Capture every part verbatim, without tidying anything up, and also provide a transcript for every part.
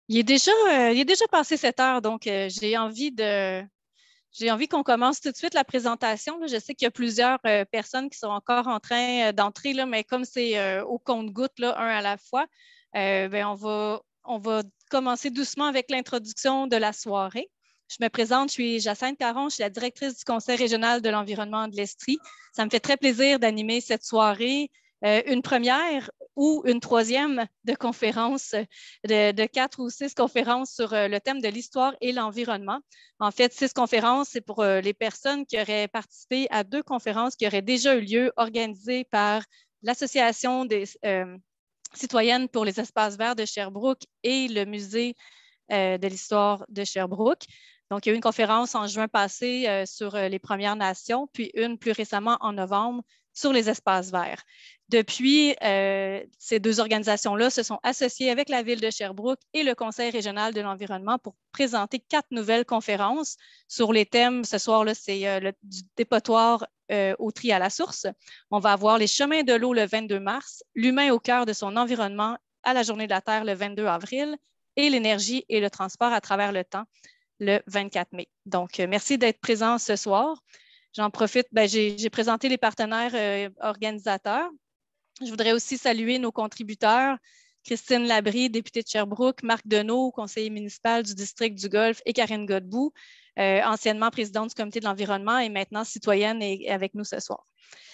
Il est déjà, euh, il est déjà passé sept heures, donc euh, j'ai envie de, j'ai envie qu'on commence tout de suite la présentation. Là. Je sais qu'il y a plusieurs euh, personnes qui sont encore en train euh, d'entrer, là, mais comme c'est euh, au compte-gouttes, là, un à la fois, euh, ben, on va, on va commencer doucement avec l'introduction de la soirée. Je me présente, je suis Jacinthe Caron, je suis la directrice du Conseil régional de l'environnement de l'Estrie. Ça me fait très plaisir d'animer cette soirée, euh, une première ou une troisième de conférence, de, de quatre ou six conférences sur euh, le thème de l'histoire et l'environnement. En fait, six conférences, c'est pour euh, les personnes qui auraient participé à deux conférences qui auraient déjà eu lieu, organisées par l'Association des euh, citoyennes pour les espaces verts de Sherbrooke et le Musée euh, de l'histoire de Sherbrooke. Donc, il y a eu une conférence en juin passé euh, sur euh, les Premières Nations, puis une plus récemment en novembre sur les espaces verts. Depuis, euh, ces deux organisations-là se sont associées avec la Ville de Sherbrooke et le Conseil régional de l'environnement pour présenter quatre nouvelles conférences sur les thèmes. Ce soir-là, c'est euh, le, du dépotoir euh, au tri à la source. On va avoir les chemins de l'eau le vingt-deux mars, l'humain au cœur de son environnement à la Journée de la Terre le vingt-deux avril et l'énergie et le transport à travers le temps le vingt-quatre mai. Donc, euh, merci d'être présent ce soir. J'en profite, ben, j'ai présenté les partenaires euh, organisateurs. Je voudrais aussi saluer nos contributeurs, Christine Labrie, députée de Sherbrooke, Marc Deneau, conseiller municipal du district du Golfe, et Karine Godbout, euh, anciennement présidente du comité de l'environnement et maintenant citoyenne et avec nous ce soir.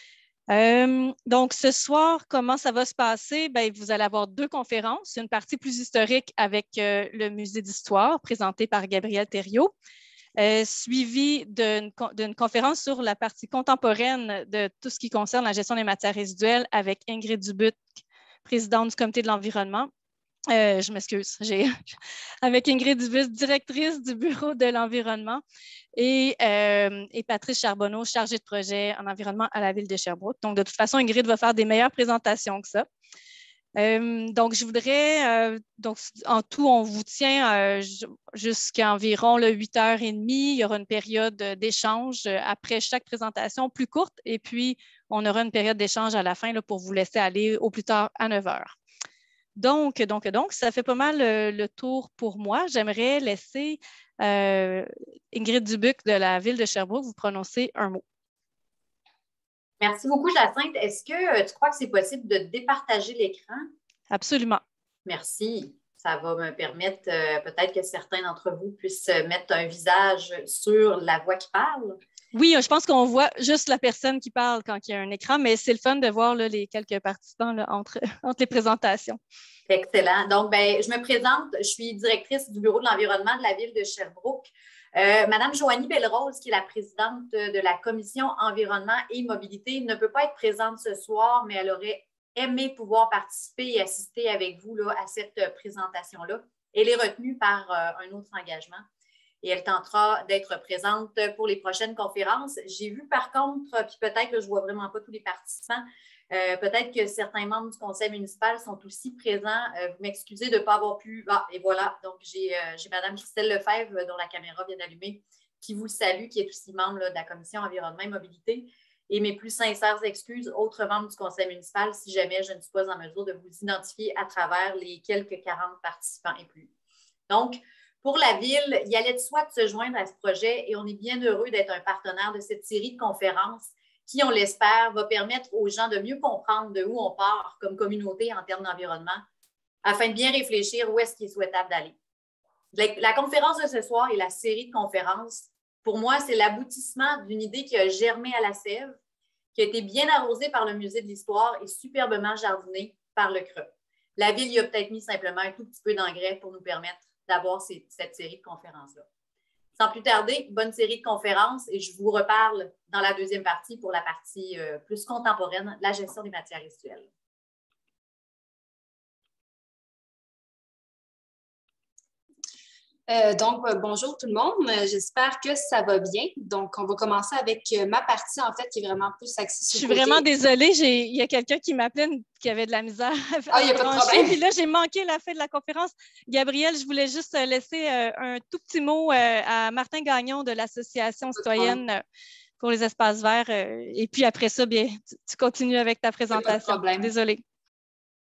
Euh, donc, ce soir, comment ça va se passer? Bien, vous allez avoir deux conférences, une partie plus historique avec euh, le musée d'histoire présenté par Gabriel Thériault, euh, suivie d'une conférence sur la partie contemporaine de tout ce qui concerne la gestion des matières résiduelles avec Ingrid Dubuc, présidente du comité de l'environnement. Euh, je m'excuse, j'ai avec Ingrid Dubuc, directrice du bureau de l'environnement, et, euh, et Patrice Charbonneau, chargée de projet en environnement à la Ville de Sherbrooke. Donc, de toute façon, Ingrid va faire des meilleures présentations que ça. Euh, donc, je voudrais, euh, donc, en tout, on vous tient euh, jusqu'à environ là, huit heures trente. Il y aura une période d'échange après chaque présentation plus courte, et puis on aura une période d'échange à la fin là, pour vous laisser aller au plus tard à neuf heures. Donc, donc, donc, ça fait pas mal le, le tour pour moi. J'aimerais laisser euh, Ingrid Dubuc de la Ville de Sherbrooke vous prononcer un mot. Merci beaucoup, Jacinthe. Est-ce que tu crois que c'est possible de départager l'écran? Absolument. Merci. Ça va me permettre euh, peut-être que certains d'entre vous puissent mettre un visage sur la voix qui parle. Oui, je pense qu'on voit juste la personne qui parle quand il y a un écran, mais c'est le fun de voir là, les quelques participants là, entre, entre les présentations. Excellent. Donc, ben, je me présente. Je suis directrice du bureau de l'environnement de la Ville de Sherbrooke. Euh, Madame Joanie Belrose, qui est la présidente de la commission environnement et mobilité, ne peut pas être présente ce soir, mais elle aurait aimé pouvoir participer et assister avec vous là, à cette présentation-là. Elle est retenue par euh, un autre engagement et elle tentera d'être présente pour les prochaines conférences. J'ai vu par contre, puis peut-être que je ne vois vraiment pas tous les participants, euh, peut-être que certains membres du conseil municipal sont aussi présents. Euh, vous m'excusez de ne pas avoir pu... Ah, et voilà, donc j'ai euh, Mme Christelle Lefebvre, dont la caméra vient d'allumer, qui vous salue, qui est aussi membre là, de la commission environnement et mobilité. Et mes plus sincères excuses, autres membres du conseil municipal, si jamais je ne suis pas en mesure de vous identifier à travers les quelques quarante participants et plus. Donc, pour la Ville, il allait de soi de se joindre à ce projet et on est bien heureux d'être un partenaire de cette série de conférences qui, on l'espère, va permettre aux gens de mieux comprendre de où on part comme communauté en termes d'environnement afin de bien réfléchir où est-ce qu'il est souhaitable d'aller. La, la conférence de ce soir et la série de conférences, pour moi, c'est l'aboutissement d'une idée qui a germé à la sève, qui a été bien arrosée par le Musée de l'Histoire et superbement jardinée par le Creux. La Ville y a peut-être mis simplement un tout petit peu d'engrais pour nous permettre d'avoir ces, cette série de conférences-là. Sans plus tarder, bonne série de conférences et je vous reparle dans la deuxième partie pour la partie euh, plus contemporaine, la gestion des matières résiduelles. Euh, donc, euh, bonjour tout le monde. Euh, J'espère que ça va bien. Donc, on va commencer avec euh, ma partie, en fait, qui est vraiment plus axée sur Je suis le côté. vraiment désolée. Il y a quelqu'un qui m'appelait qui avait de la misère à Ah, il n'y a pas de problème. Puis là, j'ai manqué la fin de la conférence. Gabriel, je voulais juste laisser euh, un tout petit mot euh, à Martin Gagnon de l'Association citoyenne euh, pour les espaces verts. Euh, et puis après ça, bien, tu, tu continues avec ta présentation. Désolée.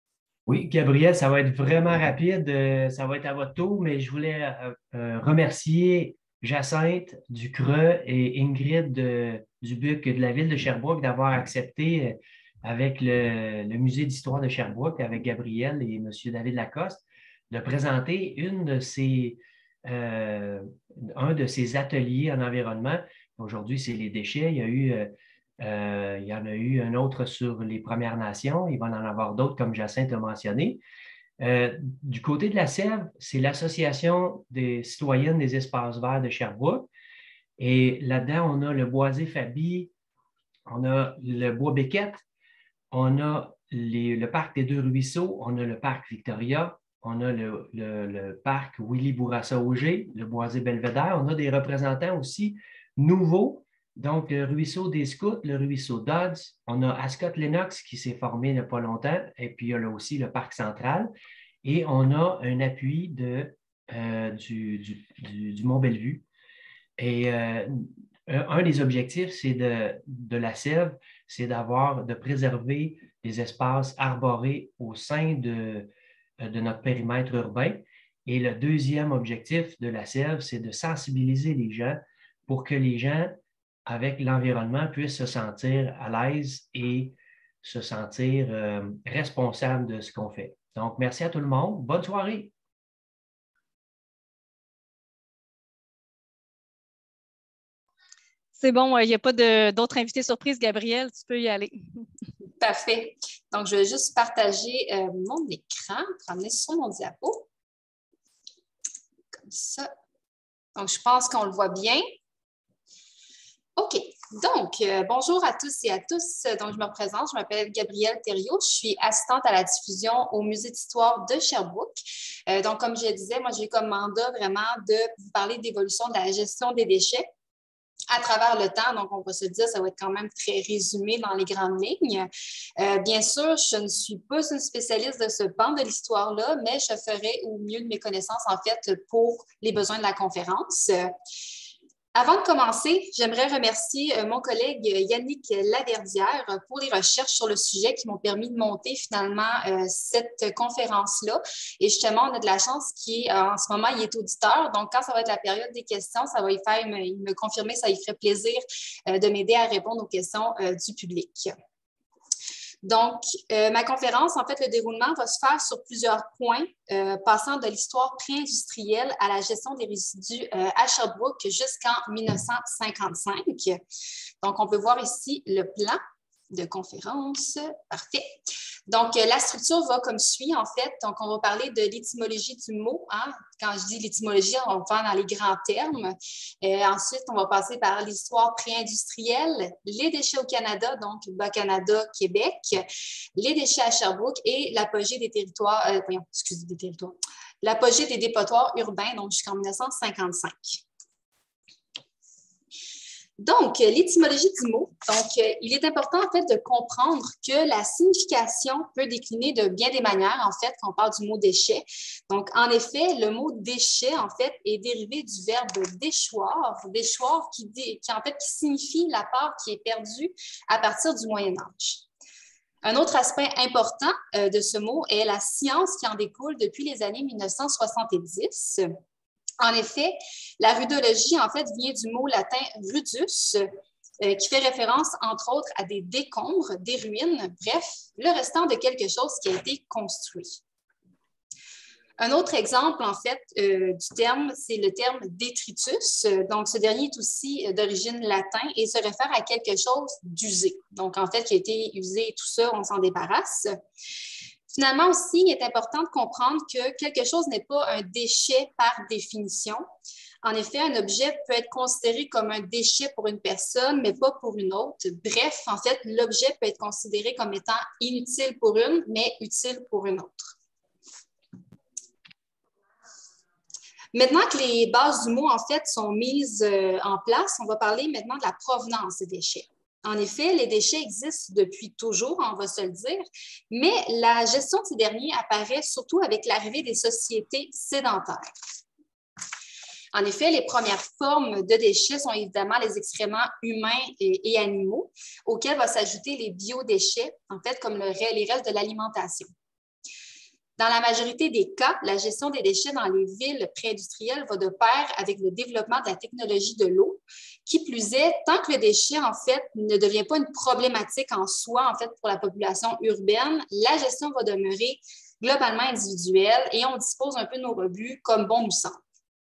Oui, Gabriel, ça va être vraiment rapide. Euh, ça va être à votre tour, mais je voulais euh, euh, remercier Jacinthe Ducreux et Ingrid de- Dubuc de la ville de Sherbrooke d'avoir accepté, euh, avec le, le Musée d'histoire de Sherbrooke, avec Gabriel et M. David Lacoste, de présenter une de ces, euh, un de ces ateliers en environnement. Aujourd'hui, c'est les déchets. Il y a eu euh, Euh, il y en a eu un autre sur les Premières Nations. Il va en avoir d'autres, comme Jacinthe a mentionné. Euh, du côté de la Sève, c'est l'Association des citoyennes des espaces verts de Sherbrooke. Et là-dedans, on a le Boisé Fabi, on a le Bois Béquette, on a les- le parc des Deux Ruisseaux, on a le parc Victoria, on a le, le- le parc Willy Bourassa-Auger, le Boisé Belvédère. On a des représentants aussi nouveaux, donc le ruisseau des Scouts, le ruisseau Dodds. On a Ascot-Lennox qui s'est formé il n'y a pas longtemps, et puis il y a là aussi le parc central. Et on a un appui de, euh, du, du, du, du Mont-Bellevue. Et euh, un des objectifs, c'est de, de la Sève, c'est d'avoir, de préserver des espaces arborés au sein de, de notre périmètre urbain. Et le deuxième objectif de la Sève, c'est de sensibiliser les gens pour que les gens, avec l'environnement, puissent se sentir à l'aise et se sentir euh, responsables de ce qu'on fait. Donc, merci à tout le monde. Bonne soirée. C'est bon, il n'y a pas d'autres invités surprises, Gabriel, tu peux y aller. Parfait. Donc, je vais juste partager euh, mon écran pour amener sur mon diapo. Comme ça. Donc, je pense qu'on le voit bien. OK. Donc, euh, bonjour à tous et à tous. Donc, je me présente, je m'appelle Gabrielle Thériault. Je suis assistante à la diffusion au Musée d'histoire de Sherbrooke. Euh, donc, comme je disais, moi, j'ai comme mandat vraiment de vous parler d'évolution de la gestion des déchets à travers le temps. Donc, on va se dire, ça va être quand même très résumé dans les grandes lignes. Euh, bien sûr, je ne suis pas une spécialiste de ce pan de l'histoire-là, mais je ferai au mieux de mes connaissances, en fait, pour les besoins de la conférence. Avant de commencer, j'aimerais remercier mon collègue Yannick Laverdière pour les recherches sur le sujet qui m'ont permis de monter finalement euh, cette conférence-là. Et justement, on a de la chance qu'il en ce moment, il est auditeur. Donc, quand ça va être la période des questions, ça va y faire, il me confirmer, ça lui ferait plaisir euh, de m'aider à répondre aux questions euh, du public. Donc, euh, ma conférence, en fait, le déroulement va se faire sur plusieurs points, euh, passant de l'histoire pré-industrielle à la gestion des résidus euh, à Sherbrooke jusqu'en mille neuf cent cinquante-cinq. Donc, on peut voir ici le plan de conférence. Parfait. Donc, euh, la structure va comme suit, en fait. Donc, on va parler de l'étymologie du mot. Hein? Quand je dis l'étymologie, on va faire dans les grands termes. Euh, ensuite, on va passer par l'histoire pré-industrielle, les déchets au Canada, donc Bas-Canada, Québec, les déchets à Sherbrooke et l'apogée des territoires, euh, voyons, excusez, des territoires, l'apogée des dépotoirs urbains, donc jusqu'en mille neuf cent cinquante-cinq. Donc, l'étymologie du mot. Donc, euh, il est important, en fait, de comprendre que la signification peut décliner de bien des manières, en fait, quand on parle du mot déchet. Donc, en effet, le mot déchet, en fait, est dérivé du verbe déchoir, déchoir qui, dé, qui en fait, qui signifie la part qui est perdue à partir du Moyen Âge. Un autre aspect important euh, de ce mot est la science qui en découle depuis les années mille neuf cent soixante-dix. En effet, la rudologie, en fait, vient du mot latin rudus, euh, qui fait référence, entre autres, à des décombres, des ruines, bref, le restant de quelque chose qui a été construit. Un autre exemple, en fait, euh, du terme, c'est le terme détritus. Donc, ce dernier est aussi d'origine latin et se réfère à quelque chose d'usé. Donc, en fait, qui a été usé et tout ça, on s'en débarrasse. Finalement aussi, il est important de comprendre que quelque chose n'est pas un déchet par définition. En effet, un objet peut être considéré comme un déchet pour une personne, mais pas pour une autre. Bref, en fait, l'objet peut être considéré comme étant inutile pour une, mais utile pour une autre. Maintenant que les bases du mot, en fait, sont mises en place, on va parler maintenant de la provenance des déchets. En effet, les déchets existent depuis toujours, on va se le dire, mais la gestion de ces derniers apparaît surtout avec l'arrivée des sociétés sédentaires. En effet, les premières formes de déchets sont évidemment les excréments humains et, et animaux, auxquels va s'ajouter les biodéchets, en fait, comme le, les restes de l'alimentation. Dans la majorité des cas, la gestion des déchets dans les villes pré-industrielles va de pair avec le développement de la technologie de l'eau. Qui plus est, tant que le déchet, en fait, ne devient pas une problématique en soi, en fait, pour la population urbaine, la gestion va demeurer globalement individuelle et on dispose un peu de nos rebuts comme bon nous semble.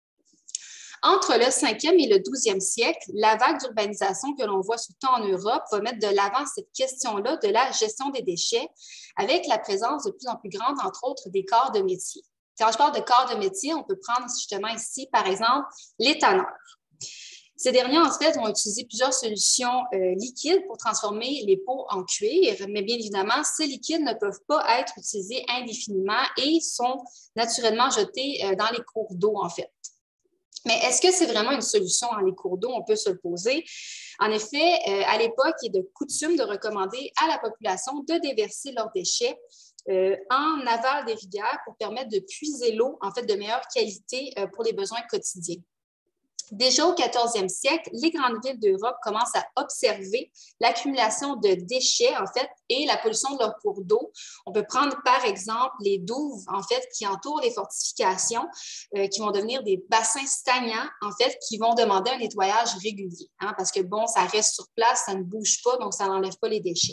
Entre le cinquième et le douzième siècle, la vague d'urbanisation que l'on voit surtout en Europe va mettre de l'avant cette question-là de la gestion des déchets avec la présence de plus en plus grande, entre autres, des corps de métier. Quand je parle de corps de métier, on peut prendre justement ici, par exemple, les tanneurs. Ces derniers, en fait, vont utiliser plusieurs solutions euh, liquides pour transformer les peaux en cuir, mais bien évidemment, ces liquides ne peuvent pas être utilisés indéfiniment et sont naturellement jetés euh, dans les cours d'eau, en fait. Mais est-ce que c'est vraiment une solution dans les cours d'eau? On peut se le poser. En effet, euh, à l'époque, il est de coutume de recommander à la population de déverser leurs déchets euh, en aval des rivières pour permettre de puiser l'eau, en fait, de meilleure qualité euh, pour les besoins quotidiens. Déjà au quatorzième siècle, les grandes villes d'Europe commencent à observer l'accumulation de déchets, en fait, et la pollution de leurs cours d'eau. On peut prendre, par exemple, les douves, en fait, qui entourent les fortifications, euh, qui vont devenir des bassins stagnants, en fait, qui vont demander un nettoyage régulier, hein, parce que, bon, ça reste sur place, ça ne bouge pas, donc ça n'enlève pas les déchets.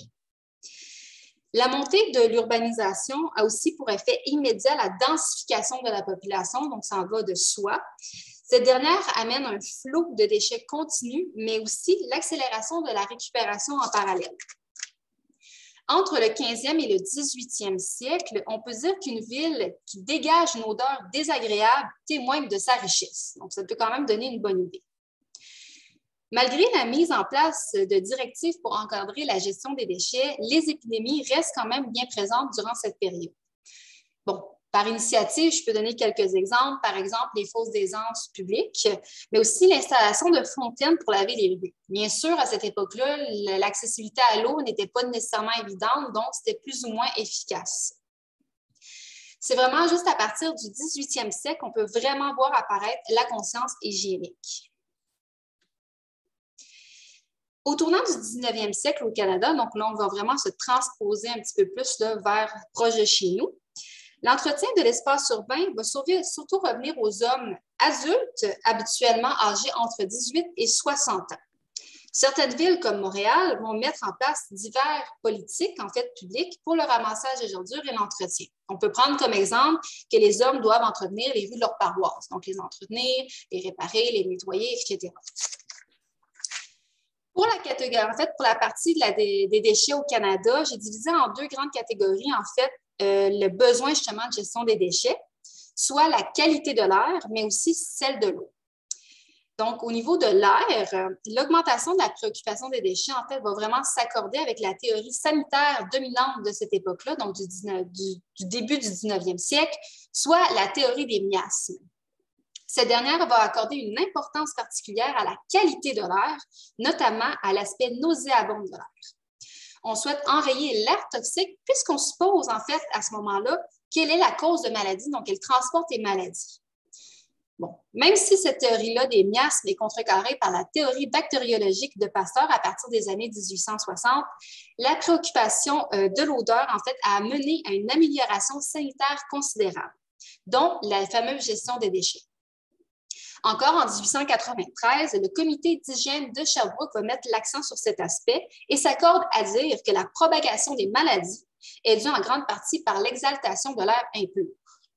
La montée de l'urbanisation a aussi pour effet immédiat la densification de la population, donc ça en va de soi. Cette dernière amène un flot de déchets continu, mais aussi l'accélération de la récupération en parallèle. Entre le quinzième et le dix-huitième siècle, on peut dire qu'une ville qui dégage une odeur désagréable témoigne de sa richesse. Donc, ça peut quand même donner une bonne idée. Malgré la mise en place de directives pour encadrer la gestion des déchets, les épidémies restent quand même bien présentes durant cette période. Bon, par initiative, je peux donner quelques exemples, par exemple les fosses d'aisance publiques, mais aussi l'installation de fontaines pour laver les rues. Bien sûr, à cette époque-là, l'accessibilité à l'eau n'était pas nécessairement évidente, donc c'était plus ou moins efficace. C'est vraiment juste à partir du dix-huitième siècle qu'on peut vraiment voir apparaître la conscience hygiénique. Au tournant du dix-neuvième siècle au Canada, donc là, on va vraiment se transposer un petit peu plus là, vers proche de chez nous. L'entretien de l'espace urbain va surtout revenir aux hommes adultes, habituellement âgés entre dix-huit et soixante ans. Certaines villes comme Montréal vont mettre en place divers politiques, en fait, publiques, pour le ramassage des ordures et l'entretien. On peut prendre comme exemple que les hommes doivent entretenir les rues de leur paroisse, donc les entretenir, les réparer, les nettoyer, et cetera. Pour la catégorie, en fait, pour la partie de la, des, des déchets au Canada, j'ai divisé en deux grandes catégories, en fait, euh, le besoin justement de gestion des déchets, soit la qualité de l'air, mais aussi celle de l'eau. Donc, au niveau de l'air, l'augmentation de la préoccupation des déchets, en fait, va vraiment s'accorder avec la théorie sanitaire dominante de cette époque-là, donc du, du, du début du dix-neuvième siècle, soit la théorie des miasmes. Cette dernière va accorder une importance particulière à la qualité de l'air, notamment à l'aspect nauséabond de l'air. On souhaite enrayer l'air toxique puisqu'on suppose, en fait, à ce moment-là, quelle est la cause de maladie, donc elle transporte les maladies. Bon, même si cette théorie-là des miasmes est contrecarrée par la théorie bactériologique de Pasteur à partir des années mille huit cent soixante, la préoccupation de l'odeur, en fait, a mené à une amélioration sanitaire considérable, dont la fameuse gestion des déchets. Encore en dix-huit cent quatre-vingt-treize, le comité d'hygiène de Sherbrooke va mettre l'accent sur cet aspect et s'accorde à dire que la propagation des maladies est due en grande partie par l'exaltation de l'air impur.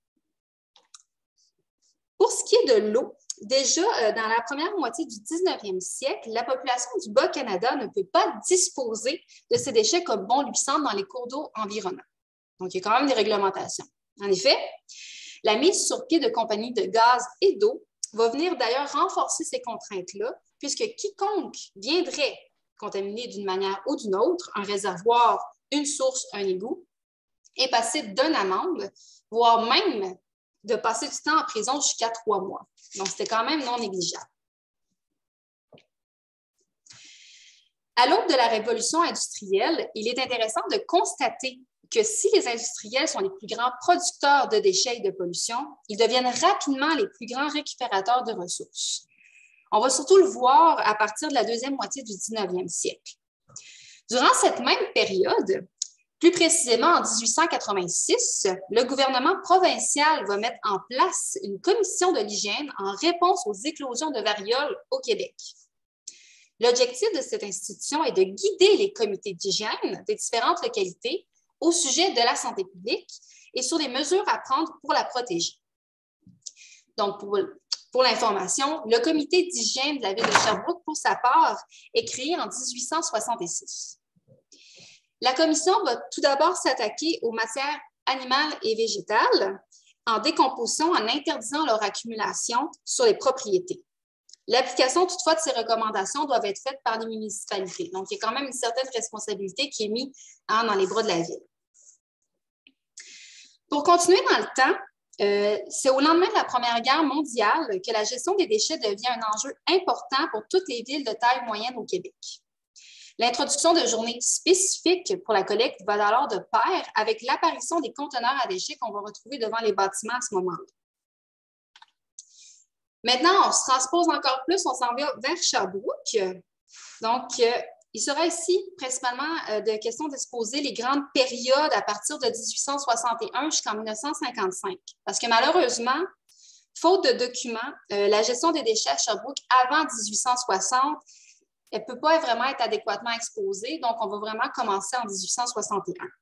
Pour ce qui est de l'eau, déjà dans la première moitié du dix-neuvième siècle, la population du Bas-Canada ne peut pas disposer de ces déchets comme bon lui semble dans les cours d'eau environnants. Donc, il y a quand même des réglementations. En effet, la mise sur pied de compagnies de gaz et d'eau va venir d'ailleurs renforcer ces contraintes-là, puisque quiconque viendrait contaminer d'une manière ou d'une autre un réservoir, une source, un égout, est passible d'une amende, voire même de passer du temps en prison jusqu'à trois mois. Donc, c'était quand même non négligeable. À l'aube de la révolution industrielle, il est intéressant de constater que si les industriels sont les plus grands producteurs de déchets et de pollution, ils deviennent rapidement les plus grands récupérateurs de ressources. On va surtout le voir à partir de la deuxième moitié du dix-neuvième siècle. Durant cette même période, Plus précisément, en dix-huit cent quatre-vingt-six, le gouvernement provincial va mettre en place une commission de l'hygiène en réponse aux éclosions de variole au Québec. L'objectif de cette institution est de guider les comités d'hygiène des différentes localités au sujet de la santé publique et sur les mesures à prendre pour la protéger. Donc, pour, pour l'information, le comité d'hygiène de la ville de Sherbrooke, pour sa part, est créé en dix-huit cent soixante-six. La commission va tout d'abord s'attaquer aux matières animales et végétales en décomposant, en interdisant leur accumulation sur les propriétés. L'application, toutefois, de ces recommandations doivent être faites par les municipalités. Donc, il y a quand même une certaine responsabilité qui est mise hein, dans les bras de la ville. Pour continuer dans le temps, euh, c'est au lendemain de la Première Guerre mondiale que la gestion des déchets devient un enjeu important pour toutes les villes de taille moyenne au Québec. L'introduction de journées spécifiques pour la collecte va alors de pair avec l'apparition des conteneurs à déchets qu'on va retrouver devant les bâtiments à ce moment-là. Maintenant, on se transpose encore plus, on s'en va vers Sherbrooke. Donc, euh, il sera ici principalement euh, de question d'exposer les grandes périodes à partir de dix-huit cent soixante et un jusqu'en mille neuf cent cinquante-cinq. Parce que malheureusement, faute de documents, euh, la gestion des déchets à Sherbrooke avant dix-huit cent soixante, elle ne peut pas vraiment être adéquatement exposée. Donc, on va vraiment commencer en dix-huit cent soixante et un.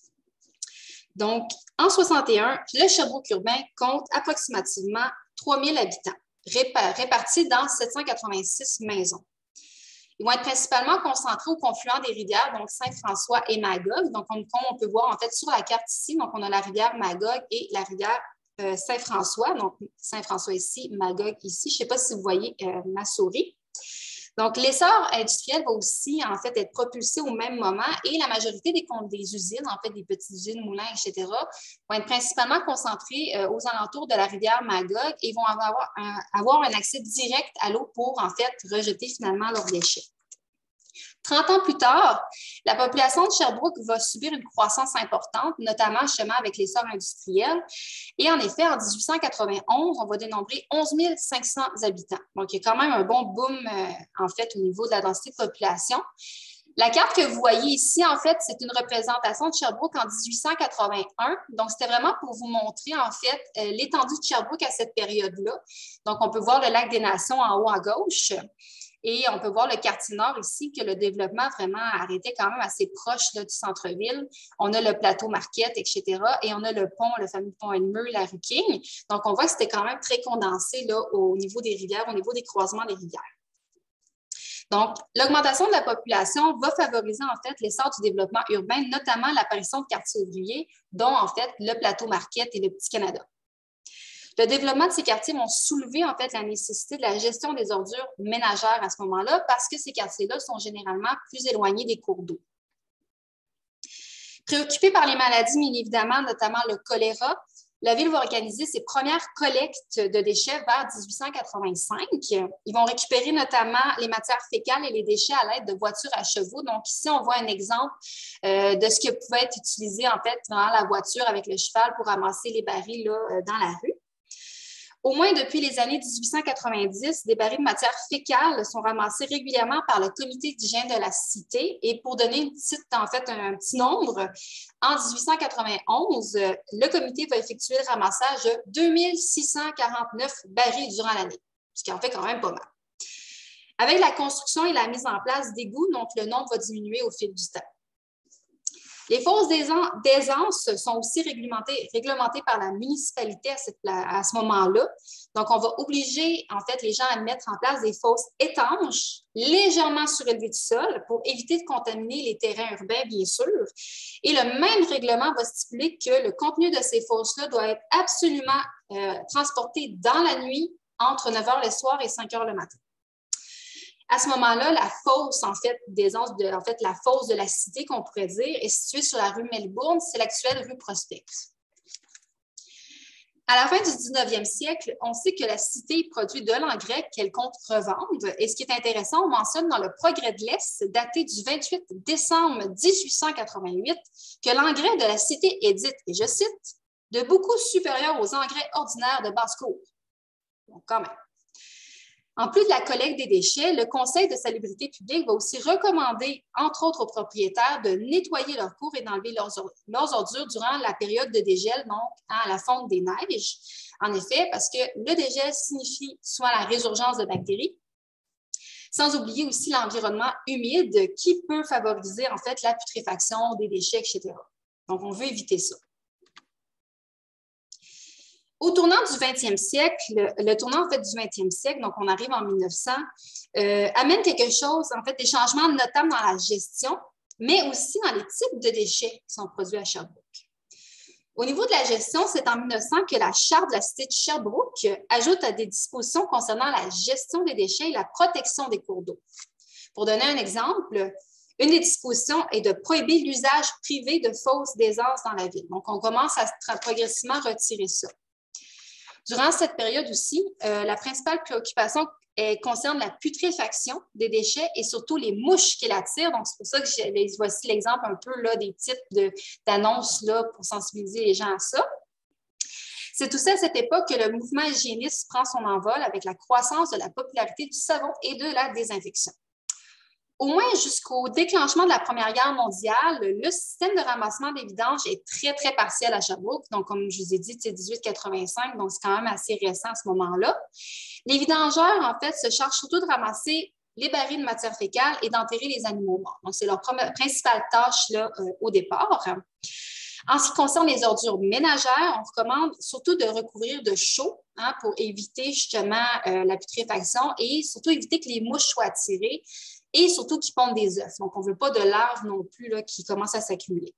Donc, en soixante et un, le Sherbrooke urbain compte approximativement trois mille habitants, répartis dans sept cent quatre-vingt-six maisons. Ils vont être principalement concentrés au confluent des rivières, donc Saint-François et Magog. Donc, on, comme on peut voir en fait sur la carte ici, donc on a la rivière Magog et la rivière euh, Saint-François. Donc, Saint-François ici, Magog ici. Je ne sais pas si vous voyez euh, ma souris. Donc, l'essor industriel va aussi, en fait, être propulsé au même moment et la majorité des, des usines, en fait, des petites usines, moulins, et cetera, vont être principalement concentrées euh, aux alentours de la rivière Magog et vont avoir un, avoir un accès direct à l'eau pour, en fait, rejeter finalement leurs déchets. trente ans plus tard, la population de Sherbrooke va subir une croissance importante, notamment justement avec l'essor industriel. Et en effet, en dix-huit cent quatre-vingt-onze, on va dénombrer onze mille cinq cents habitants. Donc, il y a quand même un bon boom, euh, en fait, au niveau de la densité de population. La carte que vous voyez ici, en fait, c'est une représentation de Sherbrooke en dix-huit cent quatre-vingt-un. Donc, c'était vraiment pour vous montrer, en fait, euh, l'étendue de Sherbrooke à cette période-là. Donc, on peut voir le lac des Nations en haut à gauche. Et on peut voir le quartier nord ici, que le développement vraiment arrêté quand même assez proche là, du centre-ville. On a le plateau Marquette, et cetera. Et on a le pont, le fameux pont Elmer, la rue King. Donc, on voit que c'était quand même très condensé là, au niveau des rivières, au niveau des croisements des rivières. Donc, l'augmentation de la population va favoriser en fait l'essor du développement urbain, notamment l'apparition de quartiers ouvriers, dont en fait le plateau Marquette et le Petit-Canada. Le développement de ces quartiers vont soulever en fait la nécessité de la gestion des ordures ménagères à ce moment-là parce que ces quartiers-là sont généralement plus éloignés des cours d'eau. Préoccupée par les maladies, bien évidemment, notamment le choléra, la Ville va organiser ses premières collectes de déchets vers dix-huit cent quatre-vingt-cinq. Ils vont récupérer notamment les matières fécales et les déchets à l'aide de voitures à chevaux. Donc ici, on voit un exemple euh, de ce qui pouvait être utilisé en fait dans la voiture avec le cheval pour ramasser les barils là, dans la rue. Au moins depuis les années dix-huit cent quatre-vingt-dix, des barils de matière fécale sont ramassés régulièrement par le comité d'hygiène de la cité. Et pour donner une petite, en fait, un petit nombre, en dix-huit cent quatre-vingt-onze, le comité va effectuer le ramassage de deux mille six cent quarante-neuf barils durant l'année, ce qui en fait quand même pas mal. Avec la construction et la mise en place d'égouts, donc le nombre va diminuer au fil du temps. Les fosses d'aisance sont aussi réglementées, réglementées par la municipalité à, cette, à ce moment-là. Donc, on va obliger en fait les gens à mettre en place des fosses étanches, légèrement surélevées du sol pour éviter de contaminer les terrains urbains, bien sûr. Et le même règlement va stipuler que le contenu de ces fosses-là doit être absolument euh, transporté dans la nuit entre neuf heures le soir et cinq heures le matin. À ce moment-là, la fosse, en fait, d'aisance, de, en fait, la fosse de la cité, qu'on pourrait dire, est située sur la rue Melbourne, c'est l'actuelle rue Prospect. À la fin du dix-neuvième siècle, on sait que la cité produit de l'engrais qu'elle compte revendre. Et ce qui est intéressant, on mentionne dans le Progrès de l'Est, daté du vingt-huit décembre dix-huit cent quatre-vingt-huit, que l'engrais de la cité est dit, et je cite, « de beaucoup supérieur aux engrais ordinaires de basse-cour ». Donc, quand même. En plus de la collecte des déchets, le Conseil de salubrité publique va aussi recommander, entre autres aux propriétaires, de nettoyer leurs cours et d'enlever leurs, leurs ordures durant la période de dégel, donc à la fonte des neiges. En effet, parce que le dégel signifie soit la résurgence de bactéries, sans oublier aussi l'environnement humide qui peut favoriser en fait la putréfaction des déchets, et cetera. Donc, on veut éviter ça. Au tournant du vingtième siècle, le, le tournant en fait du vingtième siècle, donc on arrive en mille neuf cents, euh, amène quelque chose, en fait, des changements notables dans la gestion, mais aussi dans les types de déchets qui sont produits à Sherbrooke. Au niveau de la gestion, c'est en mille neuf cents que la Charte de la cité de Sherbrooke ajoute à des dispositions concernant la gestion des déchets et la protection des cours d'eau. Pour donner un exemple, une des dispositions est de prohiber l'usage privé de fausses d'aisance dans la ville. Donc, on commence à progressivement retirer ça. Durant cette période aussi, euh, la principale préoccupation elle, concerne la putréfaction des déchets et surtout les mouches qui l'attirent. Donc, c'est pour ça que j'ai, voici l'exemple un peu là, des types de, d'annonces là, pour sensibiliser les gens à ça. C'est aussi à cette époque que le mouvement hygiéniste prend son envol avec la croissance de la popularité du savon et de la désinfection. Au moins jusqu'au déclenchement de la Première Guerre mondiale, le système de ramassement des vidanges est très, très partiel à Sherbrooke. Donc, comme je vous ai dit, c'est dix-huit quatre-vingt-cinq, donc c'est quand même assez récent à ce moment-là. Les vidangeurs, en fait, se chargent surtout de ramasser les barils de matière fécale et d'enterrer les animaux morts. Donc, c'est leur principale tâche là, euh, au départ. En ce qui concerne les ordures ménagères, on recommande surtout de recouvrir de chaux hein, pour éviter justement euh, la putréfaction et surtout éviter que les mouches soient attirées et surtout qu'ils pondent des œufs. Donc, on ne veut pas de larves non plus là, qui commencent à s'accumuler.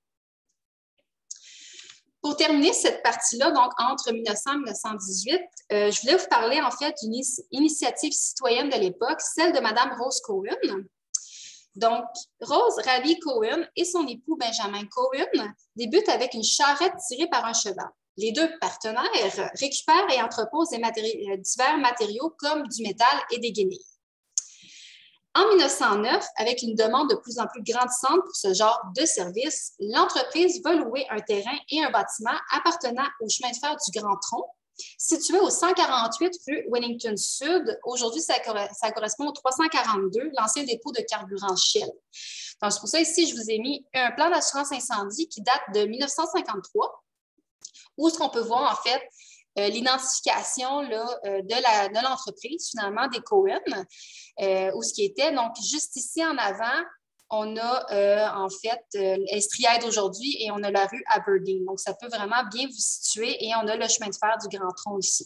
Pour terminer cette partie-là, donc entre mille neuf cents et mille neuf cent dix-huit, euh, je voulais vous parler en fait d'une initiative citoyenne de l'époque, celle de Mme Rose Cohen. Donc, Rose Ravi Cohen et son époux Benjamin Cohen débutent avec une charrette tirée par un cheval. Les deux partenaires récupèrent et entreposent des matéri- divers matériaux comme du métal et des guenilles. En mille neuf cent neuf, avec une demande de plus en plus grandissante pour ce genre de service, l'entreprise va louer un terrain et un bâtiment appartenant au chemin de fer du Grand Tronc, situé au cent quarante-huit rue Wellington Sud. Aujourd'hui, ça, ça correspond au trois cent quarante-deux, l'ancien dépôt de carburant Shell. Donc, c'est pour ça ici, je vous ai mis un plan d'assurance incendie qui date de mille neuf cent cinquante-trois, où ce qu'on peut voir en fait Euh, l'identification là, euh, de, la, de l'entreprise, finalement, des Cohen, euh, où ce qui était, donc, juste ici en avant, on a euh, en fait euh, Estriade aujourd'hui et on a la rue Aberdeen. Donc, ça peut vraiment bien vous situer et on a le chemin de fer du Grand Tronc ici.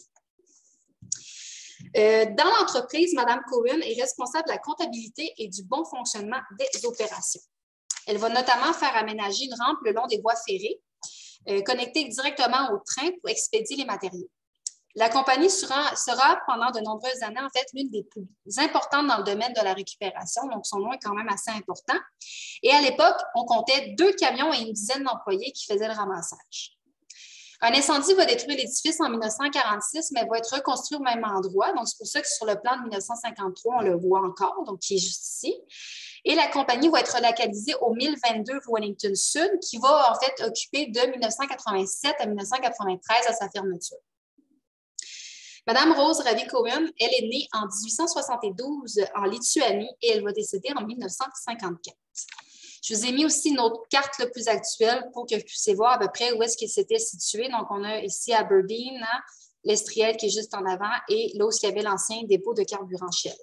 Euh, dans l'entreprise, Mme Cohen est responsable de la comptabilité et du bon fonctionnement des opérations. Elle va notamment faire aménager une rampe le long des voies ferrées, Euh, connectée directement au train pour expédier les matériaux. La compagnie sera, sera pendant de nombreuses années, en fait, l'une des plus importantes dans le domaine de la récupération, donc son nom est quand même assez important. Et à l'époque, on comptait deux camions et une dizaine d'employés qui faisaient le ramassage. Un incendie va détruire l'édifice en mille neuf cent quarante-six, mais va être reconstruit au même endroit. Donc, c'est pour ça que sur le plan de mille neuf cent cinquante-trois, on le voit encore, donc qui est juste ici. Et la compagnie va être relocalisée au mille vingt-deux Wellington Sud, qui va en fait occuper de mille neuf cent quatre-vingt-sept à mille neuf cent quatre-vingt-treize à sa fermeture. Madame Rose Ravi Cohen, elle est née en dix-huit cent soixante-douze en Lituanie et elle va décéder en mille neuf cent cinquante-quatre. Je vous ai mis aussi une autre carte le plus actuelle pour que vous puissiez voir à peu près où est-ce qu'il s'était situé. Donc, on a ici Aberdeen, hein, l'Estriade qui est juste en avant et là où il y avait l'ancien dépôt de carburant Shell.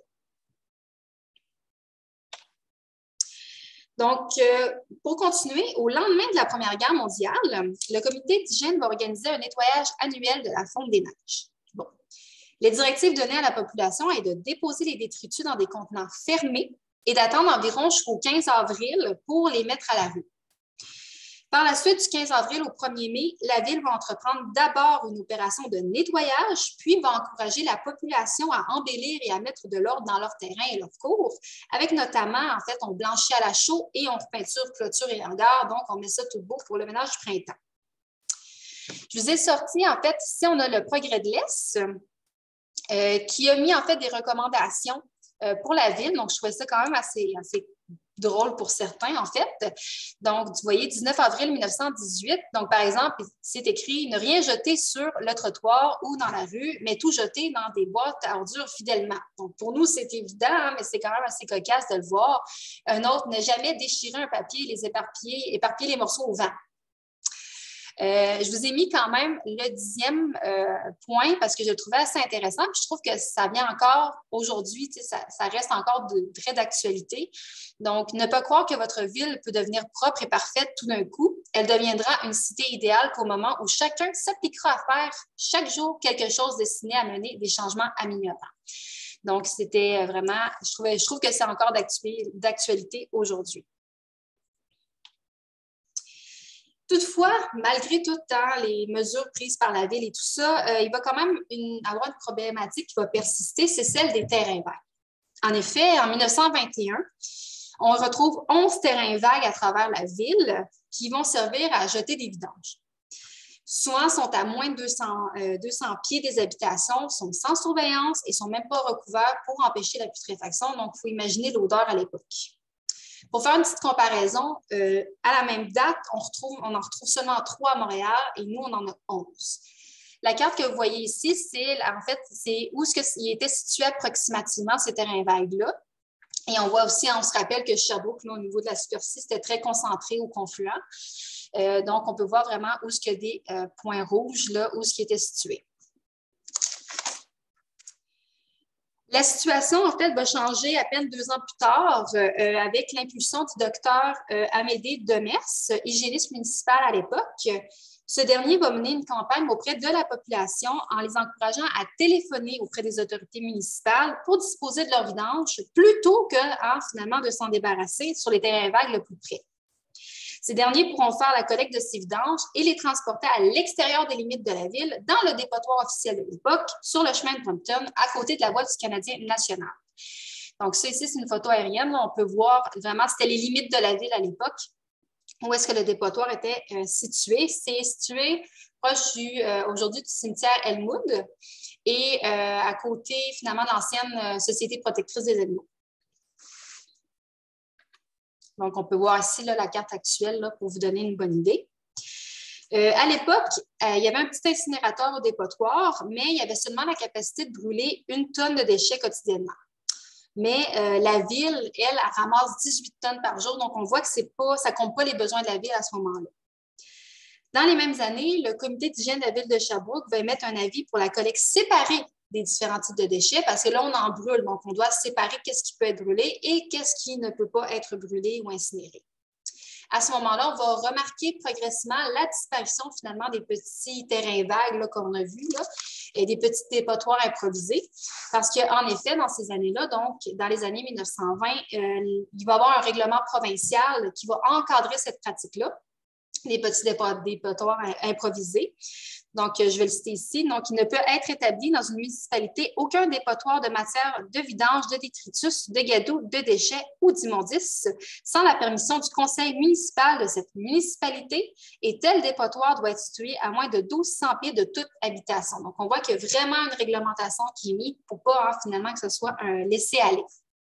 Donc, euh, pour continuer, au lendemain de la Première Guerre mondiale, le comité d'hygiène va organiser un nettoyage annuel de la fonte des neiges. Bon. Les directives données à la population est de déposer les détritus dans des contenants fermés et d'attendre environ jusqu'au quinze avril pour les mettre à la rue. Par la suite, du quinze avril au premier mai, la Ville va entreprendre d'abord une opération de nettoyage, puis va encourager la population à embellir et à mettre de l'ordre dans leur terrain et leurs cours, avec notamment, en fait, on blanchit à la chaux et on repeinture, clôture et hangar, donc on met ça tout beau pour le ménage du printemps. Je vous ai sorti, en fait, ici, on a le Progrès de l'Est, euh, qui a mis, en fait, des recommandations euh, pour la Ville, donc je trouvais ça quand même assez, assez drôle pour certains, en fait. Donc, vous voyez, dix-neuf avril mille neuf cent dix-huit. Donc, par exemple, c'est écrit « Ne rien jeter sur le trottoir ou dans la rue, mais tout jeter dans des boîtes à ordures fidèlement. » Donc, pour nous, c'est évident, hein, mais c'est quand même assez cocasse de le voir. Un autre « Ne jamais déchirer un papier, les éparpiller, éparpiller les morceaux au vent. » Euh, je vous ai mis quand même le dixième euh, point parce que je le trouvais assez intéressant. Puis je trouve que ça vient encore aujourd'hui, ça, ça reste encore de très d'actualité. Donc, ne pas croire que votre ville peut devenir propre et parfaite tout d'un coup. Elle deviendra une cité idéale qu'au moment où chacun s'appliquera à faire chaque jour quelque chose destiné à mener des changements améliorants. Donc, c'était vraiment, je, trouvais, je trouve que c'est encore d'actualité aujourd'hui. Toutefois, malgré tout hein, les mesures prises par la Ville et tout ça, euh, il va quand même une, avoir une problématique qui va persister, c'est celle des terrains vagues. En effet, en mille neuf cent vingt et un, on retrouve onze terrains vagues à travers la Ville qui vont servir à jeter des vidanges. Souvent, sont à moins de deux cents, euh, deux cents pieds des habitations, sont sans surveillance et ne sont même pas recouverts pour empêcher la putréfaction. Donc, il faut imaginer l'odeur à l'époque. Pour faire une petite comparaison, euh, à la même date, on, retrouve, on en retrouve seulement trois à Montréal et nous, on en a onze. La carte que vous voyez ici, c'est en fait, c'est où est-ce qu'il était situé approximativement ces terrains vagues-là. Et on voit aussi, on se rappelle que Sherbrooke, là, au niveau de la superficie, c'était très concentré au confluent. Euh, donc, on peut voir vraiment où est-ce qu'il y a des euh, points rouges, là, où est-ce qu'il était situé. La situation, en fait, va changer à peine deux ans plus tard euh, avec l'impulsion du docteur euh, Amédée Demers, hygiéniste municipal à l'époque. Ce dernier va mener une campagne auprès de la population en les encourageant à téléphoner auprès des autorités municipales pour disposer de leur vidange plutôt que, hein, finalement, de s'en débarrasser sur les terrains vagues le plus près. Ces derniers pourront faire la collecte de ces vidanges et les transporter à l'extérieur des limites de la ville, dans le dépotoir officiel de l'époque, sur le chemin de Brompton, à côté de la voie du Canadien national. Donc, ça ici, c'est une photo aérienne. Là, on peut voir vraiment, c'était les limites de la ville à l'époque, où est-ce que le dépotoir était euh, situé. C'est situé proche du, euh, aujourd'hui du cimetière Elmwood et euh, à côté, finalement, de l'ancienne euh, Société protectrice des animaux. Donc, on peut voir ici là, la carte actuelle là, pour vous donner une bonne idée. Euh, à l'époque, euh, il y avait un petit incinérateur au dépotoir, mais il y avait seulement la capacité de brûler une tonne de déchets quotidiennement. Mais euh, la ville, elle, elle ramasse dix-huit tonnes par jour, donc on voit que c'est pas, ça ne compte pas les besoins de la ville à ce moment-là. Dans les mêmes années, le comité d'hygiène de la ville de Sherbrooke va émettre un avis pour la collecte séparée des différents types de déchets, parce que là, on en brûle, donc on doit séparer qu'est-ce qui peut être brûlé et qu'est-ce qui ne peut pas être brûlé ou incinéré. À ce moment-là, on va remarquer progressivement la disparition finalement des petits terrains vagues qu'on a vus, là, et des petits dépotoirs improvisés, parce qu'en effet, dans ces années-là, donc dans les années mille neuf cent vingt, euh, il va y avoir un règlement provincial qui va encadrer cette pratique-là, les petits dépotoirs improvisés. Donc, je vais le citer ici. Donc, il ne peut être établi dans une municipalité aucun dépotoir de matière de vidange, de détritus, de gadou, de déchets ou d'immondices sans la permission du conseil municipal de cette municipalité et tel dépotoir doit être situé à moins de mille deux cents pieds de toute habitation. Donc, on voit qu'il y a vraiment une réglementation qui est mise pour pas hein, finalement que ce soit un laisser-aller.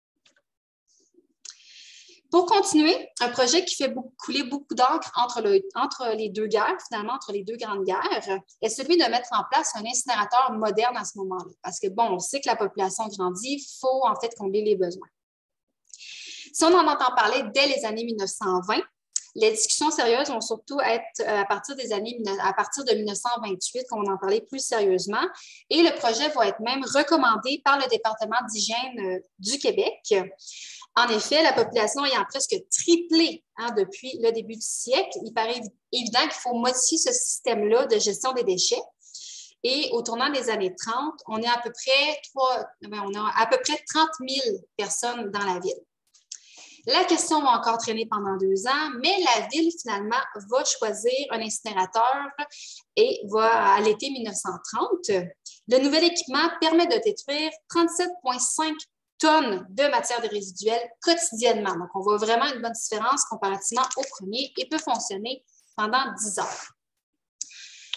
Pour continuer, un projet qui fait beaucoup, couler beaucoup d'encre entre, le, entre les deux guerres, finalement, entre les deux grandes guerres, est celui de mettre en place un incinérateur moderne à ce moment-là. Parce que, bon, on sait que la population grandit, il faut en fait combler les besoins. Si on en entend parler dès les années mille neuf cent vingt, les discussions sérieuses vont surtout être à partir des années, à partir de mille neuf cent vingt-huit qu'on va en parler plus sérieusement. Et le projet va être même recommandé par le département d'hygiène du Québec. En effet, la population ayant presque triplé hein, depuis le début du siècle, il paraît évident qu'il faut modifier ce système-là de gestion des déchets. Et au tournant des années trente, on est à peu près, trois, on a à peu près trente mille personnes dans la ville. La question va encore traîner pendant deux ans, mais la ville, finalement, va choisir un incinérateur et va, à l'été mille neuf cent trente, le nouvel équipement permet de détruire trente-sept virgule cinq tonnes de matière résiduelle quotidiennement. Donc, on voit vraiment une bonne différence comparativement au premier et peut fonctionner pendant dix heures.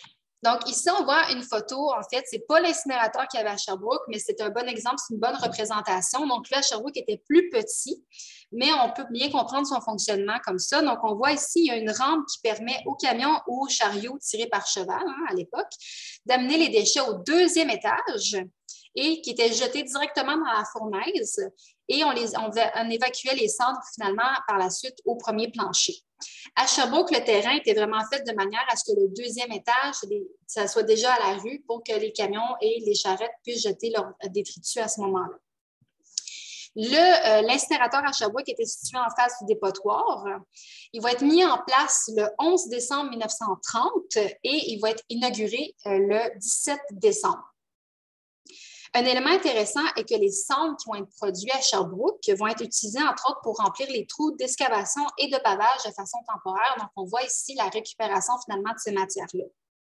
Donc, ici, on voit une photo. En fait, ce n'est pas l'incinérateur qu'il y avait à Sherbrooke, mais c'est un bon exemple, c'est une bonne représentation. Donc, là, Sherbrooke était plus petit, mais on peut bien comprendre son fonctionnement comme ça. Donc, on voit ici, il y a une rampe qui permet aux camions ou aux chariots tirés par cheval, hein, à l'époque, d'amener les déchets au deuxième étage et qui étaient jetés directement dans la fournaise. Et on, les, on, on évacuait les cendres finalement par la suite au premier plancher. À Sherbrooke, le terrain était vraiment fait de manière à ce que le deuxième étage, ça soit déjà à la rue pour que les camions et les charrettes puissent jeter leurs détritus à ce moment-là. L'incinérateur à Sherbrooke était situé en face du dépotoir. Il va être mis en place le onze décembre mille neuf cent trente et il va être inauguré le dix-sept décembre. Un élément intéressant est que les cendres qui vont être produits à Sherbrooke vont être utilisés, entre autres, pour remplir les trous d'excavation et de pavage de façon temporaire. Donc, on voit ici la récupération, finalement, de ces matières-là.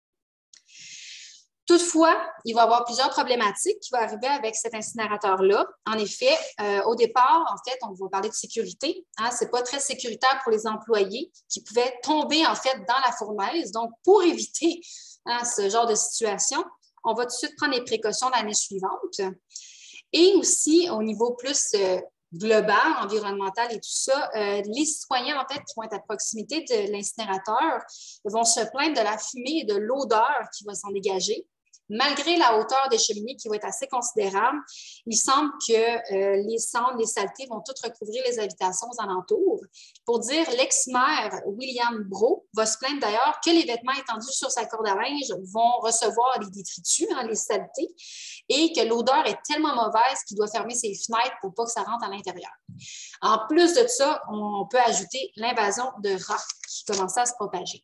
Toutefois, il va y avoir plusieurs problématiques qui vont arriver avec cet incinérateur-là. En effet, euh, au départ, en fait, on va parler de sécurité. Hein, ce n'est pas très sécuritaire pour les employés qui pouvaient tomber, en fait, dans la fournaise. Donc, pour éviter hein, ce genre de situation, on va tout de suite prendre les précautions l'année suivante. Et aussi, au niveau plus euh, global, environnemental et tout ça, euh, les citoyens, en fait, qui vont être à proximité de l'incinérateur vont se plaindre de la fumée et de l'odeur qui va s'en dégager. Malgré la hauteur des cheminées qui va être assez considérable, il semble que euh, les cendres, les saletés vont toutes recouvrir les habitations aux alentours. Pour dire, l'ex-maire William Brault va se plaindre d'ailleurs que les vêtements étendus sur sa corde à linge vont recevoir les détritus, hein, les saletés, et que l'odeur est tellement mauvaise qu'il doit fermer ses fenêtres pour pas que ça rentre à l'intérieur. En plus de ça, on peut ajouter l'invasion de rats qui commençait à se propager.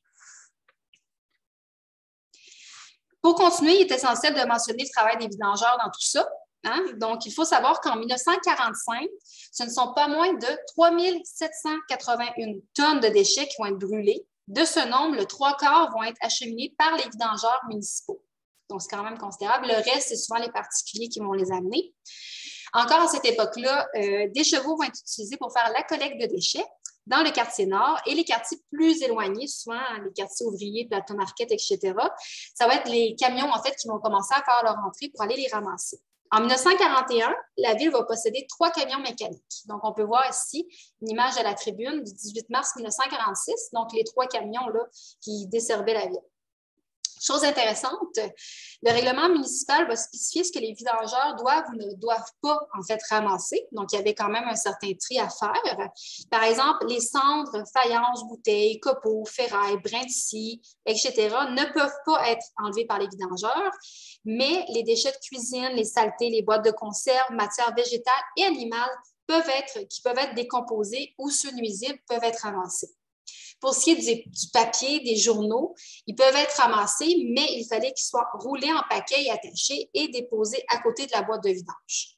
Pour continuer, il est essentiel de mentionner le travail des vidangeurs dans tout ça. Hein? Donc, il faut savoir qu'en mille neuf cent quarante-cinq, ce ne sont pas moins de trois mille sept cent quatre-vingt-une tonnes de déchets qui vont être brûlés. De ce nombre, le trois quarts vont être acheminés par les vidangeurs municipaux. Donc, c'est quand même considérable. Le reste, c'est souvent les particuliers qui vont les amener. Encore à cette époque-là, euh, des chevaux vont être utilisés pour faire la collecte de déchets dans le quartier nord et les quartiers plus éloignés, souvent les quartiers ouvriers, Plateau Market, et cetera. Ça va être les camions, en fait, qui vont commencer à faire leur entrée pour aller les ramasser. En mille neuf cent quarante et un, la ville va posséder trois camions mécaniques. Donc, on peut voir ici une image de la tribune du dix-huit mars mille neuf cent quarante-six, donc les trois camions là, qui desservaient la ville. Chose intéressante, le règlement municipal va spécifier ce que les vidangeurs doivent ou ne doivent pas en fait ramasser. Donc, il y avait quand même un certain tri à faire. Par exemple, les cendres, faïences, bouteilles, copeaux, ferrailles, brins de scie, et cetera ne peuvent pas être enlevés par les vidangeurs, mais les déchets de cuisine, les saletés, les boîtes de conserve, matières végétales et animales peuvent être, qui peuvent être décomposés ou ceux nuisibles peuvent être ramassés. Pour ce qui est du, du papier, des journaux, ils peuvent être ramassés, mais il fallait qu'ils soient roulés en paquet et attachés et déposés à côté de la boîte de vidange.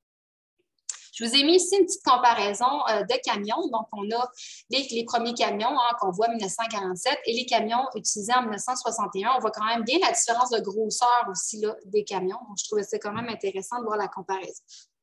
Je vous ai mis ici une petite comparaison euh, de camions. Donc, on a les, les premiers camions hein, qu'on voit en mille neuf cent quarante-sept et les camions utilisés en mille neuf cent soixante et un. On voit quand même bien la différence de grosseur aussi là, des camions. Donc, je trouvais ça quand même intéressant de voir la comparaison.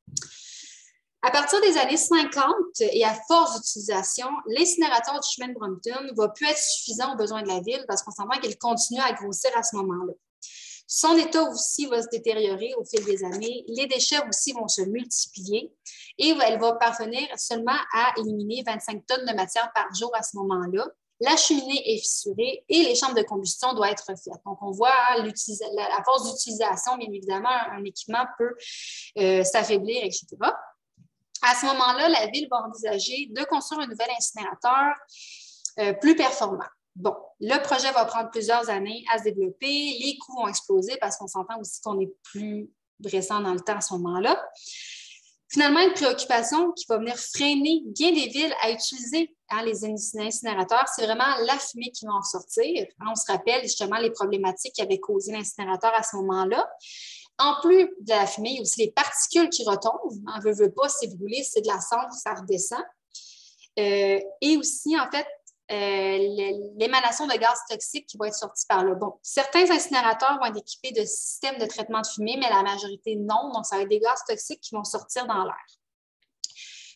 À partir des années cinquante et à force d'utilisation, l'incinérateur du chemin de Brompton ne va plus être suffisant aux besoins de la ville parce qu'on s'entend qu'il continue à grossir à ce moment-là. Son état aussi va se détériorer au fil des années. Les déchets aussi vont se multiplier et elle va parvenir seulement à éliminer vingt-cinq tonnes de matière par jour à ce moment-là. La cheminée est fissurée et les chambres de combustion doivent être refaites. Donc, on voit à force d'utilisation, bien évidemment, un équipement peut euh, s'affaiblir, et cetera. À ce moment-là, la ville va envisager de construire un nouvel incinérateur euh, plus performant. Bon, le projet va prendre plusieurs années à se développer. Les coûts vont exploser parce qu'on s'entend aussi qu'on est plus récent dans le temps à ce moment-là. Finalement, une préoccupation qui va venir freiner bien des villes à utiliser hein, les incinérateurs, c'est vraiment la fumée qui va en sortir. Hein, on se rappelle justement les problématiques qui avaient causé l'incinérateur à ce moment-là. En plus de la fumée, il y a aussi les particules qui retombent. On ne veut, veut pas, c'est brûlé, c'est de la cendre, ça redescend. Euh, et aussi, en fait, euh, l'émanation de gaz toxiques qui vont être sortis par là. Bon, certains incinérateurs vont être équipés de systèmes de traitement de fumée, mais la majorité non. Donc, ça va être des gaz toxiques qui vont sortir dans l'air.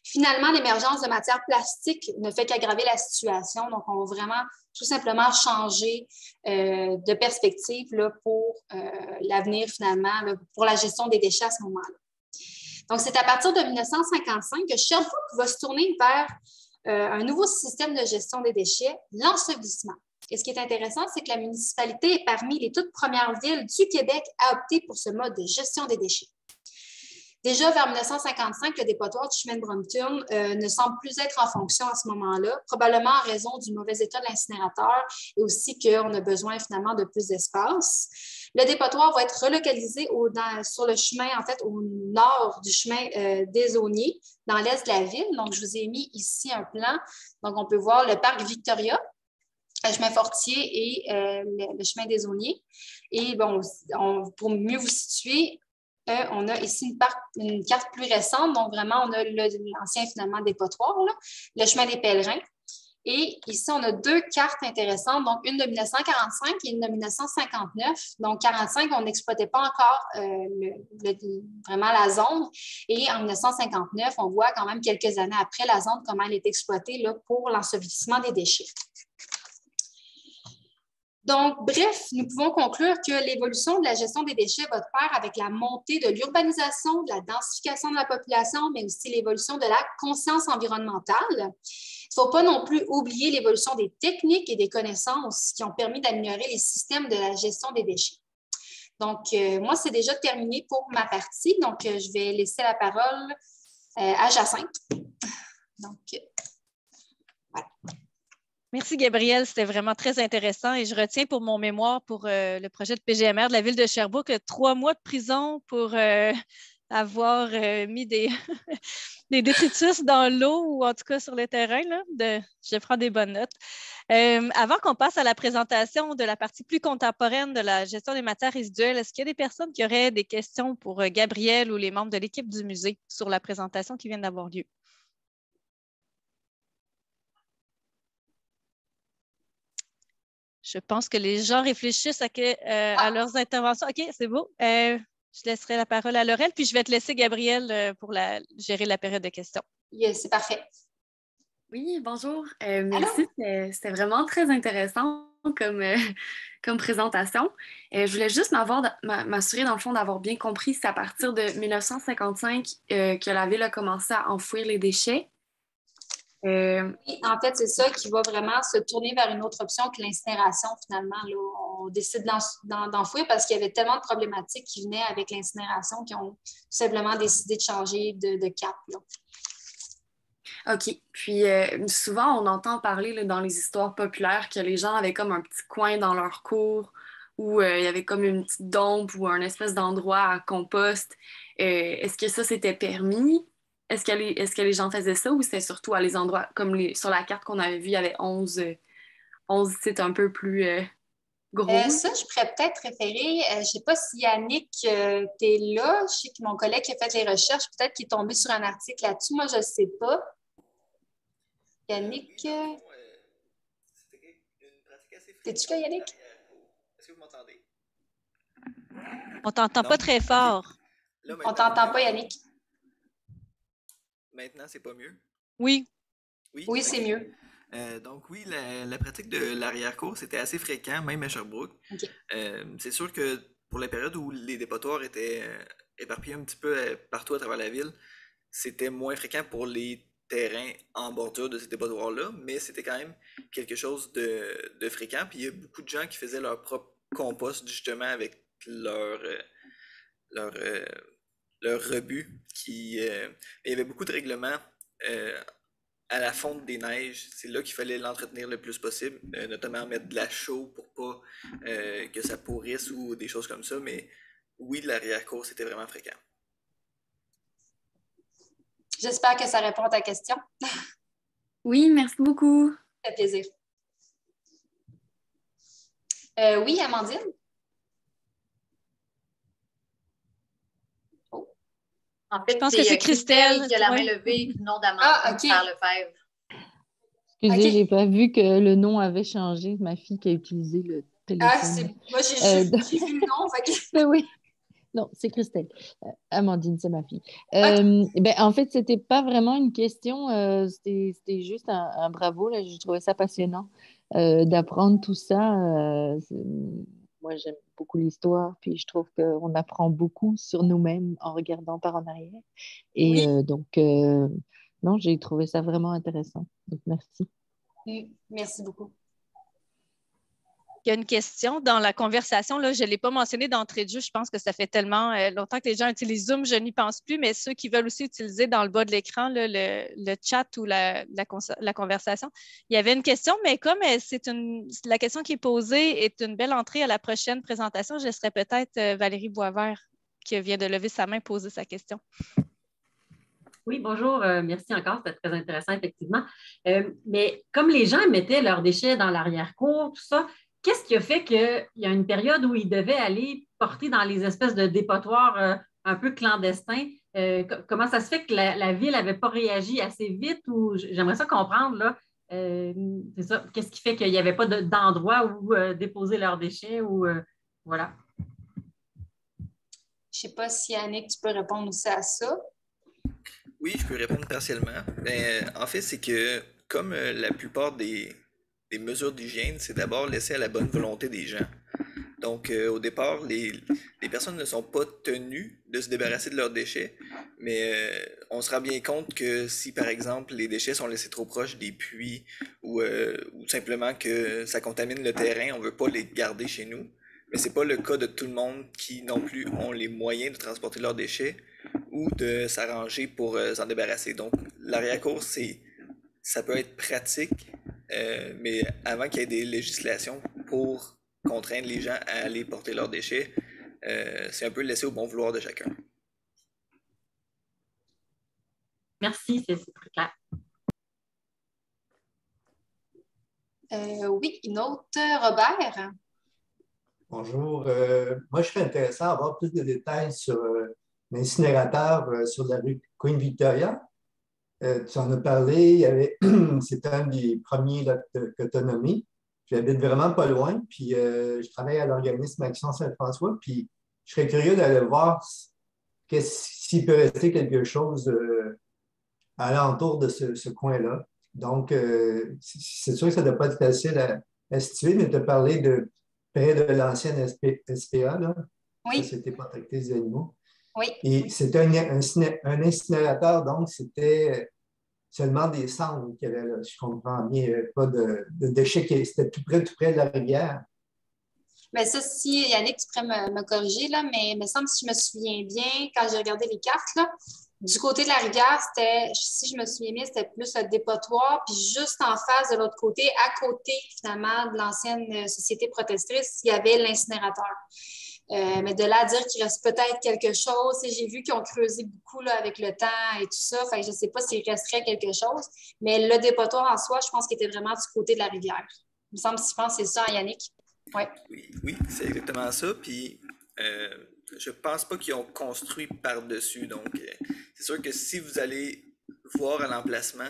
Finalement, l'émergence de matières plastiques ne fait qu'aggraver la situation. Donc, on va vraiment tout simplement changer euh, de perspective là, pour euh, l'avenir, finalement, là, pour la gestion des déchets à ce moment-là. Donc, c'est à partir de mille neuf cent cinquante-cinq que Sherbrooke va se tourner vers euh, un nouveau système de gestion des déchets, l'ensevelissement. Et ce qui est intéressant, c'est que la municipalité est parmi les toutes premières villes du Québec à opter pour ce mode de gestion des déchets. Déjà, vers mille neuf cent cinquante-cinq, le dépotoir du chemin de Brompton euh, ne semble plus être en fonction à ce moment-là, probablement en raison du mauvais état de l'incinérateur et aussi qu'on a besoin finalement de plus d'espace. Le dépotoir va être relocalisé au, dans, sur le chemin, en fait, au nord du chemin euh, des Auniers, dans l'est de la ville. Donc, je vous ai mis ici un plan. Donc, on peut voir le parc Victoria, le chemin Fortier et euh, le, le chemin des Auniers. Et bon, on, pour mieux vous situer, Euh, on a ici une, part, une carte plus récente, donc vraiment, on a l'ancien finalement dépotoir, là, le chemin des pèlerins. Et ici, on a deux cartes intéressantes, donc une de mille neuf cent quarante-cinq et une de mille neuf cent cinquante-neuf. Donc, quarante-cinq, on n'exploitait pas encore euh, le, le, vraiment la zone. Et en mille neuf cent cinquante-neuf, on voit quand même quelques années après la zone, comment elle est exploitée là, pour l'ensevelissement des déchets. Donc, bref, nous pouvons conclure que l'évolution de la gestion des déchets va de pair avec la montée de l'urbanisation, de la densification de la population, mais aussi l'évolution de la conscience environnementale. Il ne faut pas non plus oublier l'évolution des techniques et des connaissances qui ont permis d'améliorer les systèmes de la gestion des déchets. Donc, euh, moi, c'est déjà terminé pour ma partie. Donc, euh, je vais laisser la parole euh, à Jacinthe. Donc, euh, voilà. Merci, Gabrielle. C'était vraiment très intéressant et je retiens pour mon mémoire pour euh, le projet de P G M R de la ville de Sherbrooke trois mois de prison pour euh, avoir euh, mis des, des détritus dans l'eau ou en tout cas sur le terrain. Là, de, je prends des bonnes notes. Euh, avant qu'on passe à la présentation de la partie plus contemporaine de la gestion des matières résiduelles, est-ce qu'il y a des personnes qui auraient des questions pour euh, Gabrielle ou les membres de l'équipe du musée sur la présentation qui vient d'avoir lieu? Je pense que les gens réfléchissent à, que, euh, à leurs interventions. OK, c'est beau. Euh, je laisserai la parole à Laurel, puis je vais te laisser, Gabrielle, euh, pour la, gérer la période de questions. Yes, c'est parfait. Oui, bonjour. Euh, merci. C'était vraiment très intéressant comme, euh, comme présentation. Euh, je voulais juste m'assurer, dans le fond, d'avoir bien compris. C'est à partir de mille neuf cent cinquante-cinq euh, que la ville a commencé à enfouir les déchets. Euh, oui, en fait, c'est ça qui va vraiment se tourner vers une autre option que l'incinération, finalement. Là, on décide d'enfouir parce qu'il y avait tellement de problématiques qui venaient avec l'incinération qu'ils ont tout simplement décidé de changer de, de cap. Là. OK. Puis euh, souvent, on entend parler là, dans les histoires populaires que les gens avaient comme un petit coin dans leur cour où euh, il y avait comme une petite dompe ou un espèce d'endroit à compost. Euh, est-ce que ça, c'était permis? Est-ce que, les, est-ce que les gens faisaient ça ou c'était surtout à les endroits, comme les, sur la carte qu'on avait vue, il y avait onze, onze sites un peu plus euh, gros? Euh, ça, je pourrais peut-être référer, euh, je ne sais pas si Yannick, euh, tu es là. Je sais que mon collègue qui a fait les recherches, peut-être qu'il est tombé sur un article là-dessus. Moi, je ne sais pas. Yannick? Euh... Es-tu là, Yannick? Est-ce que vous m'entendez? On t'entend pas très fort. Là, on t'entend pas, Yannick. Maintenant, c'est pas mieux? Oui. Oui, oui c'est okay. mieux. Euh, donc oui, la, la pratique de l'arrière-cour, c'était assez fréquent, même à Sherbrooke. Okay. Euh, c'est sûr que pour la période où les dépotoirs étaient euh, éparpillés un petit peu euh, partout à travers la ville, c'était moins fréquent pour les terrains en bordure de ces dépotoirs-là, mais c'était quand même quelque chose de, de fréquent. Puis il y a beaucoup de gens qui faisaient leur propre compost justement avec leur, euh, leur, euh, leur rebut. Qui, euh, il y avait beaucoup de règlements euh, à la fonte des neiges. C'est là qu'il fallait l'entretenir le plus possible, euh, notamment mettre de la chaux pour pas euh, que ça pourrisse ou des choses comme ça. Mais oui, l'arrière-cour, c'était vraiment fréquent. J'espère que ça répond à ta question. Oui, merci beaucoup. Ça fait plaisir. Euh, oui, Amandine? Oh. En fait, je pense que c'est Christelle. Christelle qui a la main ouais. levée, nom d'Amandine ah, okay. par Lefebvre. Excusez, okay. j'ai pas vu que le nom avait changé. Ma fille qui a utilisé le téléphone. Ah, c'est... Moi, j'ai, euh, donc... j'ai vu le nom. Fait que... oui. Non, c'est Christelle. Euh, Amandine, c'est ma fille. Euh, ben, en fait, c'était pas vraiment une question, euh, c'était c'était juste un, un bravo. Là. Je trouvais ça passionnant euh, d'apprendre tout ça. Euh, c'est- moi, j'aime beaucoup l'histoire, puis je trouve qu'on apprend beaucoup sur nous-mêmes en regardant par en arrière. Et Oui, euh, donc, euh, non, j'ai trouvé ça vraiment intéressant. Donc, merci. mm, merci beaucoup. Il y a une question dans la conversation, là, je ne l'ai pas mentionné d'entrée de jeu, je pense que ça fait tellement euh, longtemps que les gens utilisent Zoom, je n'y pense plus, mais ceux qui veulent aussi utiliser dans le bas de l'écran là, le, le chat ou la, la, la conversation, il y avait une question, mais comme euh, c'est une, la question qui est posée est une belle entrée à la prochaine présentation, je laisserai peut-être euh, Valérie Boisvert qui vient de lever sa main poser sa question. Oui, bonjour. Euh, merci encore. C'était très intéressant, effectivement. Euh, mais comme les gens mettaient leurs déchets dans l'arrière-cour, tout ça, qu'est-ce qui a fait qu'il y a une période où ils devaient aller porter dans les espèces de dépotoirs euh, un peu clandestins? Euh, comment ça se fait que la, la ville n'avait pas réagi assez vite? Ou j'aimerais ça comprendre, là. Euh, c'est ça. Qu'est-ce qui fait qu'il n'y avait pas de, d'endroit où euh, déposer leurs déchets? Ou, euh, voilà. Je ne sais pas si, Annick, tu peux répondre aussi à ça. Oui, je peux répondre partiellement. Ben, en fait, c'est que comme euh, la plupart des, des mesures d'hygiène, c'est d'abord laissé à la bonne volonté des gens. Donc, euh, au départ, les, les personnes ne sont pas tenues de se débarrasser de leurs déchets, mais euh, on se rend bien compte que si, par exemple, les déchets sont laissés trop proches des puits ou, euh, ou simplement que ça contamine le terrain, on ne veut pas les garder chez nous. Mais c'est pas le cas de tout le monde qui non plus ont les moyens de transporter leurs déchets ou de s'arranger pour euh, s'en débarrasser. Donc, l'arrière-cour, c'est, ça peut être pratique, euh, mais avant qu'il y ait des législations pour contraindre les gens à aller porter leurs déchets, euh, c'est un peu laissé au bon vouloir de chacun. Merci, c'est, c'est très clair. Euh, oui, une autre, Robert? Bonjour. Euh, moi, je serais intéressé à avoir plus de détails sur euh, l'incinérateur euh, sur la rue Queen Victoria. Euh, tu en as parlé, il y avait, c'était un des premiers là, d'autonomie. J'habite vraiment pas loin, puis euh, je travaille à l'organisme Action Saint-François, puis je serais curieux d'aller voir s'il peut rester quelque chose euh, alentour de ce, ce coin-là. Donc, euh, c'est sûr que ça ne doit pas être facile à, à situer, mais tu as parlé de près de l'ancienne S P A, là. Oui. Ça, c'était protectrice des animaux. Oui. Et c'était un, un, un incinérateur, donc c'était seulement des cendres qu'il y avait là. Je comprends bien, pas de, de déchets, c'était tout près, tout près de la rivière. Bien, ça, si Yannick, tu pourrais me, me corriger, là, mais il me semble, si je me souviens bien, quand j'ai regardé les cartes, là, du côté de la rivière, c'était, si je me souviens bien, c'était plus le dépotoir, puis juste en face de l'autre côté, à côté, finalement, de l'ancienne société protectrice, il y avait l'incinérateur. Euh, mais de là à dire qu'il reste peut-être quelque chose, j'ai vu qu'ils ont creusé beaucoup là, avec le temps et tout ça, fait que je ne sais pas s'il resterait quelque chose, mais le dépotoir en soi, je pense qu'il était vraiment du côté de la rivière. Il me semble, si je pense que c'est ça, hein, Yannick? Ouais. Oui, oui, c'est exactement ça. Puis, euh, je pense pas qu'ils ont construit par-dessus. Donc, euh, c'est sûr que si vous allez voir à l'emplacement,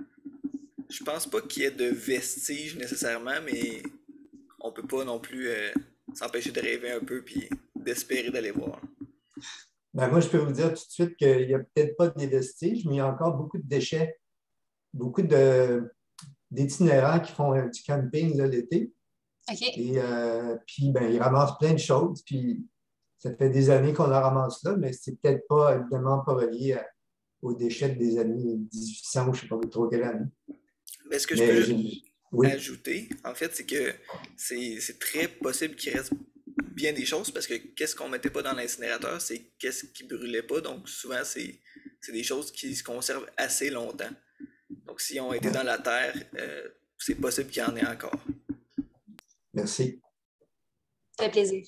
je pense pas qu'il y ait de vestiges nécessairement, mais on peut pas non plus euh, s'empêcher de rêver un peu puis d'espérer d'aller voir. Ben moi, je peux vous dire tout de suite qu'il n'y a peut-être pas de vestiges, mais il y a encore beaucoup de déchets, beaucoup de, d'itinérants qui font du camping là, l'été. Okay. Et euh, puis, ben, ils ramassent plein de choses. Puis, ça fait des années qu'on la ramasse là, mais c'est peut-être pas, évidemment, pas relié à, aux déchets des années dix-huit cents ou je ne sais pas trop quelle année. Mais ce que je mais peux oui. ajouter, en fait, c'est que c'est, c'est très possible qu'il reste bien des choses parce que qu'est-ce qu'on mettait pas dans l'incinérateur, c'est qu'est-ce qui brûlait pas. Donc, souvent, c'est, c'est des choses qui se conservent assez longtemps. Donc, s'ils ont été dans la terre, euh, c'est possible qu'il y en ait encore. Merci. Ça fait plaisir.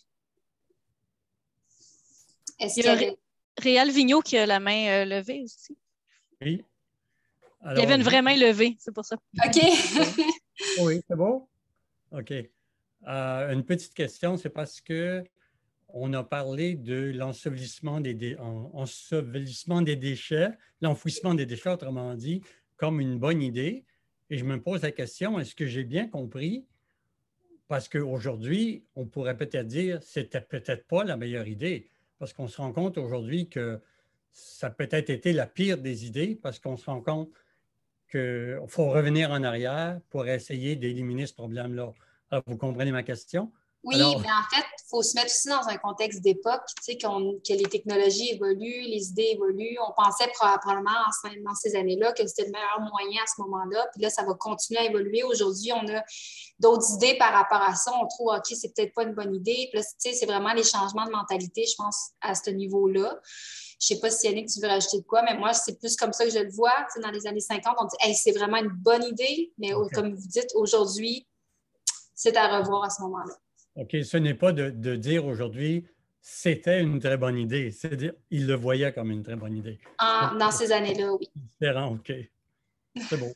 Est-ce Il y a qu'il y avait... Réal Vigneault qui a la main euh, levée aussi. Oui. Alors, il y avait une vraie main levée, c'est pour ça. OK. Oui, c'est bon? OK. Euh, une petite question, c'est parce que on a parlé de l'ensevelissement des, dé... ensevelissement des déchets, l'enfouissement des déchets, autrement dit, comme une bonne idée. Et je me pose la question, est-ce que j'ai bien compris? Parce qu'aujourd'hui, on pourrait peut-être dire que ce n'était peut-être pas la meilleure idée. parce qu'on se rend compte aujourd'hui que ça a peut-être été la pire des idées, parce qu'on se rend compte qu'il faut revenir en arrière pour essayer d'éliminer ce problème-là. Alors, vous comprenez ma question? Oui, Alors, mais en fait, il faut se mettre aussi dans un contexte d'époque, tu sais, qu'on, que les technologies évoluent, les idées évoluent. On pensait probablement en ce- dans ces années-là que c'était le meilleur moyen à ce moment-là. Puis là, ça va continuer à évoluer. Aujourd'hui, on a d'autres idées par rapport à ça. On trouve, OK, c'est peut-être pas une bonne idée. Puis là, tu sais, c'est vraiment les changements de mentalité, je pense, à ce niveau-là. Je ne sais pas si Yannick, tu veux rajouter de quoi, mais moi, c'est plus comme ça que je le vois. Tu sais, dans les années cinquante, on dit, hey, c'est vraiment une bonne idée. Mais OK. comme vous dites, aujourd'hui, c'est à revoir à ce moment-là. OK, ce n'est pas de, de dire aujourd'hui c'était une très bonne idée, c'est dire il le voyait comme une très bonne idée. En, dans ces années-là, oui. Différent, OK. C'est bon.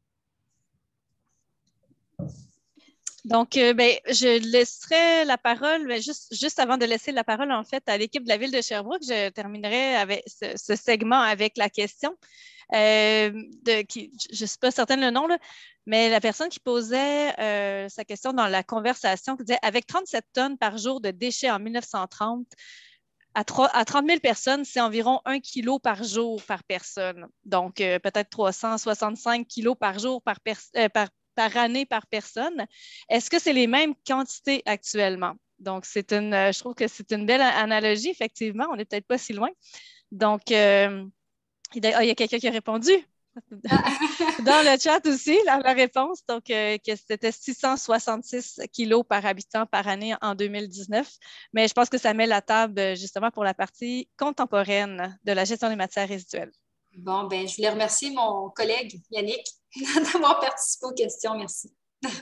Donc, euh, ben, je laisserai la parole, mais juste, juste avant de laisser la parole, en fait, à l'équipe de la Ville de Sherbrooke, je terminerai avec ce, ce segment avec la question. Euh, de, qui, je ne suis pas certaine le nom, là, mais la personne qui posait euh, sa question dans la conversation, qui disait « Avec trente-sept tonnes par jour de déchets en mille neuf cent trente, à, à trente mille personnes, c'est environ un kilo par jour par personne. Donc, euh, peut-être trois cent soixante-cinq kilos par jour par, euh, par, par année par personne. Est-ce que c'est les mêmes quantités actuellement? » Donc, c'est une, je trouve que c'est une belle analogie, effectivement. On n'est peut-être pas si loin. Donc, euh, il y a quelqu'un qui a répondu dans le chat aussi, la, la réponse, donc euh, que c'était six cent soixante-six kilos par habitant par année en deux mille dix-neuf. Mais je pense que ça met la table justement pour la partie contemporaine de la gestion des matières résiduelles. Bon, ben, je voulais remercier mon collègue Yannick d'avoir participé aux questions. Merci.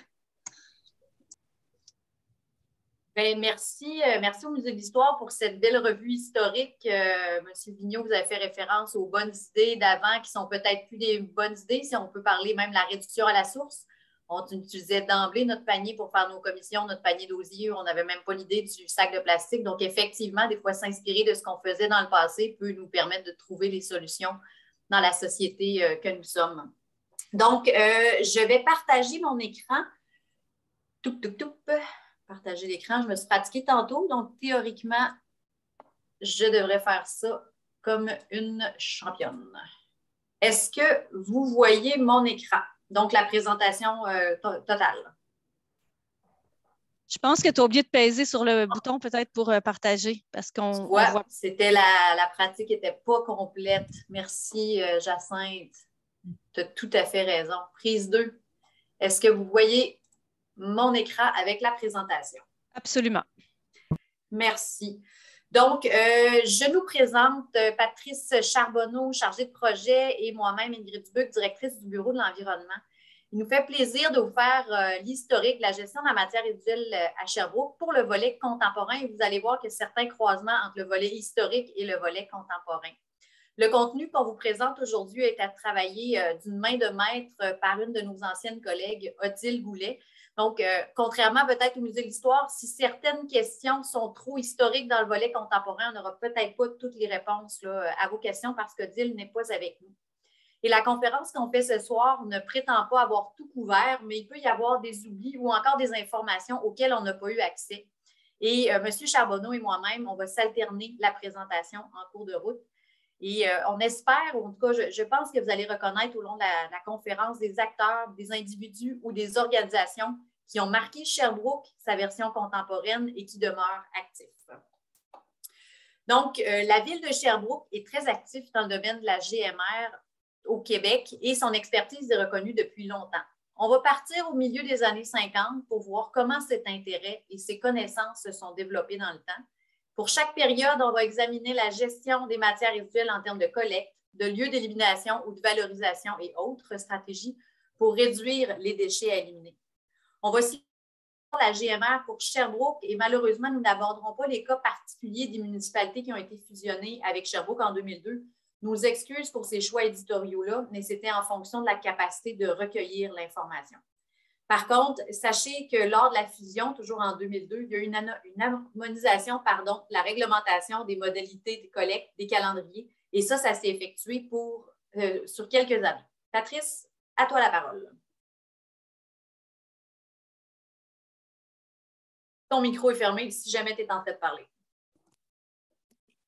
Bien, merci. Euh, merci au Musée de l'Histoire pour cette belle revue historique. Euh, Monsieur Vigneault, vous avez fait référence aux bonnes idées d'avant qui sont peut-être plus des bonnes idées, si on peut parler même de la réduction à la source. On utilisait d'emblée notre panier pour faire nos commissions, notre panier d'osier. On n'avait même pas l'idée du sac de plastique. Donc, effectivement, des fois, s'inspirer de ce qu'on faisait dans le passé peut nous permettre de trouver les solutions dans la société euh, que nous sommes. Donc, euh, je vais partager mon écran. Toup, toup, toup. Partager l'écran. Je me suis pratiquée tantôt, donc théoriquement, je devrais faire ça comme une championne. Est-ce que vous voyez mon écran? Donc, la présentation euh, to- totale. Je pense que tu as oublié de peser sur le bouton peut-être pour euh, partager parce qu'on Ouais, voit. C'était la, la pratique n'était pas complète. Merci, euh, Jacinthe. Tu as tout à fait raison. Prise deux. Est-ce que vous voyez mon écran avec la présentation? Absolument. Merci. Donc, euh, je nous présente euh, Patrice Charbonneau, chargée de projet, et moi-même, Ingrid Dubuc, directrice du Bureau de l'environnement. Il nous fait plaisir de vous faire euh, l'historique de la gestion de la matière résiduelle euh, à Sherbrooke pour le volet contemporain. Et vous allez voir qu'il y a certains croisements entre le volet historique et le volet contemporain. Le contenu qu'on vous présente aujourd'hui est à travailler euh, d'une main de maître euh, par une de nos anciennes collègues, Odile Goulet. Donc, euh, contrairement peut-être au Musée de l'Histoire, si certaines questions sont trop historiques dans le volet contemporain, on n'aura peut-être pas toutes les réponses là, à vos questions parce que Odile n'est pas avec nous. Et la conférence qu'on fait ce soir ne prétend pas avoir tout couvert, mais il peut y avoir des oublis ou encore des informations auxquelles on n'a pas eu accès. Et euh, M. Charbonneau et moi-même, on va s'alterner la présentation en cours de route. Et euh, on espère, ou en tout cas, je, je pense que vous allez reconnaître au long de la, la conférence des acteurs, des individus ou des organisations qui ont marqué Sherbrooke, sa version contemporaine, et qui demeurent actifs. Donc, euh, la ville de Sherbrooke est très active dans le domaine de la G M R au Québec et son expertise est reconnue depuis longtemps. On va partir au milieu des années cinquante pour voir comment cet intérêt et ces connaissances se sont développées dans le temps. Pour chaque période, on va examiner la gestion des matières résiduelles en termes de collecte, de lieux d'élimination ou de valorisation et autres stratégies pour réduire les déchets à éliminer. On va aussi voir la G M R pour Sherbrooke et malheureusement, nous n'aborderons pas les cas particuliers des municipalités qui ont été fusionnées avec Sherbrooke en deux mille deux. Nos excuses pour ces choix éditoriaux-là, mais c'était en fonction de la capacité de recueillir l'information. Par contre, sachez que lors de la fusion, toujours en deux mille deux, il y a eu une, une harmonisation, pardon, de la réglementation des modalités de collecte, des calendriers. Et ça, ça s'est effectué pour, euh, sur quelques années. Patrice, à toi la parole. Ton micro est fermé si jamais tu es en train de parler.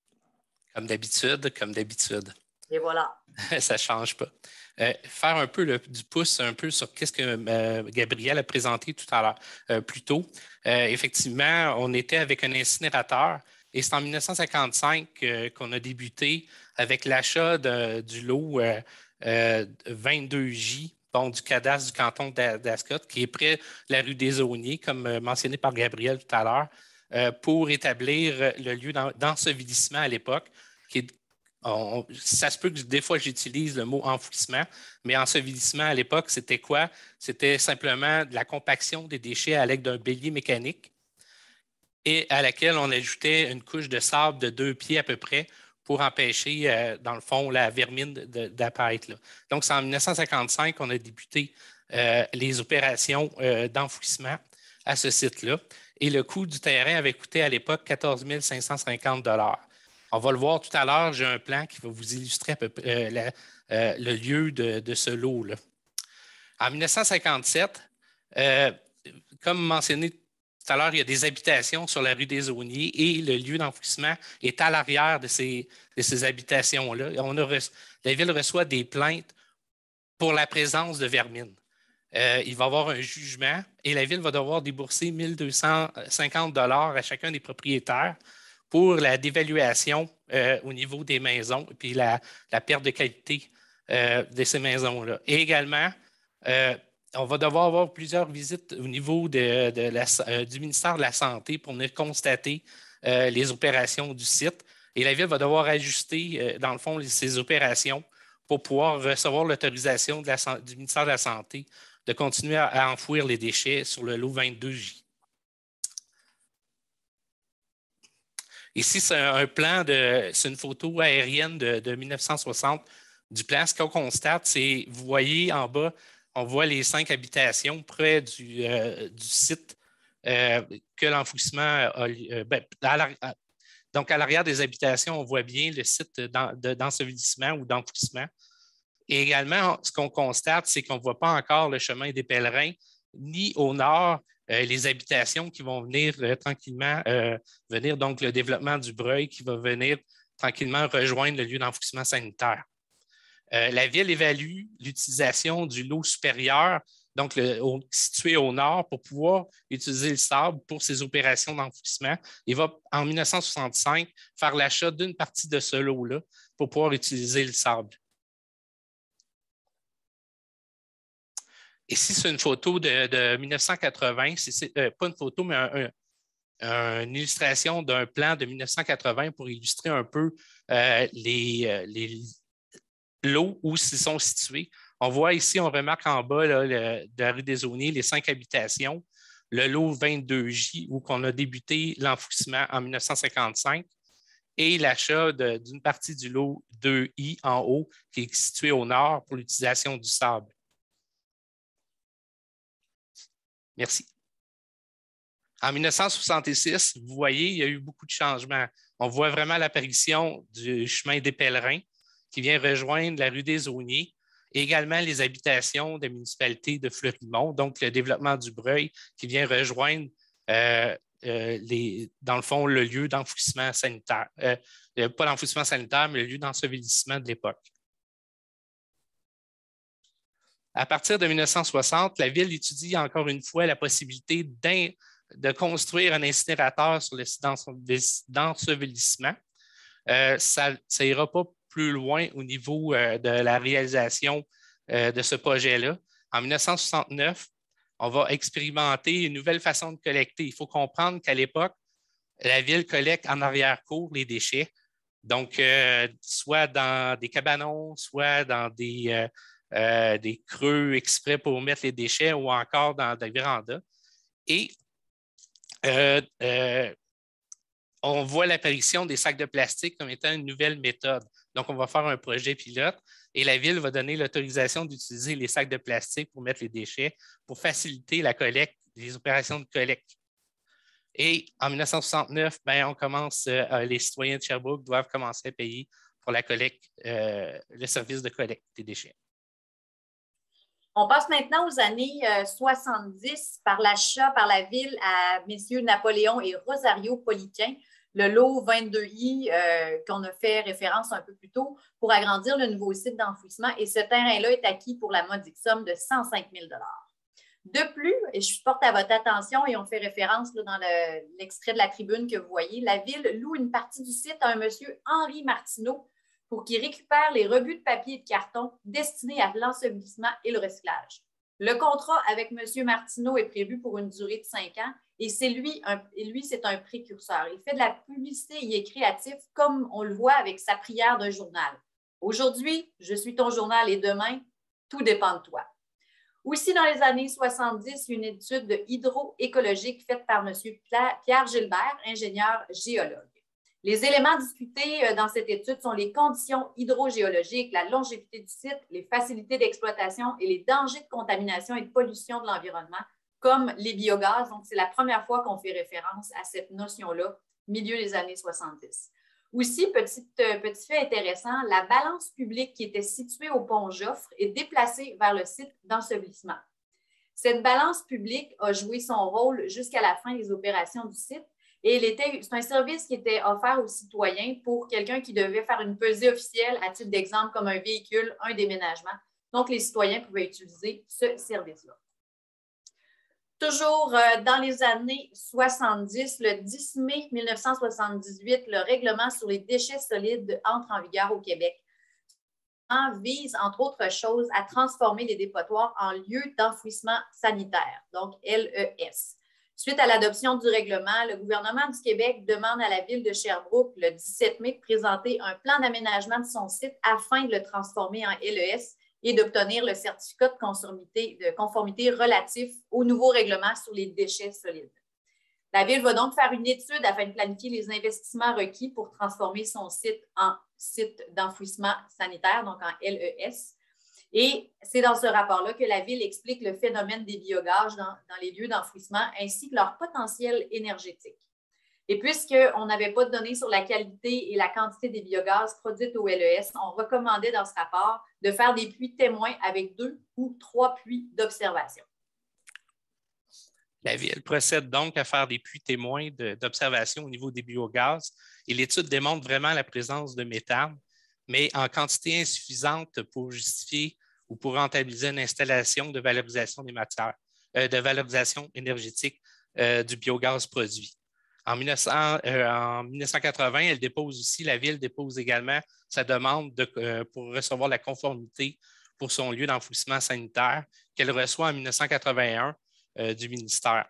Comme d'habitude, comme d'habitude. Et voilà. Ça ne change pas. Euh, faire un peu le, du pouce un peu sur ce que euh, Gabrielle a présenté tout à l'heure, euh, plus tôt. Euh, effectivement, on était avec un incinérateur et c'est en mille neuf cent cinquante-cinq euh, qu'on a débuté avec l'achat du lot euh, euh, vingt-deux J, bon, du cadastre du canton d'Ascot, qui est près de la rue des Aulniers, comme euh, mentionné par Gabrielle tout à l'heure, euh, pour établir le lieu d'ensevelissement à l'époque, qui est On, ça se peut que des fois j'utilise le mot enfouissement, mais ensevelissement à l'époque, c'était quoi? C'était simplement de la compaction des déchets à l'aide d'un bélier mécanique et à laquelle on ajoutait une couche de sable de deux pieds à peu près pour empêcher, euh, dans le fond, la vermine d'apparaître là. Donc, c'est en mille neuf cent cinquante-cinq qu'on a débuté euh, les opérations euh, d'enfouissement à ce site-là. Et le coût du terrain avait coûté à l'époque quatorze mille cinq cent cinquante dollars. On va le voir tout à l'heure, j'ai un plan qui va vous illustrer à peu près, euh, la, euh, le lieu de, de ce lot-là. En mille neuf cent cinquante-sept, euh, comme mentionné tout à l'heure, il y a des habitations sur la rue des Aulniers et le lieu d'enfouissement est à l'arrière de ces, de ces habitations-là. On a reçu, la Ville reçoit des plaintes pour la présence de vermine. Euh, il va y avoir un jugement et la Ville va devoir débourser mille deux cent cinquante dollars à chacun des propriétaires pour la dévaluation euh, au niveau des maisons et puis la, la perte de qualité euh, de ces maisons-là. Et également, euh, on va devoir avoir plusieurs visites au niveau de, de la, euh, du ministère de la Santé pour venir constater euh, les opérations du site. Et la Ville va devoir ajuster, euh, dans le fond, ces opérations pour pouvoir recevoir l'autorisation du ministère de la Santé de continuer à, à enfouir les déchets sur le lot vingt-deux J. Ici, c'est un plan, de, c'est une photo aérienne de, de mille neuf cent soixante du plan. Ce qu'on constate, c'est, vous voyez en bas, on voit les cinq habitations près du, euh, du site euh, que l'enfouissement a euh, ben, à donc, à l'arrière des habitations, on voit bien le site d'ensevelissement ou d'enfouissement. Et également, ce qu'on constate, c'est qu'on ne voit pas encore le chemin des pèlerins, ni au nord, Euh, les habitations qui vont venir euh, tranquillement euh, venir, donc le développement du Breuil qui va venir tranquillement rejoindre le lieu d'enfouissement sanitaire. Euh, la Ville évalue l'utilisation du lot supérieur, donc le, au, situé au nord, pour pouvoir utiliser le sable pour ses opérations d'enfouissement. Il va, en mille neuf cent soixante-cinq, faire l'achat d'une partie de ce lot-là pour pouvoir utiliser le sable. Ici, c'est une photo de, de mille neuf cent quatre-vingts. C'est euh, pas une photo, mais un, un, une illustration d'un plan de mille neuf cent quatre-vingts pour illustrer un peu euh, les, les lots où ils sont situés. On voit ici, on remarque en bas là, le, de la rue des Aulniers, les cinq habitations, le lot vingt-deux J où on a débuté l'enfouissement en mille neuf cent cinquante-cinq et l'achat d'une partie du lot deux I en haut qui est situé au nord pour l'utilisation du sable. Merci. En mille neuf cent soixante-six, vous voyez, il y a eu beaucoup de changements. On voit vraiment l'apparition du chemin des pèlerins qui vient rejoindre la rue des Aulniers et également les habitations de la municipalité de Fleurimont, donc le développement du Breuil qui vient rejoindre, euh, euh, les, dans le fond, le lieu d'enfouissement sanitaire. Euh, pas l'enfouissement sanitaire, mais le lieu d'ensevelissement de l'époque. À partir de mille neuf cent soixante, la Ville étudie encore une fois la possibilité de construire un incinérateur sur le site d'ensevelissement. Euh, ça n'ira pas plus loin au niveau euh, de la réalisation euh, de ce projet-là. En mille neuf cent soixante-neuf, on va expérimenter une nouvelle façon de collecter. Il faut comprendre qu'à l'époque, la Ville collecte en arrière-cour les déchets, donc euh, soit dans des cabanons, soit dans des... Euh, Euh, des creux exprès pour mettre les déchets ou encore dans des vérandas. Et euh, euh, on voit l'apparition des sacs de plastique comme étant une nouvelle méthode. Donc, on va faire un projet pilote et la Ville va donner l'autorisation d'utiliser les sacs de plastique pour mettre les déchets pour faciliter la collecte, les opérations de collecte. Et en mille neuf cent soixante-neuf, ben, on commence, euh, les citoyens de Sherbrooke doivent commencer à payer pour la collecte, euh, le service de collecte des déchets. On passe maintenant aux années euh, soixante-dix par l'achat par la Ville à messieurs Napoléon et Rosario Poliquin le lot vingt-deux I euh, qu'on a fait référence un peu plus tôt pour agrandir le nouveau site d'enfouissement. Et ce terrain-là est acquis pour la modique somme de cent cinq mille dollars. De plus, et je porte à votre attention, et on fait référence là, dans le, l'extrait de la tribune que vous voyez, la Ville loue une partie du site à un monsieur Henri Martineau pour qu'il récupère les rebuts de papier et de carton destinés à l'ensevelissement et le recyclage. Le contrat avec M. Martineau est prévu pour une durée de cinq ans et c'est lui, un, et lui, c'est un précurseur. Il fait de la publicité, il est créatif, comme on le voit avec sa prière d'un journal. Aujourd'hui, je suis ton journal et demain, tout dépend de toi. Aussi, dans les années soixante-dix, une étude hydroécologique faite par M. Pierre Gilbert, ingénieur géologue. Les éléments discutés dans cette étude sont les conditions hydrogéologiques, la longévité du site, les facilités d'exploitation et les dangers de contamination et de pollution de l'environnement, comme les biogaz. Donc, c'est la première fois qu'on fait référence à cette notion-là, milieu des années soixante-dix. Aussi, petit, petit fait intéressant, la balance publique qui était située au pont Joffre est déplacée vers le site d'ensevelissement. Cette balance publique a joué son rôle jusqu'à la fin des opérations du site. Et c'est un service qui était offert aux citoyens pour quelqu'un qui devait faire une pesée officielle, à titre d'exemple, comme un véhicule, un déménagement. Donc, les citoyens pouvaient utiliser ce service-là. Toujours euh, dans les années soixante-dix, le dix mai mille neuf cent soixante-dix-huit, le règlement sur les déchets solides entre en vigueur au Québec. Il vise, entre autres choses, à transformer les dépotoirs en lieux d'enfouissement sanitaire, donc L E S. Suite à l'adoption du règlement, le gouvernement du Québec demande à la Ville de Sherbrooke, le dix-sept mai, de présenter un plan d'aménagement de son site afin de le transformer en L E S et d'obtenir le certificat de conformité, de conformité relatif au nouveau règlement sur les déchets solides. La Ville va donc faire une étude afin de planifier les investissements requis pour transformer son site en site d'enfouissement sanitaire, donc en L E S. Et c'est dans ce rapport-là que la Ville explique le phénomène des biogaz dans, dans les lieux d'enfouissement ainsi que leur potentiel énergétique. Et puisqu'on n'avait pas de données sur la qualité et la quantité des biogaz produites au L E S, on recommandait dans ce rapport de faire des puits témoins avec deux ou trois puits d'observation. La Ville procède donc à faire des puits témoins de, d'observation au niveau des biogaz et l'étude démontre vraiment la présence de méthane, mais en quantité insuffisante pour justifier ou pour rentabiliser une installation de valorisation des matières, euh, de valorisation énergétique euh, du biogaz produit. En, mille neuf cents, euh, en mille neuf cent quatre-vingts, elle dépose aussi, la Ville dépose également sa demande de, euh, pour recevoir la conformité pour son lieu d'enfouissement sanitaire qu'elle reçoit en mille neuf cent quatre-vingt-un euh, du ministère.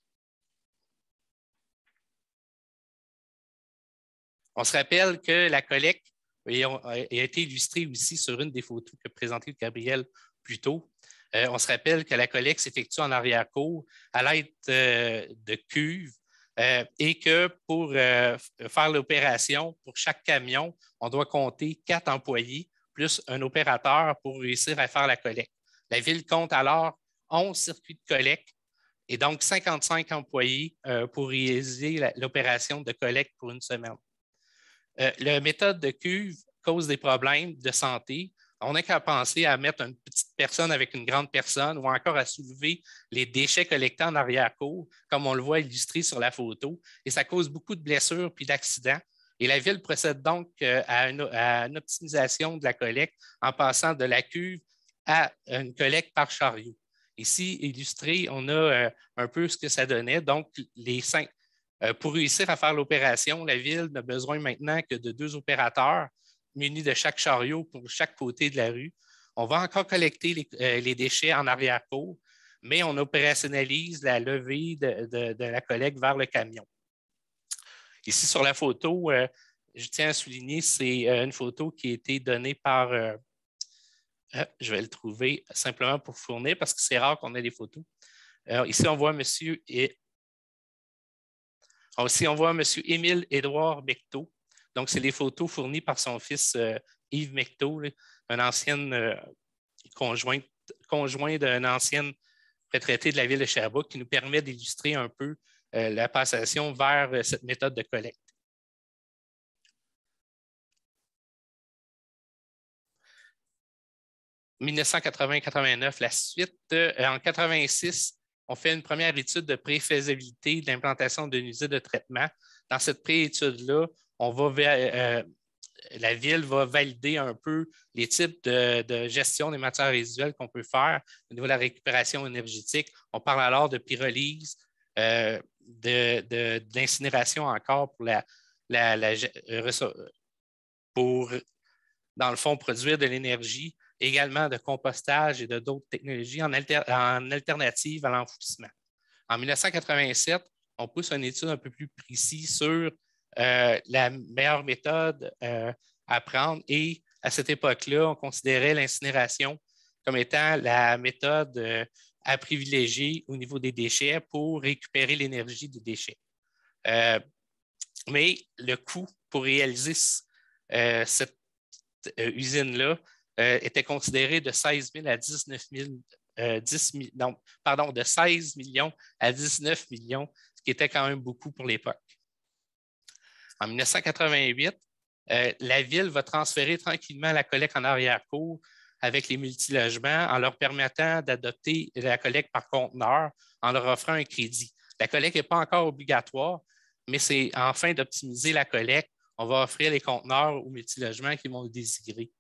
On se rappelle que la collecte a été illustrée aussi sur une des photos que présentait Gabriel plus tôt. Euh, on se rappelle que la collecte s'effectue en arrière-cour à l'aide euh, de cuves euh, et que pour euh, faire l'opération, pour chaque camion, on doit compter quatre employés plus un opérateur pour réussir à faire la collecte. La Ville compte alors onze circuits de collecte et donc cinquante-cinq employés euh, pour réaliser la, l'opération de collecte pour une semaine. Euh, la méthode de cuve cause des problèmes de santé. On n'a qu'à penser à mettre une petite personne avec une grande personne ou encore à soulever les déchets collectés en arrière-cour, comme on le voit illustré sur la photo, et ça cause beaucoup de blessures puis d'accidents. Et la Ville procède donc à une, à une optimisation de la collecte en passant de la cuve à une collecte par chariot. Ici, illustré, on a euh, un peu ce que ça donnait. Donc, les cinq, euh, pour réussir à faire l'opération, la Ville n'a besoin maintenant que de deux opérateurs munis de chaque chariot pour chaque côté de la rue. On va encore collecter les, euh, les déchets en arrière-cour, mais on opérationnalise la levée de, de, de la collecte vers le camion. Ici, sur la photo, euh, je tiens à souligner, c'est euh, une photo qui a été donnée par... Euh, euh, je vais le trouver simplement pour fournir, parce que c'est rare qu'on ait des photos. Alors, ici, on voit M. Et... Alors, ici, on voit M. Émile-Édouard Mecteau. Donc, c'est les photos fournies par son fils euh, Yves Mecteau, un ancien euh, conjoint, conjoint d'un ancien retraité de la Ville de Sherbrooke, qui nous permet d'illustrer un peu euh, la passation vers euh, cette méthode de collecte. mille neuf cent quatre-vingt quatre-vingt-neuf, la suite. Euh, en quatre-vingt-six, on fait une première étude de pré-faisabilité de l'implantation d'une usine de traitement. Dans cette pré-étude-là, on va vers, euh, la Ville va valider un peu les types de, de gestion des matières résiduelles qu'on peut faire au niveau de la récupération énergétique. On parle alors de pyrolyse, euh, de, de, de l'incinération encore pour, la, la, la, pour, dans le fond, produire de l'énergie, également de compostage et de d'autres technologies en, alter, en alternative à l'enfouissement. En mille neuf cent quatre-vingt-sept, on pousse une étude un peu plus précise sur Euh, la meilleure méthode euh, à prendre. Et à cette époque-là, on considérait l'incinération comme étant la méthode euh, à privilégier au niveau des déchets pour récupérer l'énergie des déchets. Euh, mais le coût pour réaliser euh, cette euh, usine-là euh, était considéré de seize mille à dix-neuf mille, euh, dix, non, pardon, de seize millions à dix-neuf millions, ce qui était quand même beaucoup pour l'époque. En mille neuf cent quatre-vingt-huit, euh, la Ville va transférer tranquillement la collecte en arrière-cour avec les multilogements en leur permettant d'adopter la collecte par conteneur en leur offrant un crédit. La collecte n'est pas encore obligatoire, mais c'est afin d'optimiser la collecte, on va offrir les conteneurs aux multilogements qui vont le désirer.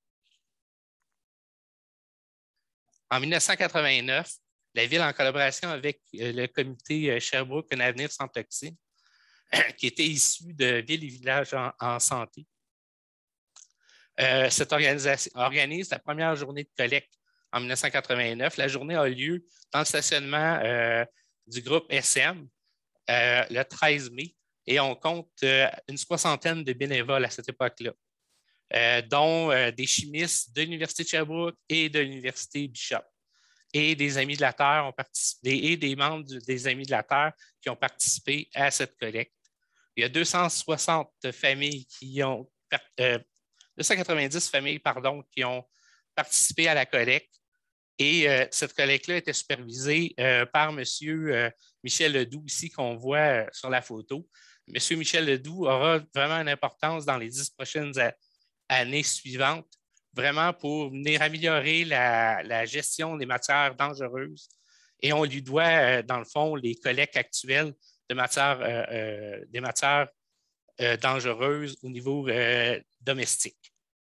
En mille neuf cent quatre-vingt-neuf, la Ville, en collaboration avec le comité Sherbrooke Un avenir sans toxines, qui était issu de villes et villages en, en santé. Euh, cette organisation organise la première journée de collecte en mille neuf cent quatre-vingt-neuf. La journée a lieu dans le stationnement euh, du groupe S M euh, le treize mai et on compte euh, une soixantaine de bénévoles à cette époque-là, euh, dont euh, des chimistes de l'Université de Sherbrooke et de l'Université Bishop. Et des Amis de la Terre ont participé, et des membres du, des Amis de la Terre qui ont participé à cette collecte. Il y a deux cent soixante familles qui ont, euh, deux cent quatre-vingt-dix familles, pardon, qui ont participé à la collecte. Et euh, cette collecte-là était supervisée euh, par M. Euh, Michel Ledoux, ici, qu'on voit euh, sur la photo. M. Michel Ledoux aura vraiment une importance dans les dix prochaines a- années suivantes, vraiment pour venir améliorer la, la gestion des matières dangereuses. Et on lui doit, euh, dans le fond, les collectes actuelles de matières, euh, euh, des matières euh, dangereuses au niveau euh, domestique.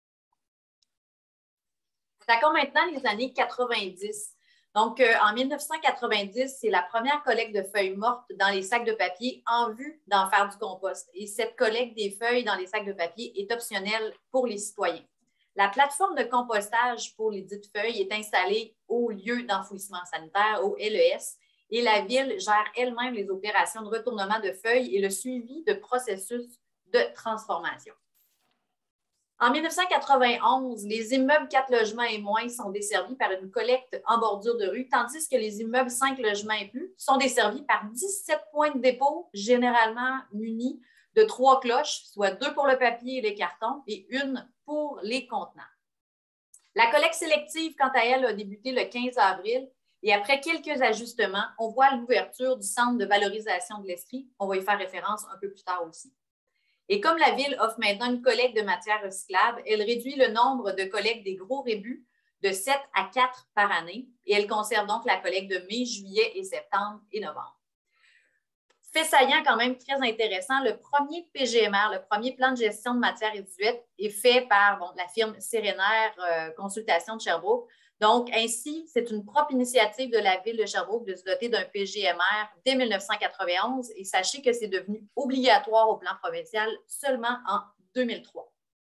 Attaquons maintenant les années quatre-vingt-dix. Donc, euh, en mille neuf cent quatre-vingt-dix, c'est la première collecte de feuilles mortes dans les sacs de papier en vue d'en faire du compost. Et cette collecte des feuilles dans les sacs de papier est optionnelle pour les citoyens. La plateforme de compostage pour les dites feuilles est installée au lieu d'enfouissement sanitaire, au L E S, et la Ville gère elle-même les opérations de retournement de feuilles et le suivi de processus de transformation. En mille neuf cent quatre-vingt-onze, les immeubles quatre logements et moins sont desservis par une collecte en bordure de rue, tandis que les immeubles cinq logements et plus sont desservis par dix-sept points de dépôt, généralement munis de trois cloches, soit deux pour le papier et les cartons et une pour les contenants. La collecte sélective, quant à elle, a débuté le quinze avril et après quelques ajustements, on voit l'ouverture du centre de valorisation de l'Estrie. On va y faire référence un peu plus tard aussi. Et comme la Ville offre maintenant une collecte de matières recyclables, elle réduit le nombre de collectes des gros rébus de sept à quatre par année et elle conserve donc la collecte de mai, juillet et septembre et novembre. Fait saillant quand même très intéressant, le premier P G M R, le premier plan de gestion de matières résiduelles, est fait par bon, la firme Sérénaire euh, Consultation de Sherbrooke. Donc, ainsi, c'est une propre initiative de la Ville de Sherbrooke de se doter d'un P G M R dès mille neuf cent quatre-vingt-onze et sachez que c'est devenu obligatoire au plan provincial seulement en deux mille trois.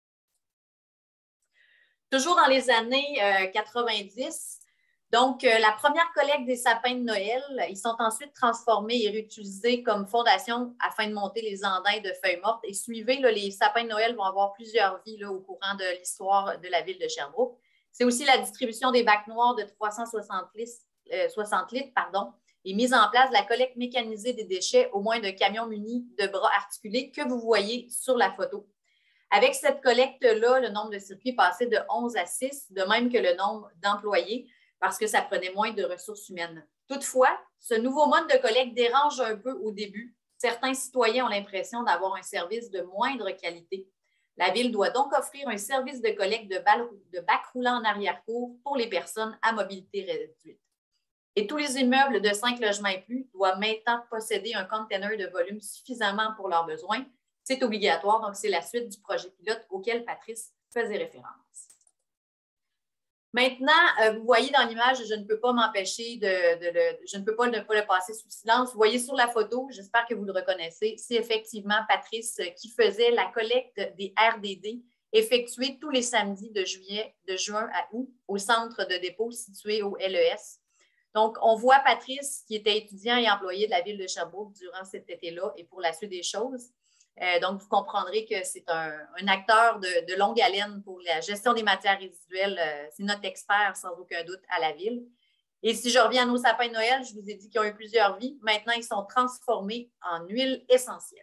Toujours dans les années euh, quatre-vingt-dix, donc euh, la première collecte des sapins de Noël, ils sont ensuite transformés et réutilisés comme fondation afin de monter les andins de feuilles mortes. Et suivez, là, les sapins de Noël vont avoir plusieurs vies là, au courant de l'histoire de la Ville de Sherbrooke. C'est aussi la distribution des bacs noirs de trois cent soixante litres pardon, et mise en place de la collecte mécanisée des déchets au moins de camions munis de bras articulés que vous voyez sur la photo. Avec cette collecte-là, le nombre de circuits passait de onze à six, de même que le nombre d'employés, parce que ça prenait moins de ressources humaines. Toutefois, ce nouveau mode de collecte dérange un peu au début. Certains citoyens ont l'impression d'avoir un service de moindre qualité. La Ville doit donc offrir un service de collecte de, de bacs roulants en arrière-cour pour les personnes à mobilité réduite. Et tous les immeubles de cinq logements et plus doivent maintenant posséder un container de volume suffisamment pour leurs besoins. C'est obligatoire, donc c'est la suite du projet pilote auquel Patrice faisait référence. Maintenant, euh, vous voyez dans l'image, je ne peux pas m'empêcher de, de, de, je ne peux pas ne pas le passer sous silence. Vous voyez sur la photo, j'espère que vous le reconnaissez, c'est effectivement Patrice qui faisait la collecte des R D D effectuée tous les samedis de juillet, de juin à août au centre de dépôt situé au L E S. Donc, on voit Patrice qui était étudiant et employé de la ville de Sherbrooke durant cet été-là et pour la suite des choses. Euh, donc, vous comprendrez que c'est un, un acteur de, de longue haleine pour la gestion des matières résiduelles. Euh, c'est notre expert, sans aucun doute, à la ville. Et si je reviens à nos sapins de Noël, je vous ai dit qu'ils ont eu plusieurs vies. Maintenant, ils sont transformés en huile essentielle.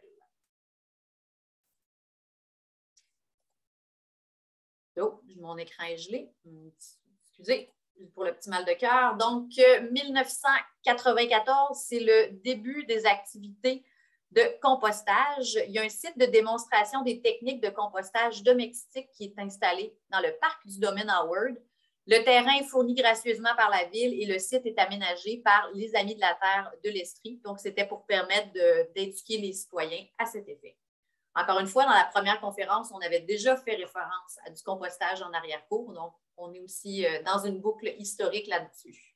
Oh, mon écran est gelé. Excusez pour le petit mal de cœur. Donc, mille neuf cent quatre-vingt-quatorze, c'est le début des activités de compostage. Il y a un site de démonstration des techniques de compostage domestique qui est installé dans le parc du domaine Howard. Le terrain est fourni gracieusement par la ville et le site est aménagé par les Amis de la Terre de l'Estrie. Donc, c'était pour permettre d'éduquer les citoyens à cet effet. Encore une fois, dans la première conférence, on avait déjà fait référence à du compostage en arrière-cour. Donc, on est aussi dans une boucle historique là-dessus.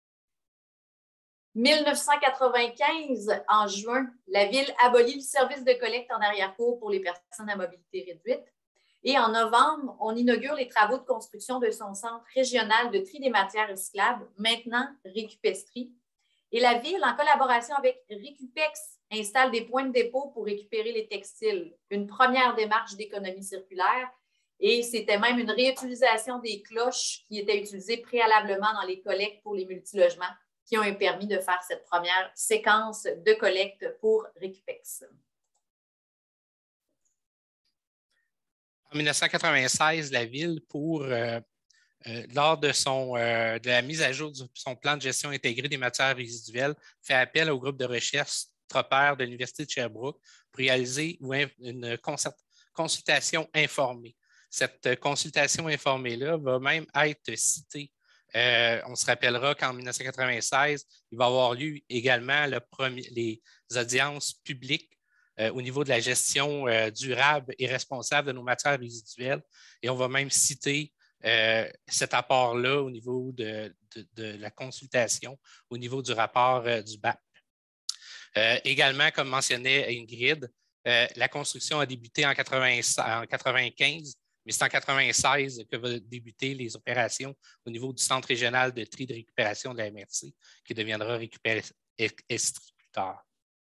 mille neuf cent quatre-vingt-quinze, en juin, la Ville abolit le service de collecte en arrière-cour pour les personnes à mobilité réduite. Et en novembre, on inaugure les travaux de construction de son centre régional de tri des matières recyclables, maintenant Récupestrie. Et la Ville, en collaboration avec Récupex, installe des points de dépôt pour récupérer les textiles. Une première démarche d'économie circulaire. Et c'était même une réutilisation des cloches qui étaient utilisées préalablement dans les collectes pour les multilogements, qui ont permis de faire cette première séquence de collecte pour Récupex. En mille neuf cent quatre-vingt-seize, la Ville, pour, euh, euh, lors de, son, euh, de la mise à jour de son plan de gestion intégrée des matières résiduelles, fait appel au groupe de recherche Tropper de l'Université de Sherbrooke pour réaliser une consultation informée. Cette consultation informée-là va même être citée. Euh, on se rappellera qu'en mille neuf cent quatre-vingt-seize, il va avoir lieu également le premier, les audiences publiques euh, au niveau de la gestion euh, durable et responsable de nos matières résiduelles. Et on va même citer euh, cet apport-là au niveau de, de, de la consultation, au niveau du rapport euh, du B A P. Euh, également, comme mentionnait Ingrid, euh, la construction a débuté en quatre-vingt-quinze, mais c'est en quatre-vingt-seize que vont débuter les opérations au niveau du Centre régional de tri de récupération de la M R C, qui deviendra Récupestrie plus tard.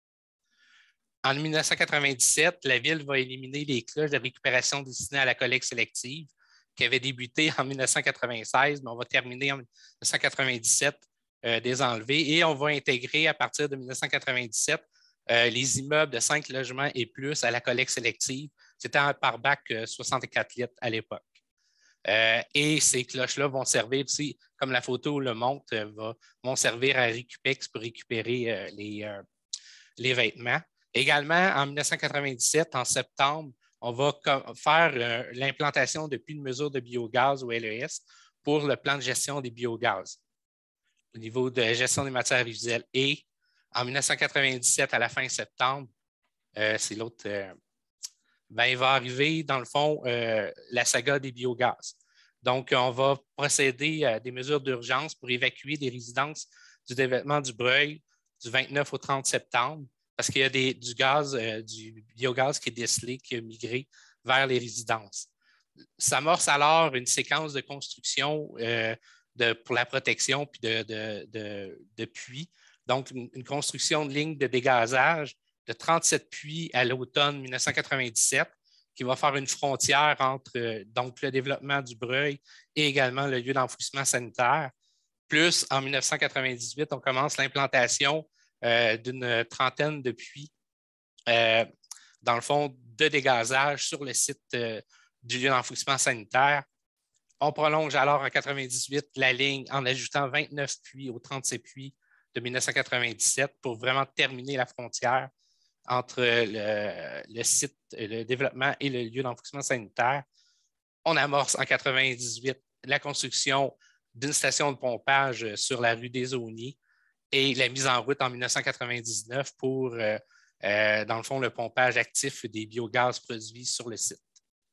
En mille neuf cent quatre-vingt-dix-sept, la Ville va éliminer les cloches de récupération destinées à la collecte sélective, qui avaient débuté en mille neuf cent quatre-vingt-seize, mais on va terminer en mille neuf cent quatre-vingt-dix-sept euh, des enlevés, et on va intégrer à partir de mille neuf cent quatre-vingt-dix-sept euh, les immeubles de cinq logements et plus à la collecte sélective. C'était un par-bac euh, soixante-quatre litres à l'époque. Euh, et ces cloches-là vont servir aussi, comme la photo le montre, euh, va, vont servir à Récupex pour récupérer euh, les, euh, les vêtements. Également, en mille neuf cent quatre-vingt-dix-sept, en septembre, on va faire euh, l'implantation de puits de mesure de biogaz au L E S pour le plan de gestion des biogaz au niveau de la gestion des matières résiduelles. Et en mille neuf cent quatre-vingt-dix-sept, à la fin septembre, euh, c'est l'autre, euh, ben, il va arriver, dans le fond, euh, la saga des biogaz. Donc, on va procéder à des mesures d'urgence pour évacuer des résidences du dévêtement du Breuil du vingt-neuf au trente septembre, parce qu'il y a des, du gaz, euh, du biogaz qui est décelé, qui a migré vers les résidences. S'amorce alors une séquence de construction euh, de, pour la protection puis de, de, de, de puits. Donc, une, une construction de lignes de dégazage de trente-sept puits à l'automne mille neuf cent quatre-vingt-dix-sept, qui va faire une frontière entre euh, donc, le développement du Breuil et également le lieu d'enfouissement sanitaire. Plus, en mille neuf cent quatre-vingt-dix-huit, on commence l'implantation Euh, d'une trentaine de puits, euh, dans le fond, de dégazage sur le site euh, du lieu d'enfouissement sanitaire. On prolonge alors en quatre-vingt-dix-huit la ligne en ajoutant vingt-neuf puits aux trente-sept puits de mille neuf cent quatre-vingt-dix-sept pour vraiment terminer la frontière entre le, le site, le développement et le lieu d'enfouissement sanitaire. On amorce en quatre-vingt-dix-huit la construction d'une station de pompage sur la rue des Aulniers et la mise en route en mille neuf cent quatre-vingt-dix-neuf pour, euh, euh, dans le fond, le pompage actif des biogaz produits sur le site.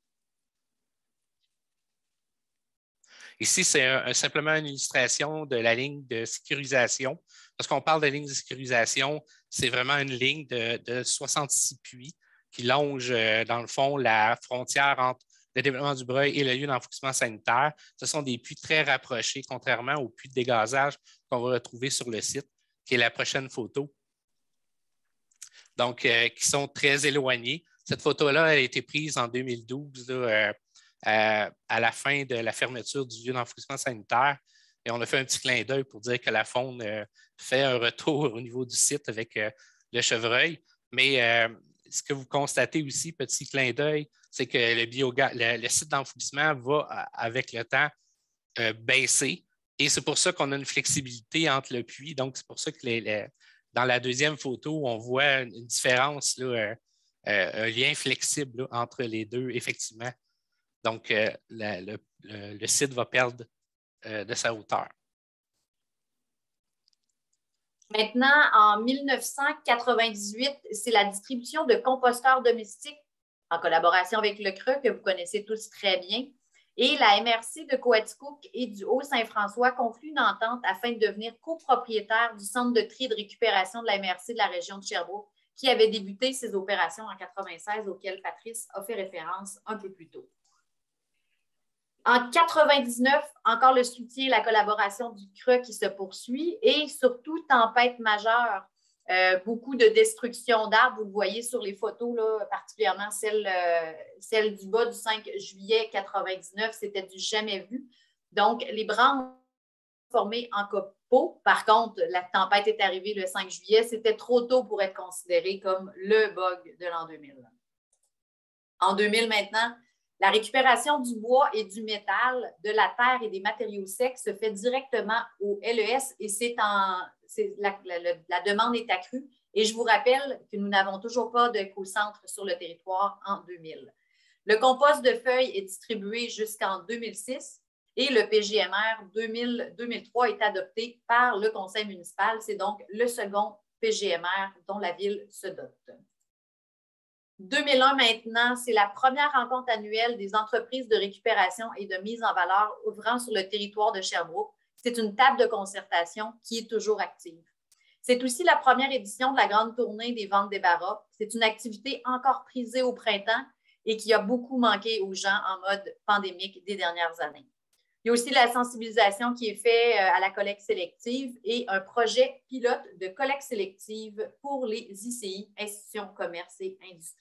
Ici, c'est un, simplement une illustration de la ligne de sécurisation. Lorsqu'on parle de ligne de sécurisation, c'est vraiment une ligne de, de soixante-six puits qui longe, euh, dans le fond, la frontière entre le développement du Breuil et le lieu d'enfouissement sanitaire. Ce sont des puits très rapprochés, contrairement aux puits de dégazage qu'on va retrouver sur le site, qui est la prochaine photo. Donc, euh, qui sont très éloignés. Cette photo-là a été prise en deux mille douze, là, euh, à, à la fin de la fermeture du lieu d'enfouissement sanitaire. Et on a fait un petit clin d'œil pour dire que la faune euh, fait un retour au niveau du site avec euh, le chevreuil. Mais euh, ce que vous constatez aussi, petit clin d'œil, c'est que le, bioga- le, le site d'enfouissement va, avec le temps, euh, baisser. Et c'est pour ça qu'on a une flexibilité entre le puits. Donc, c'est pour ça que les, les, dans la deuxième photo, on voit une différence, là, euh, euh, un lien flexible là, entre les deux, effectivement. Donc, euh, la, le, le, le site va perdre euh, de sa hauteur. Maintenant, en mille neuf cent quatre-vingt-dix-huit, c'est la distribution de composteurs domestiques en collaboration avec le C R E, que vous connaissez tous très bien, et la M R C de Coaticook et du Haut-Saint-François concluent une entente afin de devenir copropriétaire du centre de tri et de récupération de la M R C de la région de Sherbrooke, qui avait débuté ses opérations en quatre-vingt-seize, auxquelles Patrice a fait référence un peu plus tôt. En quatre-vingt-dix-neuf, encore le soutien et la collaboration du C R E qui se poursuit et surtout tempête majeure, euh, beaucoup de destruction d'arbres. Vous le voyez sur les photos, là, particulièrement celle, euh, celle du bas du cinq juillet quatre-vingt-dix-neuf, c'était du jamais vu. Donc, les branches formées en copeaux. Par contre, la tempête est arrivée le cinq juillet. C'était trop tôt pour être considéré comme le bug de l'an deux mille. En deux mille maintenant, la récupération du bois et du métal, de la terre et des matériaux secs se fait directement au L E S et c'est en, c'est la, la, la demande est accrue. Et je vous rappelle que nous n'avons toujours pas d'éco-centre sur le territoire en deux mille. Le compost de feuilles est distribué jusqu'en deux mille six et le P G M R deux mille deux mille trois est adopté par le conseil municipal. C'est donc le second P G M R dont la ville se dote. deux mille un maintenant, c'est la première rencontre annuelle des entreprises de récupération et de mise en valeur ouvrant sur le territoire de Sherbrooke. C'est une table de concertation qui est toujours active. C'est aussi la première édition de la grande tournée des ventes débarras. C'est une activité encore prisée au printemps et qui a beaucoup manqué aux gens en mode pandémique des dernières années. Il y a aussi la sensibilisation qui est faite à la collecte sélective et un projet pilote de collecte sélective pour les I C I, institutions, commerce et industrie.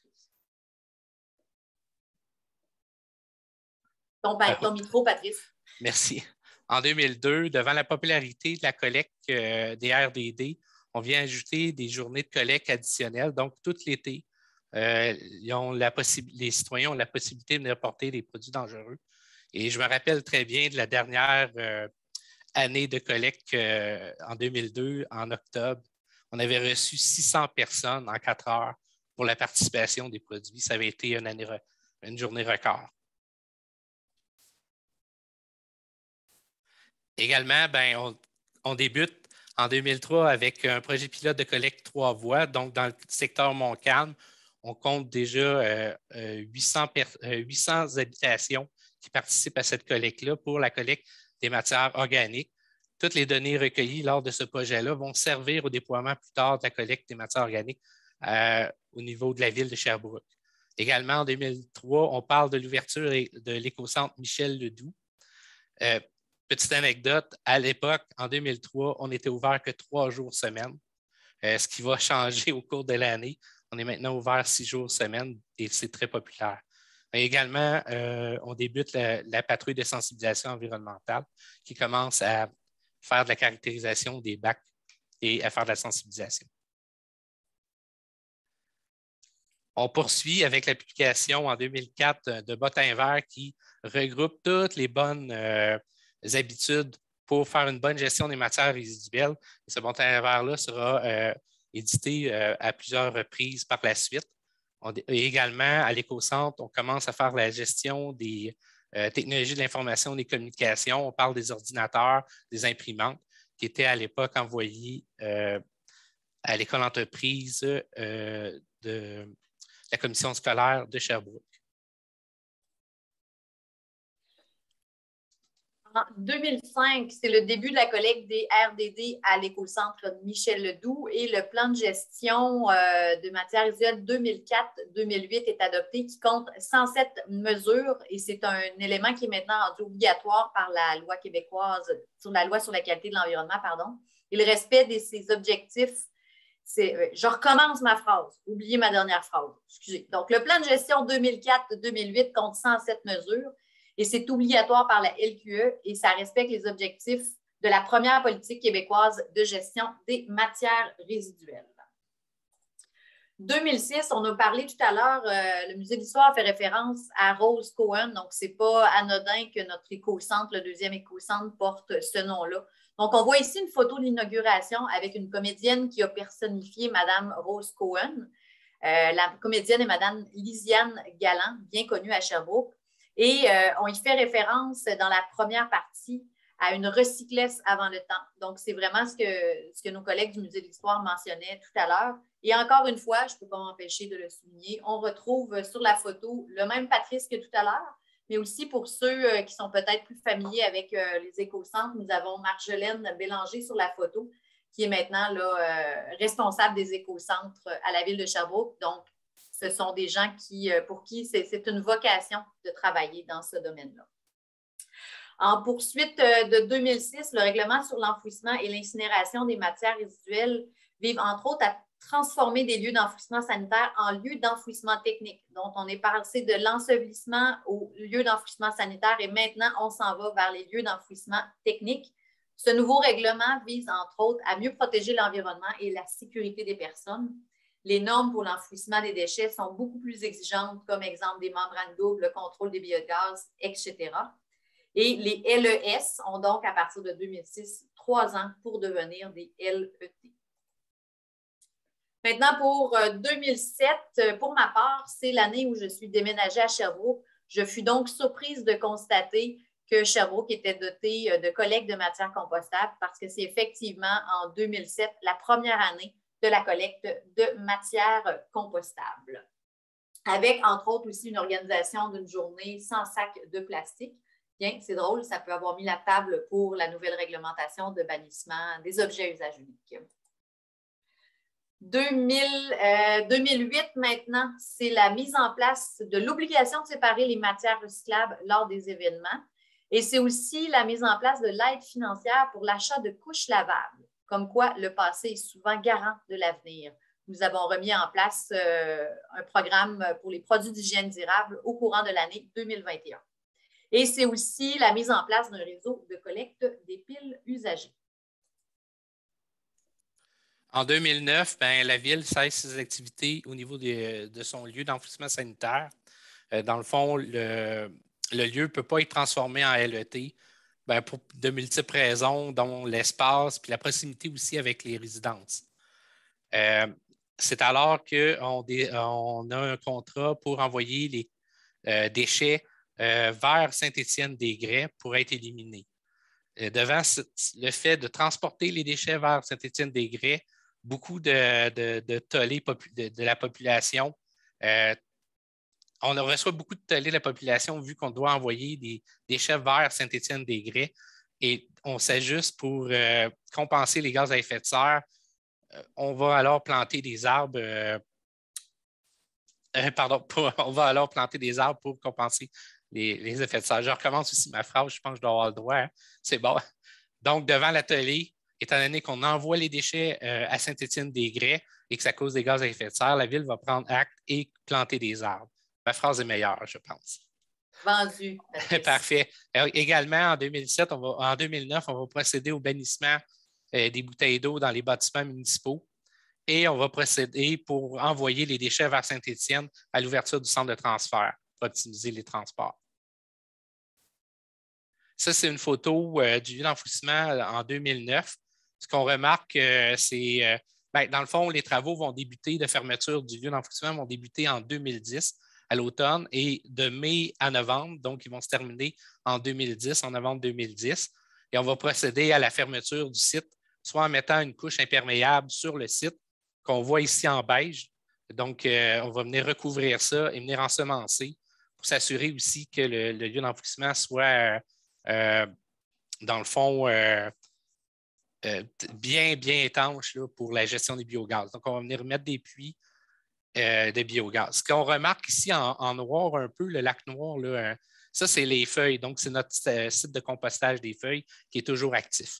Ton, ton micro, Patrice. Merci. En deux mille deux, devant la popularité de la collecte euh, des R D D, on vient ajouter des journées de collecte additionnelles. Donc, tout l'été, euh, ils ont la les citoyens ont la possibilité de venir porter des produits dangereux. Et je me rappelle très bien de la dernière euh, année de collecte euh, en deux mille deux, en octobre. On avait reçu six cents personnes en quatre heures pour la participation des produits. Ça avait été une, année, une journée record. Également, ben, on, on débute en deux mille trois avec un projet pilote de collecte trois voies. Donc, dans le secteur Montcalm, on compte déjà euh, euh, huit cents, euh, huit cents habitations qui participent à cette collecte-là pour la collecte des matières organiques. Toutes les données recueillies lors de ce projet-là vont servir au déploiement plus tard de la collecte des matières organiques euh, au niveau de la ville de Sherbrooke. Également, en deux mille trois, on parle de l'ouverture de l'éco-centre Michel Ledoux. Euh, Petite anecdote, à l'époque, en deux mille trois, on n'était ouvert que trois jours semaine, euh, ce qui va changer au cours de l'année. On est maintenant ouvert six jours semaine et c'est très populaire. Mais également, euh, on débute la, la patrouille de sensibilisation environnementale qui commence à faire de la caractérisation des bacs et à faire de la sensibilisation. On poursuit avec la publication en deux mille quatre de Bottin vert qui regroupe toutes les bonnes euh, habitudes pour faire une bonne gestion des matières résiduelles. Et ce Bottin vert-là sera euh, édité euh, à plusieurs reprises par la suite. On, et également, à l'éco-centre, on commence à faire la gestion des euh, technologies de l'information et des communications. On parle des ordinateurs, des imprimantes qui étaient à l'époque envoyés euh, à l'école entreprise euh, de la commission scolaire de Sherbrooke. En deux mille cinq, c'est le début de la collecte des R D D à l'écocentre Michel Ledoux et le plan de gestion euh, de matières résiduelles deux mille quatre deux mille huit est adopté qui compte cent sept mesures et c'est un élément qui est maintenant rendu obligatoire par la loi québécoise, sur la loi sur la qualité de l'environnement, pardon. Et le respect de ces objectifs, c'est, euh, je recommence ma phrase, oubliez ma dernière phrase, excusez. Donc, le plan de gestion deux mille quatre deux mille huit compte cent sept mesures. Et c'est obligatoire par la L Q E et ça respecte les objectifs de la première politique québécoise de gestion des matières résiduelles. deux mille six, on a parlé tout à l'heure, euh, le Musée d'Histoire fait référence à Rose Cohen, donc ce n'est pas anodin que notre écocentre, le deuxième écocentre, porte ce nom-là. Donc, on voit ici une photo de l'inauguration avec une comédienne qui a personnifié Mme Rose Cohen. Euh, la comédienne est Mme Lisiane Galland, bien connue à Sherbrooke. Et euh, on y fait référence dans la première partie à une recyclesse avant le temps. Donc, c'est vraiment ce que, ce que nos collègues du Musée de l'Histoire mentionnaient tout à l'heure. Et encore une fois, je ne peux pas m'empêcher de le souligner, on retrouve sur la photo le même Patrice que tout à l'heure, mais aussi pour ceux qui sont peut-être plus familiers avec euh, les écocentres, nous avons Marjolaine Bélanger sur la photo, qui est maintenant là, euh, responsable des écocentres à la ville de Sherbrooke. Donc, ce sont des gens qui, pour qui c'est une vocation de travailler dans ce domaine-là. En poursuite de deux mille six, le règlement sur l'enfouissement et l'incinération des matières résiduelles vise entre autres à transformer des lieux d'enfouissement sanitaire en lieux d'enfouissement technique. Donc, on est passé de l'ensevelissement aux lieux d'enfouissement sanitaire et maintenant, on s'en va vers les lieux d'enfouissement technique. Ce nouveau règlement vise entre autres à mieux protéger l'environnement et la sécurité des personnes. Les normes pour l'enfouissement des déchets sont beaucoup plus exigeantes, comme exemple des membranes doubles, le contrôle des biogaz, et cetera. Et les L E S ont donc, à partir de deux mille six, trois ans pour devenir des L E T. Maintenant, pour deux mille sept, pour ma part, c'est l'année où je suis déménagée à Sherbrooke. Je fus donc surprise de constater que Sherbrooke était doté de collecte de matières compostables parce que c'est effectivement en deux mille sept la première année de la collecte de matières compostables, avec, entre autres, aussi une organisation d'une journée sans sac de plastique. Bien, c'est drôle, ça peut avoir mis la table pour la nouvelle réglementation de bannissement des objets à usage unique. deux mille, euh, deux mille huit, maintenant, c'est la mise en place de l'obligation de séparer les matières recyclables lors des événements. Et c'est aussi la mise en place de l'aide financière pour l'achat de couches lavables. Comme quoi le passé est souvent garant de l'avenir. Nous avons remis en place euh, un programme pour les produits d'hygiène durable au courant de l'année deux mille vingt et un. Et c'est aussi la mise en place d'un réseau de collecte des piles usagées. En deux mille neuf, ben, la Ville cesse ses activités au niveau de, de son lieu d'enfouissement sanitaire. Euh, dans le fond, le, le lieu ne peut pas être transformé en L E T. Ben, pour de multiples raisons, dont l'espace puis la proximité aussi avec les résidences. Euh, c'est alors qu'on on a un contrat pour envoyer les euh, déchets euh, vers Saint-Étienne-des-Grès pour être éliminés. Euh, devant ce, le fait de transporter les déchets vers Saint-Étienne-des-Grès, beaucoup de, de, de tollés de, de la population euh, on reçoit beaucoup de tollés de la population vu qu'on doit envoyer des déchets vers Saint-Étienne-des-Grès et on s'ajuste pour euh, compenser les gaz à effet de serre. Euh, on va alors planter des arbres. Euh, euh, pardon, pour, on va alors planter des arbres pour compenser les, les effets de serre. Je recommence aussi ma phrase, je pense que je dois avoir le droit. Hein? C'est bon. Donc, devant l'atelier, étant donné qu'on envoie les déchets euh, à Saint-Étienne-des-Grès et que ça cause des gaz à effet de serre, la Ville va prendre acte et planter des arbres. Ma phrase est meilleure, je pense. Vendu. Parfait. Alors, également, en deux mille sept, on va, en deux mille neuf, on va procéder au bannissement euh, des bouteilles d'eau dans les bâtiments municipaux et on va procéder pour envoyer les déchets vers Saint-Étienne à l'ouverture du centre de transfert pour optimiser les transports. Ça, c'est une photo euh, du lieu d'enfouissement en deux mille neuf. Ce qu'on remarque, euh, c'est, euh, ben, dans le fond, les travaux vont débuter, de fermeture du lieu d'enfouissement vont débuter en deux mille dix. À l'automne et de mai à novembre, donc ils vont se terminer en deux mille dix, en novembre deux mille dix. et on va procéder à la fermeture du site, soit en mettant une couche imperméable sur le site qu'on voit ici en beige. Donc, euh, on va venir recouvrir ça et venir ensemencer pour s'assurer aussi que le, le lieu d'enfouissement soit, euh, dans le fond, euh, euh, bien, bien étanche là, pour la gestion des biogaz. Donc, on va venir mettre des puits euh, de biogaz. Ce qu'on remarque ici en, en noir un peu, le lac noir, là, euh, ça, c'est les feuilles. Donc, c'est notre euh, site de compostage des feuilles qui est toujours actif.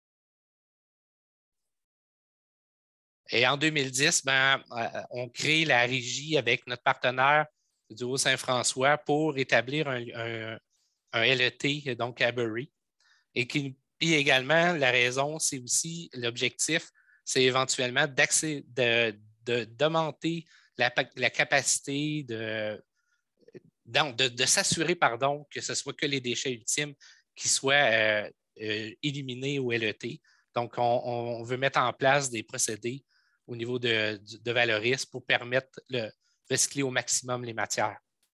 Et en deux mille dix, ben, on crée la régie avec notre partenaire du Haut-Saint-François pour établir un, un, un L E T, donc à Bury. Et qui, puis également, la raison, c'est aussi l'objectif, c'est éventuellement d'accès, de, de, d'augmenter la, la capacité de, de, de, de s'assurer, pardon, que ce ne soit que les déchets ultimes qui soient euh, euh, éliminés au L E T. Donc, on, on veut mettre en place des procédés au niveau de, de Valoris pour permettre de recycler au maximum les matières.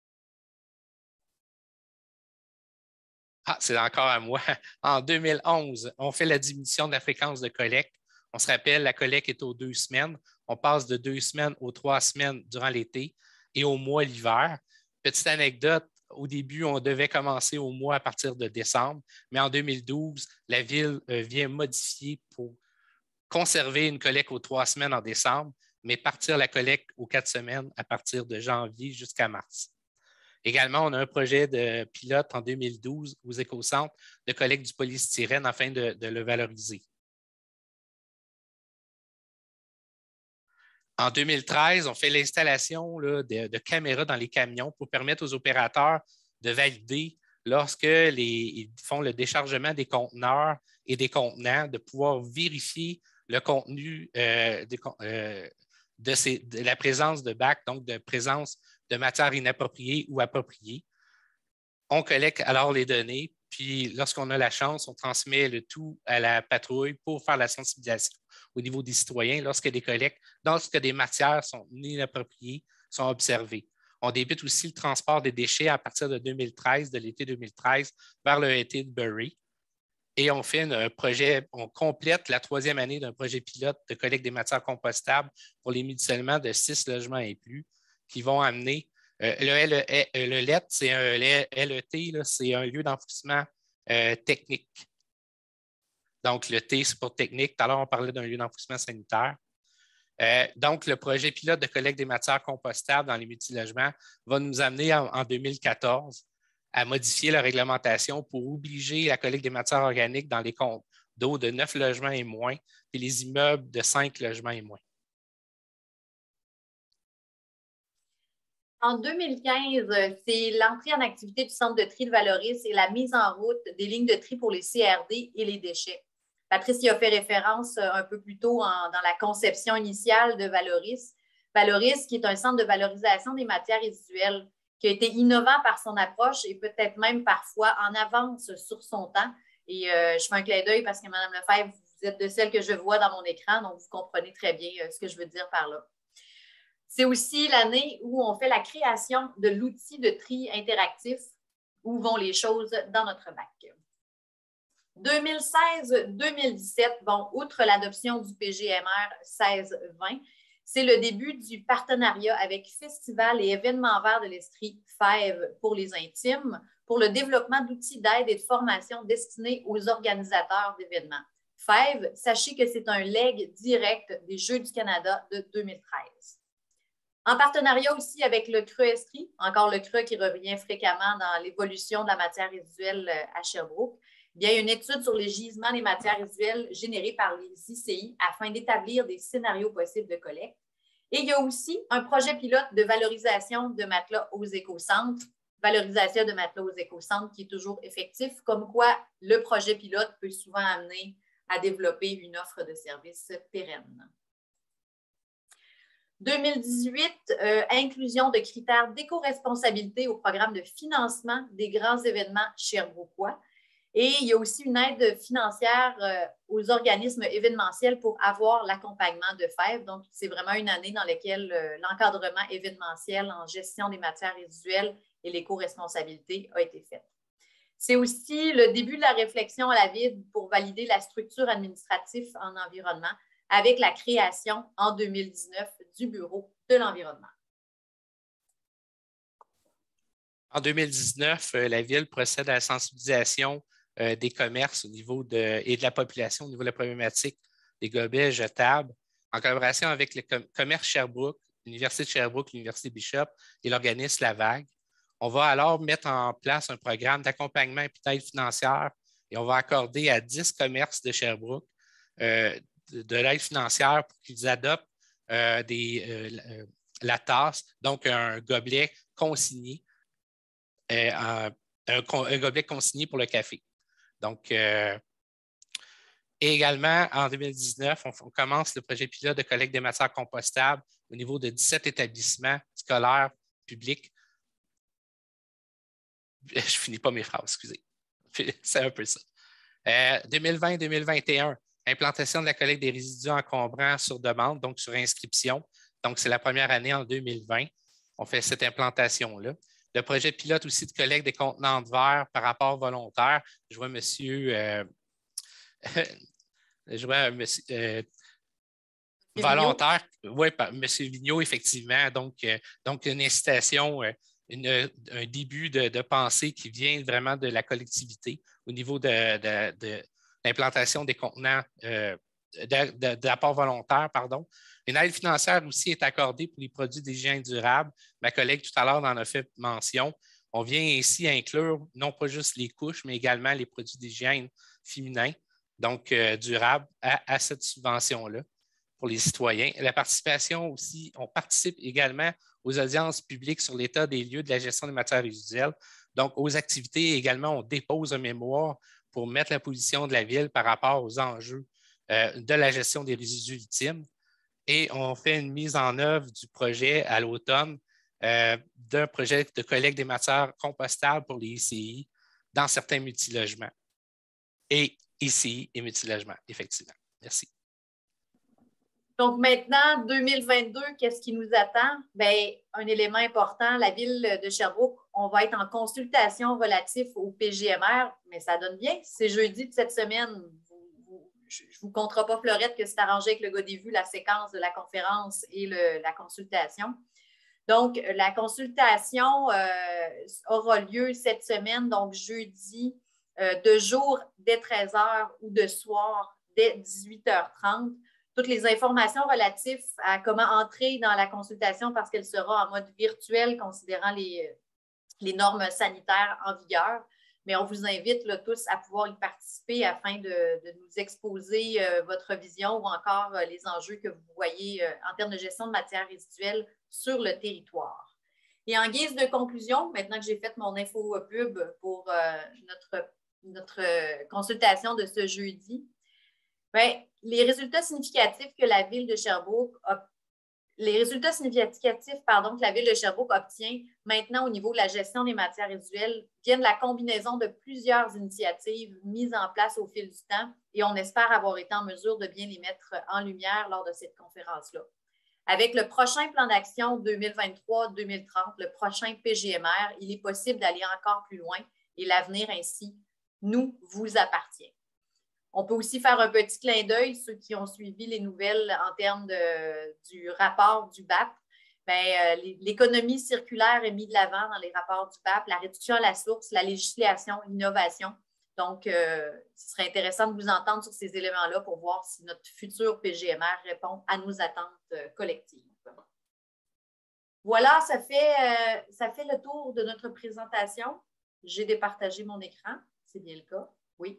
Ah, c'est encore à moi. En deux mille onze, on fait la diminution de la fréquence de collecte. On se rappelle, la collecte est aux deux semaines. On passe de deux semaines aux trois semaines durant l'été et au mois l'hiver. Petite anecdote, au début, on devait commencer au mois à partir de décembre, mais en deux mille douze, la Ville vient modifier pour conserver une collecte aux trois semaines en décembre, mais partir la collecte aux quatre semaines à partir de janvier jusqu'à mars. Également, on a un projet de pilote en deux mille douze aux écocentres de collecte du polystyrène afin de, de le valoriser. En deux mille treize, on fait l'installation de, de caméras dans les camions pour permettre aux opérateurs de valider lorsque les, ils font le déchargement des conteneurs et des contenants, de pouvoir vérifier le contenu euh, de, euh, de, ces, de la présence de bac, donc de présence de matières inappropriées ou appropriées. On collecte alors les données, puis lorsqu'on a la chance, on transmet le tout à la patrouille pour faire la sensibilisation au niveau des citoyens lorsque des collectes, lorsque des matières sont inappropriées, sont observées. On débute aussi le transport des déchets à partir de deux mille treize, de l'été deux mille treize, vers le E T de Bury. Et on fait un projet, on complète la troisième année d'un projet pilote de collecte des matières compostables pour les mutuellement de six logements et plus qui vont amener euh, le, L E, le L E T, c'est un L E T, c'est un lieu d'enfouissement euh, technique. Donc, le T, c'est pour technique. Tout à l'heure, on parlait d'un lieu d'enfouissement sanitaire. Euh, donc, le projet pilote de collecte des matières compostables dans les multilogements va nous amener en, en deux mille quatorze à modifier la réglementation pour obliger la collecte des matières organiques dans les comptes d'eau de neuf logements et moins, puis les immeubles de cinq logements et moins. En deux mille quinze, c'est l'entrée en activité du centre de tri de Valoris et la mise en route des lignes de tri pour les C R D et les déchets. Patrice y a fait référence un peu plus tôt en, dans la conception initiale de Valoris. Valoris, qui est un centre de valorisation des matières résiduelles, qui a été innovant par son approche et peut-être même parfois en avance sur son temps. Et euh, je fais un clin d'œil parce que Mme Lefebvre, vous êtes de celles que je vois dans mon écran, donc vous comprenez très bien euh, ce que je veux dire par là. C'est aussi l'année où on fait la création de l'outil de tri interactif, où vont les choses dans notre bac. deux mille seize deux mille dix-sept, bon, outre l'adoption du P G M R seize vingt, c'est le début du partenariat avec Festival et événements verts de l'Estrie Fèves pour les intimes pour le développement d'outils d'aide et de formation destinés aux organisateurs d'événements. Fèves, sachez que c'est un legs direct des Jeux du Canada de deux mille treize. En partenariat aussi avec le C R E Estrie, encore le C R E qui revient fréquemment dans l'évolution de la matière résiduelle à Sherbrooke, il y a une étude sur les gisements des matières résiduelles générées par les I C I afin d'établir des scénarios possibles de collecte. Et il y a aussi un projet pilote de valorisation de matelas aux écocentres, valorisation de matelas aux écocentres qui est toujours effectif, comme quoi le projet pilote peut souvent amener à développer une offre de services pérenne. deux mille dix-huit, euh, inclusion de critères d'éco-responsabilité au programme de financement des grands événements sherbrookois. Et il y a aussi une aide financière euh, aux organismes événementiels pour avoir l'accompagnement de Fèves. Donc, c'est vraiment une année dans laquelle euh, l'encadrement événementiel en gestion des matières résiduelles et l'éco-responsabilité a été fait. C'est aussi le début de la réflexion à la ville pour valider la structure administrative en environnement avec la création en deux mille dix-neuf du Bureau de l'environnement. En deux mille dix-neuf, euh, la Ville procède à la sensibilisation euh, des commerces au niveau de, et de la population au niveau de la problématique des gobelets jetables, en collaboration avec le com commerce Sherbrooke, l'Université de Sherbrooke, l'Université Bishop et l'organisme La Vague. On va alors mettre en place un programme d'accompagnement et d'aide financière et on va accorder à dix commerces de Sherbrooke euh, de, de l'aide financière pour qu'ils adoptent euh, des, euh, la tasse, donc un gobelet consigné, euh, un, un, un gobelet consigné pour le café. Donc, euh, et également, en deux mille dix-neuf, on, on commence le projet pilote de collecte des matières compostables au niveau de dix-sept établissements scolaires publics. Je ne finis pas mes phrases, excusez. C'est un peu ça. Euh, deux mille vingt deux mille vingt et un, implantation de la collecte des résidus encombrants sur demande, donc sur inscription. Donc, c'est la première année en deux mille vingt. On fait cette implantation-là. Le projet pilote aussi de collecte des contenants de verre par rapport volontaire. Je vois monsieur, euh, je vois monsieur euh, volontaire, oui, monsieur Vigneault, effectivement. Donc, euh, donc une incitation, euh, une, un début de, de pensée qui vient vraiment de la collectivité au niveau de, de, de l'implantation des contenants euh, d'apport volontaire, pardon. Une aide financière aussi est accordée pour les produits d'hygiène durable. Ma collègue tout à l'heure en a fait mention. On vient ici inclure non pas juste les couches, mais également les produits d'hygiène féminins, donc euh, durables, à, à cette subvention-là pour les citoyens. La participation aussi, on participe également aux audiences publiques sur l'état des lieux de la gestion des matières résiduelles. Donc, aux activités également, on dépose un mémoire pour mettre la position de la Ville par rapport aux enjeux euh, de la gestion des résidus ultimes. Et on fait une mise en œuvre du projet à l'automne euh, d'un projet de collecte des matières compostables pour les I C I dans certains multilogements. Et I C I et multilogements, effectivement. Merci. Donc maintenant, deux mille vingt-deux, qu'est-ce qui nous attend? Bien, un élément important, la Ville de Sherbrooke, on va être en consultation relative au P G M R, mais ça donne bien. C'est jeudi de cette semaine. Je ne vous compterai pas, Fleurette, que c'est arrangé avec le gars des vues, la séquence de la conférence et le, la consultation. Donc, la consultation euh, aura lieu cette semaine, donc jeudi, euh, de jour dès treize heures ou de soir dès dix-huit heures trente. Toutes les informations relatives à comment entrer dans la consultation parce qu'elle sera en mode virtuel considérant les, les normes sanitaires en vigueur. Mais on vous invite là, tous à pouvoir y participer afin de, de nous exposer euh, votre vision ou encore euh, les enjeux que vous voyez euh, en termes de gestion de matières résiduelles sur le territoire. Et en guise de conclusion, maintenant que j'ai fait mon info pub pour euh, notre, notre consultation de ce jeudi, bien, les résultats significatifs que la Ville de Sherbrooke a Les résultats significatifs pardon, que la Ville de Sherbrooke obtient maintenant au niveau de la gestion des matières résiduelles viennent de la combinaison de plusieurs initiatives mises en place au fil du temps et on espère avoir été en mesure de bien les mettre en lumière lors de cette conférence-là. Avec le prochain plan d'action deux mille vingt-trois deux mille trente, le prochain P G M R, il est possible d'aller encore plus loin et l'avenir ainsi nous vous appartient. On peut aussi faire un petit clin d'œil, ceux qui ont suivi les nouvelles en termes de, du rapport du B A P. Bien, euh, l'économie circulaire est mise de l'avant dans les rapports du B A P, la réduction à la source, la législation, l'innovation. Donc, euh, ce serait intéressant de vous entendre sur ces éléments-là pour voir si notre futur P G M R répond à nos attentes euh, collectives. Voilà, ça fait, euh, ça fait le tour de notre présentation. J'ai départagé mon écran, c'est bien le cas. Oui.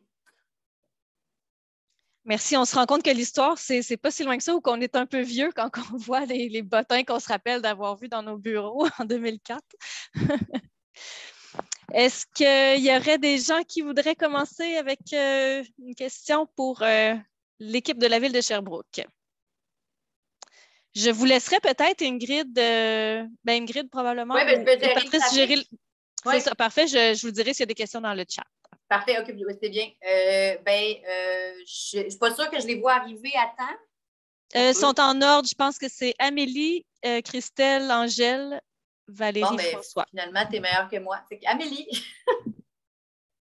Merci. On se rend compte que l'histoire, c'est n'est pas si loin que ça ou qu'on est un peu vieux quand on voit les, les bottins qu'on se rappelle d'avoir vus dans nos bureaux en deux mille quatre. Est-ce qu'il y aurait des gens qui voudraient commencer avec euh, une question pour euh, l'équipe de la Ville de Sherbrooke? Je vous laisserai peut-être Ingrid, euh, ben Ingrid probablement. Oui, ben, je peux gérer Patrice, gérer le... Oui. C'est ça, parfait. Je, je vous dirai s'il y a des questions dans le chat. Parfait, OK, c'est bien. Euh, ben, euh, je ne suis pas sûre que je les vois arriver à temps. Ils euh, sont en ordre. Je pense que c'est Amélie, euh, Christelle, Angèle, Valérie, bon, ben, François. Finalement, tu es meilleure que moi. C'est Amélie.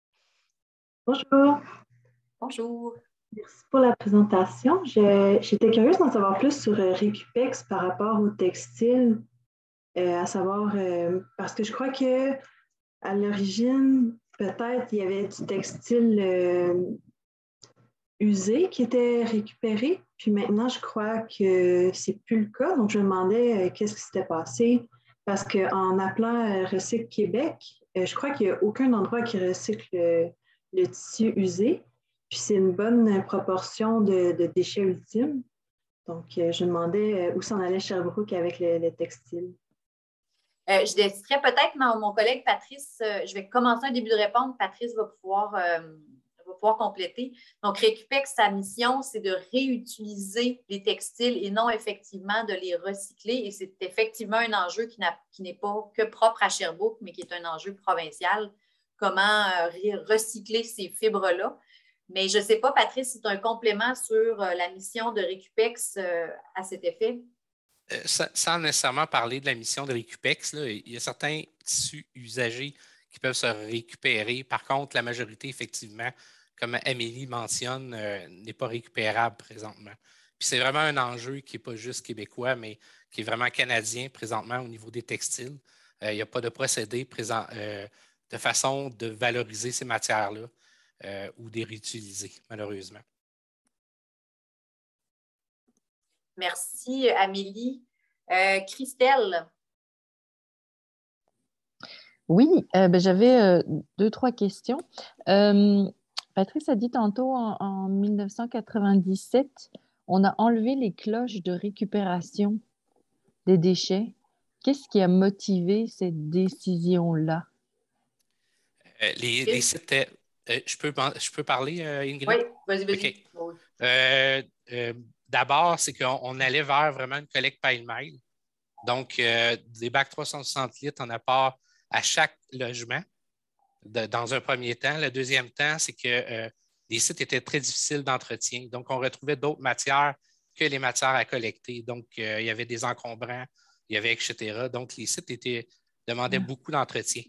Bonjour. Bonjour. Merci pour la présentation. Je- J'étais curieuse d'en savoir plus sur euh, Récupex par rapport au textile, euh, à savoir, euh, parce que je crois que à l'origine, peut-être, il y avait du textile euh, usé qui était récupéré, puis maintenant, je crois que c'est plus le cas. Donc, je me demandais euh, qu'est-ce qui s'était passé, parce qu'en appelant euh, Recycle Québec, euh, je crois qu'il n'y a aucun endroit qui recycle le, le tissu usé, puis c'est une bonne proportion de, de déchets ultimes. Donc, euh, je me demandais euh, où s'en allait Sherbrooke avec le, le textile. Euh, je laisserai peut-être mon, mon collègue Patrice, euh, je vais commencer un début de réponse, Patrice va pouvoir, euh, va pouvoir compléter. Donc, Récupex, sa mission, c'est de réutiliser les textiles et non effectivement de les recycler. Et c'est effectivement un enjeu qui, qui n'est pas que propre à Sherbrooke, mais qui est un enjeu provincial. Comment euh, recycler ces fibres-là. Mais je ne sais pas, Patrice, si tu as un complément sur euh, la mission de Récupex euh, à cet effet. Euh, sans nécessairement parler de la mission de Récupex, là, il y a certains tissus usagés qui peuvent se récupérer. Par contre, la majorité, effectivement, comme Amélie mentionne, euh, n'est pas récupérable présentement. Puis c'est vraiment un enjeu qui n'est pas juste québécois, mais qui est vraiment canadien présentement au niveau des textiles. Euh, il n'y a pas de procédé présent, euh, de façon de valoriser ces matières-là euh, ou de les réutiliser, malheureusement. Merci, Amélie. Euh, Christelle. Oui, euh, ben, j'avais euh, deux, trois questions. Euh, Patrice a dit tantôt en, en mille neuf cent quatre-vingt-dix-sept, on a enlevé les cloches de récupération des déchets. Qu'est-ce qui a motivé cette décision-là? Euh, les, les sites, euh, je, peux, je peux parler, euh, Ingrid? Oui, vas-y, vas-y. Okay. Oui. Euh, euh, D'abord, c'est qu'on on allait vers vraiment une collecte pile-mail. Donc, euh, des bacs trois cent soixante litres en apport à chaque logement de, dans un premier temps. Le deuxième temps, c'est que euh, les sites étaient très difficiles d'entretien. Donc, on retrouvait d'autres matières que les matières à collecter. Donc, euh, il y avait des encombrants, il y avait et cetera. Donc, les sites étaient, demandaient beaucoup d'entretien.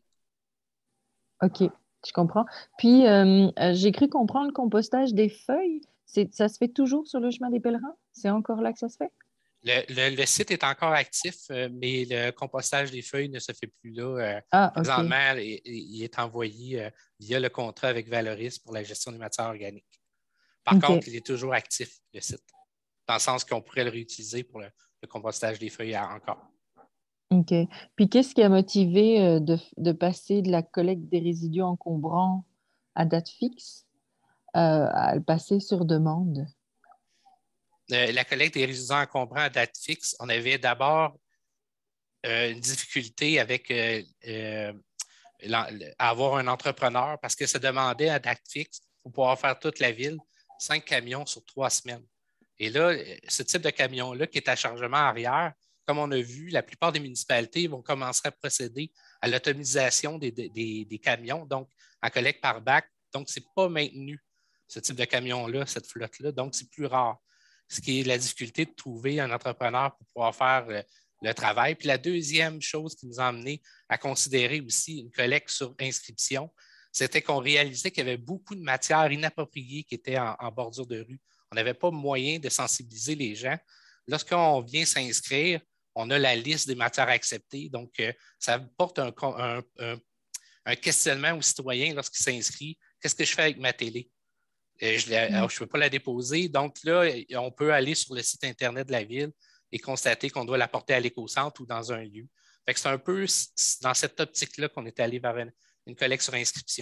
OK, je comprends. Puis, euh, j'ai cru comprendre le compostage des feuilles. Ça se fait toujours sur le chemin des pèlerins? C'est encore là que ça se fait? Le, le, le site est encore actif, euh, mais le compostage des feuilles ne se fait plus là. Euh, ah, présentement, okay. il, il est envoyé euh, via le contrat avec Valoris pour la gestion des matières organiques. Par okay. contre, il est toujours actif, le site, dans le sens qu'on pourrait le réutiliser pour le, le compostage des feuilles encore. OK. Puis, qu'est-ce qui a motivé euh, de, de passer de la collecte des résidus encombrants à date fixe euh, à le passer sur demande? Euh, la collecte des résidus encombrants à date fixe, on avait d'abord euh, une difficulté avec euh, euh, avoir un entrepreneur parce que ça demandait à date fixe pour pouvoir faire toute la ville, cinq camions sur trois semaines. Et là, ce type de camion-là qui est à chargement arrière, comme on a vu, la plupart des municipalités vont commencer à procéder à l'automatisation des, des, des camions, donc en collecte par bac. Donc, ce n'est pas maintenu, ce type de camion-là, cette flotte-là. Donc, c'est plus rare. Ce qui est la difficulté de trouver un entrepreneur pour pouvoir faire le, le travail. Puis la deuxième chose qui nous a amené à considérer aussi une collecte sur inscription, c'était qu'on réalisait qu'il y avait beaucoup de matières inappropriées qui étaient en, en bordure de rue. On n'avait pas moyen de sensibiliser les gens. Lorsqu'on vient s'inscrire, on a la liste des matières acceptées. Donc, euh, ça porte un, un, un, un questionnement aux citoyens lorsqu'ils s'inscrivent. Qu'est-ce que je fais avec ma télé? Euh, je ne peux pas la déposer. Donc, là, on peut aller sur le site Internet de la Ville et constater qu'on doit la porter à l'éco-centre ou dans un lieu. Fait que c'est un peu dans cette optique-là qu'on est allé vers une, une collecte sur inscription.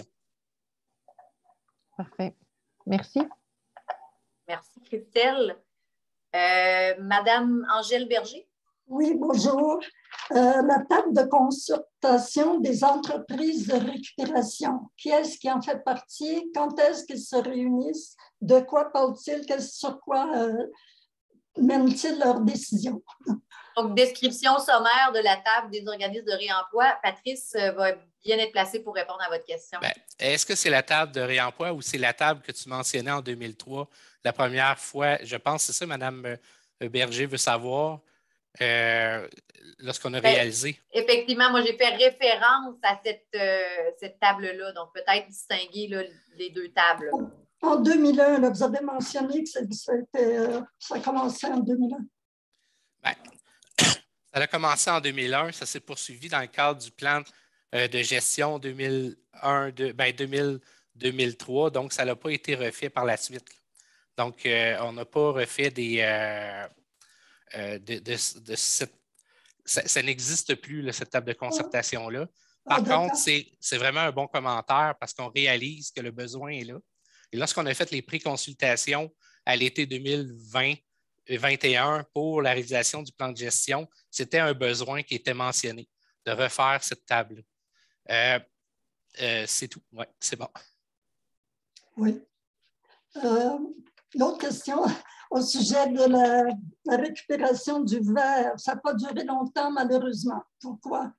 Parfait. Merci. Merci, Christelle. Euh, Madame Angèle Berger. Oui, bonjour. Euh, la table de consultation des entreprises de récupération. Qui est-ce qui en fait partie? Quand est-ce qu'ils se réunissent? De quoi parlent-ils? Sur quoi euh, mènent-ils leurs décisions? Donc, description sommaire de la table des organismes de réemploi. Patrice va bien être placé pour répondre à votre question. Ben, est-ce que c'est la table de réemploi ou c'est la table que tu mentionnais en deux mille trois, la première fois? Je pense que c'est ça, Mme Berger veut savoir. euh, lorsqu'on a Ben, réalisé. Effectivement, moi, j'ai fait référence à cette, euh, cette table-là. Donc, peut-être distinguer là, les deux tables. En deux mille un, là, vous avez mentionné que c'était, euh, ça a commencé en deux mille un. Ben, ça a commencé en deux mille un. Ça s'est poursuivi dans le cadre du plan euh, de gestion deux mille un, de, ben, deux mille, deux mille trois. Donc, ça n'a pas été refait par la suite. Donc, euh, on n'a pas refait des... Euh, euh, de, de, de cette Ça, ça n'existe plus, là, cette table de concertation-là. Par Ah, contre, c'est, c'est vraiment un bon commentaire parce qu'on réalise que le besoin est là. Et lorsqu'on a fait les pré-consultations à l'été deux mille vingt et vingt et un pour la réalisation du plan de gestion, c'était un besoin qui était mentionné, de refaire cette table. Euh, euh, c'est tout. Oui, c'est bon. Oui. Euh, L'autre question au sujet de la, la récupération du verre. Ça n'a pas duré longtemps, malheureusement. Pourquoi?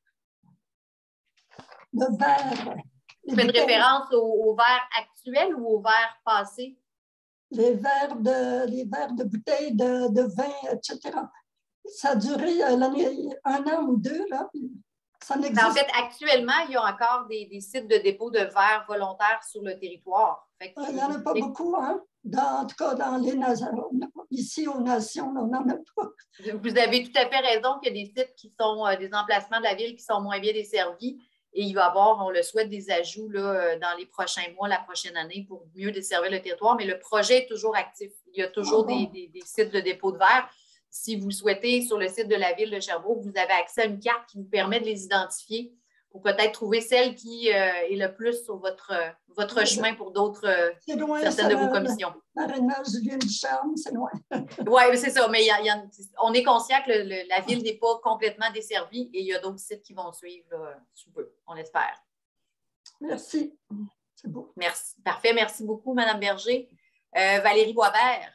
Le verre. Vous faites référence au, au verre actuel ou au verre passé? Les verres de, les verres de bouteilles de, de vin, et cetera. Ça a duré euh, l'année, un an ou deux, là. Ça n'existe pas. En fait, actuellement, il y a encore des, des sites de dépôt de verre volontaires sur le territoire. Fait que, il n'y en a pas beaucoup, hein? Dans, en tout cas, dans les nations, ici aux Nations, on n'en a pas. Vous avez tout à fait raison qu'il y a des sites qui sont euh, des emplacements de la ville qui sont moins bien desservis. Et il va y avoir, on le souhaite, des ajouts là, dans les prochains mois, la prochaine année pour mieux desservir le territoire. Mais le projet est toujours actif. Il y a toujours Ah bon. des, des, des sites de dépôt de verre. Si vous souhaitez, sur le site de la ville de Sherbrooke, vous avez accès à une carte qui vous permet de les identifier pour peut-être trouver celle qui euh, est le plus sur votre, euh, votre chemin pour d'autres, euh, loin, certaines de vos commissions. L'arénage du lieu du charme, c'est loin. Oui, c'est ça. Mais il y a, il y a, on est conscient que le, le, la ville n'est pas complètement desservie et il y a d'autres sites qui vont suivre là, sous peu, on l'espère. Merci. C'est beau. Merci. Parfait. Merci beaucoup, Mme Berger. Euh, Valérie Boisvert.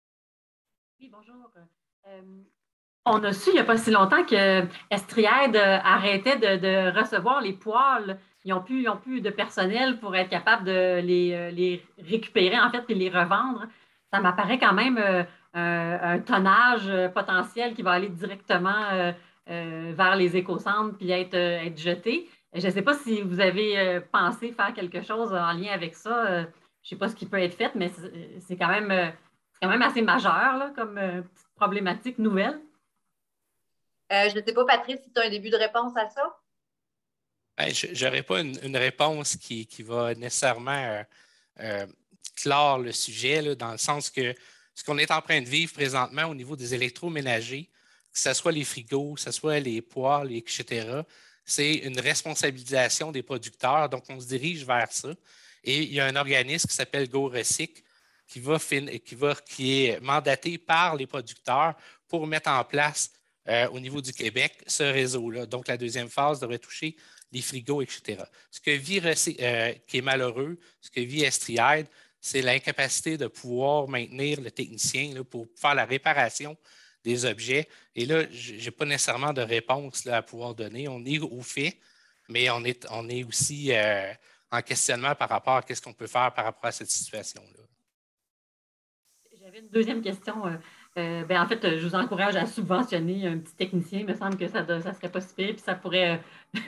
Oui, bonjour. Euh, on a su il n'y a pas si longtemps que Estriade arrêtait de, de recevoir les poêles. Ils n'ont plus, ils ont plus de personnel pour être capable de les, les récupérer, en fait, et les revendre. Ça m'apparaît quand même euh, un, un tonnage potentiel qui va aller directement euh, euh, vers les écocentres puis être, être jeté. Je ne sais pas si vous avez pensé faire quelque chose en lien avec ça. Je ne sais pas ce qui peut être fait, mais c'est quand même, c'est quand même assez majeur là, comme euh, petite problématique nouvelle. Euh, je ne sais pas, Patrice, si tu as un début de réponse à ça? Ben, je n'aurais pas une, une réponse qui, qui va nécessairement euh, euh, clore le sujet, là, dans le sens que ce qu'on est en train de vivre présentement au niveau des électroménagers, que ce soit les frigos, que ce soit les poêles, et cetera, c'est une responsabilisation des producteurs. Donc, on se dirige vers ça. Et il y a un organisme qui s'appelle GoRecyc qui, va fin, qui, va, qui est mandaté par les producteurs pour mettre en place euh, au niveau du Québec ce réseau-là. Donc, la deuxième phase devrait toucher les frigos, et cetera. Ce que vit, euh, qui est malheureux, ce que vit Estriade, c'est l'incapacité de pouvoir maintenir le technicien là, pour faire la réparation des objets. Et là, je n'ai pas nécessairement de réponse là, à pouvoir donner. On est au fait, mais on est, on est aussi euh, en questionnement par rapport à ce qu'on peut faire par rapport à cette situation-là. J'avais une deuxième question. Euh, euh, ben, en fait, je vous encourage à subventionner un petit technicien. Il me semble que ça ne serait pas si pire, puis ça pourrait,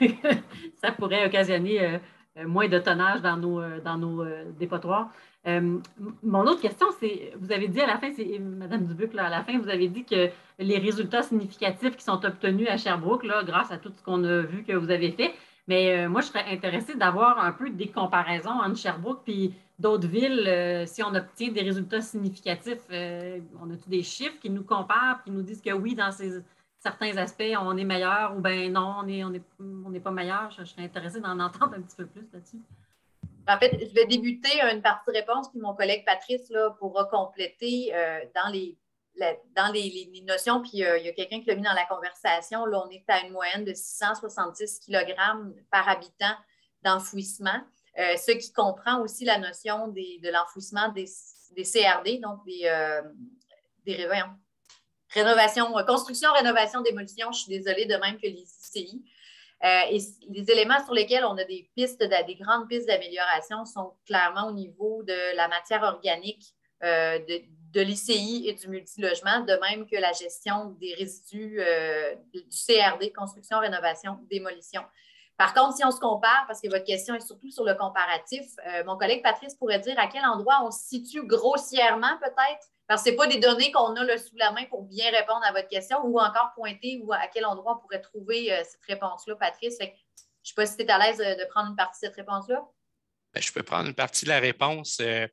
ça pourrait occasionner euh, moins de tonnage dans nos, dans nos euh, dépotoirs. Euh, mon autre question, c'est, vous avez dit à la fin, c'est Mme Dubuc, là, à la fin, vous avez dit que les résultats significatifs qui sont obtenus à Sherbrooke, là, grâce à tout ce qu'on a vu que vous avez fait, mais euh, moi, je serais intéressée d'avoir un peu des comparaisons entre Sherbrooke et d'autres villes. Euh, si on obtient des résultats significatifs, euh, on a-tu des chiffres qui nous comparent, qui nous disent que oui, dans ces, certains aspects, on est meilleur ou bien non, on n'est on est, on est pas meilleur? Je, je serais intéressée d'en entendre un petit peu plus là-dessus. En fait, je vais débuter une partie réponse, puis mon collègue Patrice là, pourra compléter euh, dans, les, la, dans les, les notions, puis euh, il y a quelqu'un qui l'a mis dans la conversation. Là, on est à une moyenne de six cent soixante-six kilogrammes par habitant d'enfouissement, euh, ce qui comprend aussi la notion des, de l'enfouissement des, des C R D, donc des, euh, des rénovations, rénovation, construction, rénovation, démolition. Je suis désolée, de même que les I C I. Euh, et les éléments sur lesquels on a des pistes, des grandes pistes d'amélioration sont clairement au niveau de la matière organique, euh, de, de l'I C I et du multilogement, de même que la gestion des résidus euh, du C R D, construction, rénovation, démolition. Par contre, si on se compare, parce que votre question est surtout sur le comparatif, euh, mon collègue Patrice pourrait dire à quel endroit on se situe grossièrement peut-être, parce que ce n'est pas des données qu'on a là, sous la main pour bien répondre à votre question, ou encore pointer ou à quel endroit on pourrait trouver euh, cette réponse-là, Patrice. Fait que, je ne sais pas si tu es à l'aise de prendre une partie de cette réponse-là. Bien, je peux prendre une partie de la réponse. Euh,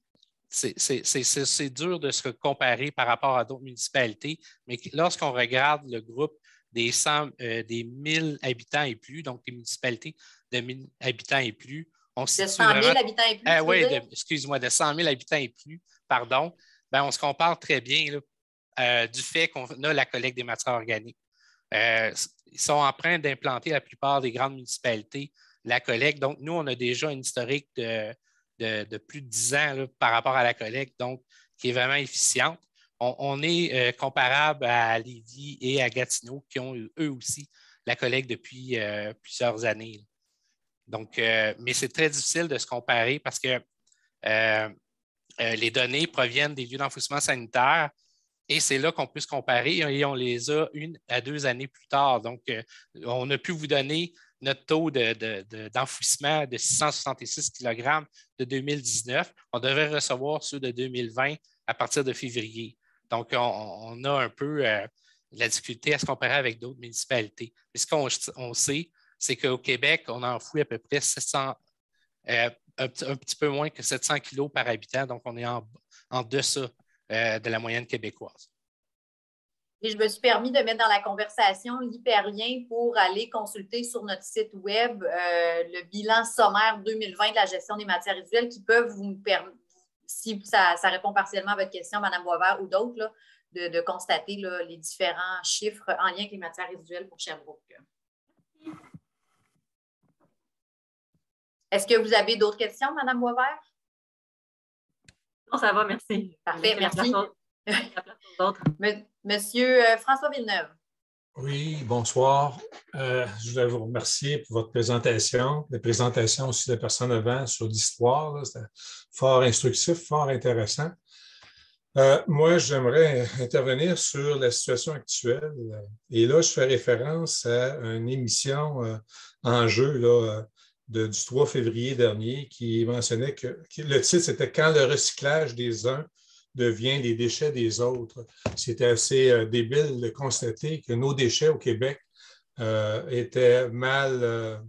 c'est dur de se comparer par rapport à d'autres municipalités, mais lorsqu'on regarde le groupe des, cent, euh, des mille habitants et plus, donc les municipalités de mille habitants et plus, on se situe de cent mille vraiment... habitants et plus, euh, oui, excuse-moi, de cent mille habitants et plus, pardon, ben, on se compare très bien là, euh, du fait qu'on a la collecte des matières organiques. Euh, ils sont en train d'implanter la plupart des grandes municipalités la collecte. Donc, nous, on a déjà une historique de, de, de plus de dix ans là, par rapport à la collecte, donc qui est vraiment efficiente. On, on est euh, comparable à Lévis et à Gatineau, qui ont eu, eux aussi la collecte depuis euh, plusieurs années. Donc, euh, mais c'est très difficile de se comparer parce que euh, euh, les données proviennent des lieux d'enfouissement sanitaire et c'est là qu'on peut se comparer et on les a une à deux années plus tard. Donc, euh, on a pu vous donner notre taux de, de, de, d'enfouissement de six cent soixante-six kilogrammes de deux mille dix-neuf. On devrait recevoir ceux de deux mille vingt à partir de février. Donc, on, on a un peu euh, la difficulté à se comparer avec d'autres municipalités. Mais ce qu'on on sait, c'est qu'au Québec, on enfouit à peu près sept cents, euh, un, un petit peu moins que sept cents kilos par habitant. Donc, on est en, en deçà euh, de la moyenne québécoise. Et je me suis permis de mettre dans la conversation l'hyperlien pour aller consulter sur notre site web euh, le bilan sommaire deux mille vingt de la gestion des matières résiduelles qui peuvent vous permettre, si ça, ça répond partiellement à votre question, Mme Boisvert ou d'autres, de, de constater là, les différents chiffres en lien avec les matières résiduelles pour Sherbrooke. Est-ce que vous avez d'autres questions, Mme Boisvert? Non, ça va, merci. Parfait, merci. Monsieur François Villeneuve. Oui, bonsoir. Euh, je voulais vous remercier pour votre présentation, la présentation aussi des personnes avant sur l'histoire. C'était fort instructif, fort intéressant. Euh, moi, j'aimerais intervenir sur la situation actuelle. Et là, je fais référence à une émission euh, en jeu là, de, du trois février dernier qui mentionnait que, que le titre, c'était « Quand le recyclage des uns devient les déchets des autres ». C'était assez euh, débile de constater que nos déchets au Québec euh, étaient mal, euh,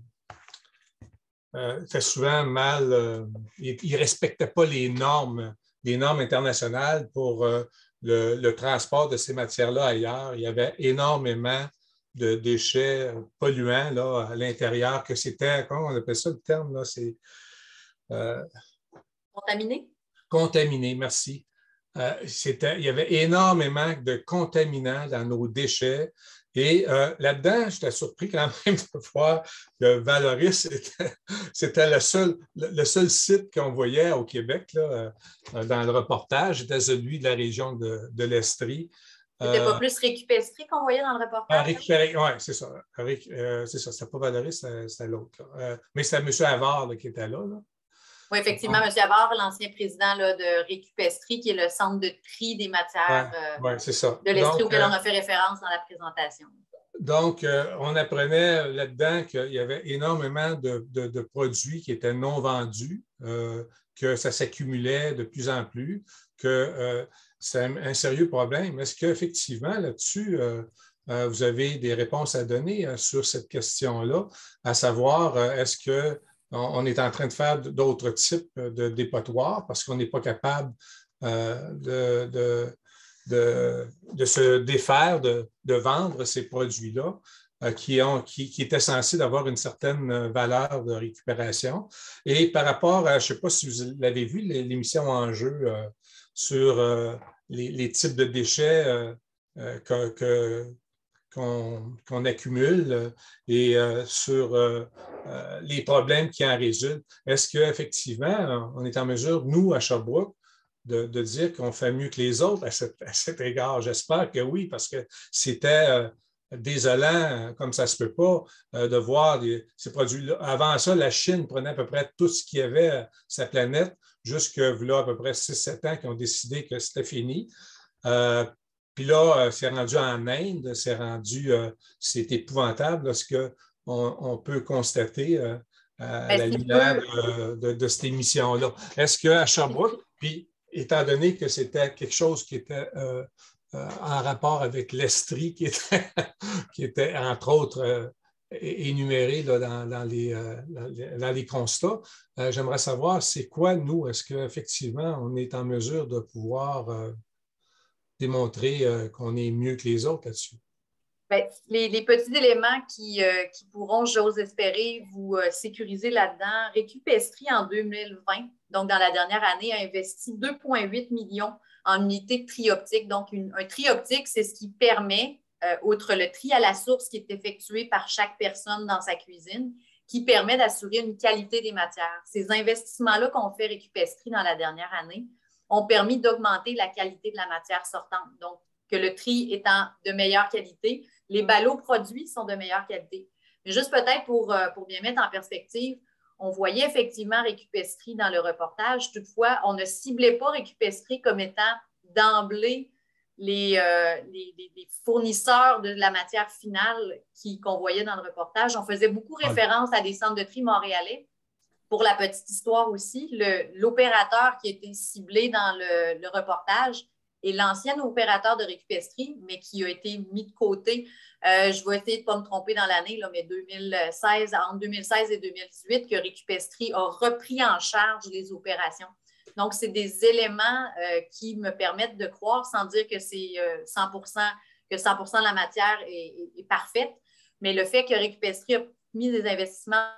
euh, étaient souvent mal, euh, ils ne respectaient pas les normes, les normes internationales pour euh, le, le transport de ces matières-là ailleurs. Il y avait énormément de déchets polluants là, à l'intérieur, que c'était, comment on appelle ça le terme, là, c'est... Euh, contaminé? Contaminé, merci. Euh, il y avait énormément de contaminants dans nos déchets. Et euh, là-dedans, j'étais surpris quand même de voir que Valoris, c'était le seul, le, le seul site qu'on voyait au Québec là, euh, dans le reportage, c'était celui de la région de, de l'Estrie. C'était pas plus Récupestrie qu'on voyait dans le reportage? Récupérer, oui, c'est ça. Euh, c'est ça, c'était pas Valoris, c'était l'autre. Euh, mais c'était M. Havard là, qui était là. là. Oui, effectivement, M. Havard, l'ancien président là, de Récupestrie, qui est le centre de tri des matières ouais, ouais, c'est ça. de l'Estrie auquel euh, on a fait référence dans la présentation. Donc, euh, on apprenait là-dedans qu'il y avait énormément de, de, de produits qui étaient non vendus, euh, que ça s'accumulait de plus en plus, que euh, c'est un, un sérieux problème. Est-ce qu'effectivement, là-dessus, euh, euh, vous avez des réponses à donner euh, sur cette question-là, à savoir, euh, est-ce que on est en train de faire d'autres types de dépotoirs parce qu'on n'est pas capable euh, de, de, de, de se défaire, de, de vendre ces produits-là euh, qui, ont, qui, qui étaient censés avoir une certaine valeur de récupération. Et par rapport à, je ne sais pas si vous l'avez vu, l'émission en jeu euh, sur euh, les, les types de déchets euh, euh, que, que qu'on qu'on accumule et euh, sur euh, euh, les problèmes qui en résultent. Est-ce qu'effectivement, on est en mesure, nous, à Sherbrooke, de, de dire qu'on fait mieux que les autres à cet, à cet égard? J'espère que oui, parce que c'était euh, désolant, comme ça ne se peut pas, euh, de voir des, ces produits-là. Avant ça, la Chine prenait à peu près tout ce qu'il y avait à sa planète, jusque là, à peu près six sept ans, qui ont décidé que c'était fini. Euh, puis là, c'est rendu en Inde, c'est rendu, euh, c'est épouvantable, là, ce qu'on on peut constater euh, à la lumière de, de, de cette émission-là. Est-ce qu'à Sherbrooke, puis étant donné que c'était quelque chose qui était euh, euh, en rapport avec l'Estrie, qui était, qui était entre autres euh, énuméré là, dans, dans, les, euh, dans, les, dans les constats, euh, j'aimerais savoir c'est quoi, nous, est-ce qu'effectivement, on est en mesure de pouvoir euh, démontrer euh, qu'on est mieux que les autres là-dessus? Bien, les, les petits éléments qui, euh, qui pourront, j'ose espérer, vous euh, sécuriser là-dedans. Récupestrie en deux mille vingt, donc dans la dernière année, a investi deux virgule huit millions en unités de tri optique. Donc, une, un tri optique, c'est ce qui permet, euh, outre le tri à la source qui est effectué par chaque personne dans sa cuisine, qui permet d'assurer une qualité des matières. Ces investissements-là qu'ont fait Récupestrie dans la dernière année ont permis d'augmenter la qualité de la matière sortante. Donc, que le tri étant de meilleure qualité, les ballots produits sont de meilleure qualité. Mais juste peut-être pour, pour bien mettre en perspective, on voyait effectivement Récupestrie dans le reportage. Toutefois, on ne ciblait pas Récupestrie comme étant d'emblée les, euh, les, les, les fournisseurs de la matière finale qui, qu'on voyait dans le reportage. On faisait beaucoup référence à des centres de tri montréalais. Pour la petite histoire aussi, le, l'opérateur qui était ciblé dans le, le reportage est l'ancien opérateur de Récupestrie, mais qui a été mis de côté. Euh, je vais essayer de ne pas me tromper dans l'année, là, mais deux mille seize, entre deux mille seize et deux mille dix-huit, que Récupestrie a repris en charge les opérations. Donc, c'est des éléments euh, qui me permettent de croire, sans dire que c'est euh, cent pour cent, que cent pour cent de la matière est, est, est parfaite, mais le fait que Récupestrie a mis des investissements,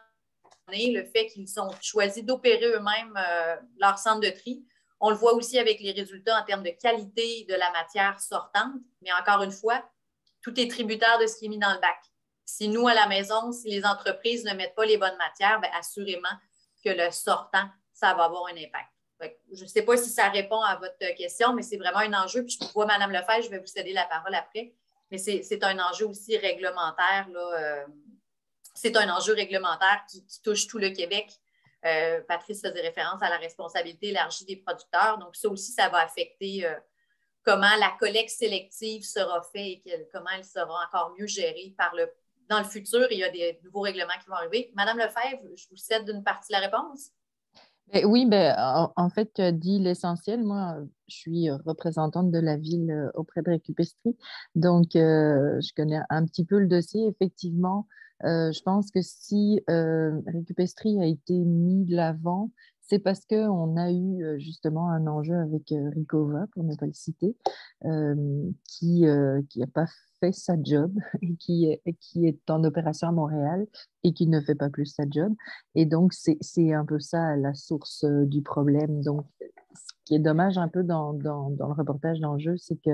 le fait qu'ils ont choisi d'opérer eux-mêmes euh, leur centre de tri, on le voit aussi avec les résultats en termes de qualité de la matière sortante, mais encore une fois, tout est tributaire de ce qui est mis dans le bac. Si nous, à la maison, si les entreprises ne mettent pas les bonnes matières, bien, assurément que le sortant, ça va avoir un impact. Je ne sais pas si ça répond à votre question, mais c'est vraiment un enjeu. Puis je vois Mme Lefebvre, je vais vous céder la parole après, mais c'est, c'est un enjeu aussi réglementaire. Là, euh, c'est un enjeu réglementaire qui, qui touche tout le Québec. Euh, Patrice faisait référence à la responsabilité élargie des producteurs. Donc, ça aussi, ça va affecter euh, comment la collecte sélective sera faite et quelle, comment elle sera encore mieux gérée par le, dans le futur. Il y a des nouveaux règlements qui vont arriver. Madame Lefebvre, je vous cède d'une partie de la réponse. Et oui, ben, en, en fait, tu as dit l'essentiel. Moi, je suis représentante de la ville auprès de Récupestrie. Donc, euh, je connais un petit peu le dossier. Effectivement, euh, je pense que si euh, Récupestrie a été mis de l'avant, c'est parce qu'on a eu justement un enjeu avec euh, Ricova, pour ne pas le citer, euh, qui euh, qui n'a pas fait sa job et qui est, qui est en opération à Montréal et qui ne fait pas plus sa job. Et donc, c'est, c'est un peu ça la source euh, du problème. Donc, ce qui est dommage un peu dans, dans, dans le reportage d'enjeu, c'est que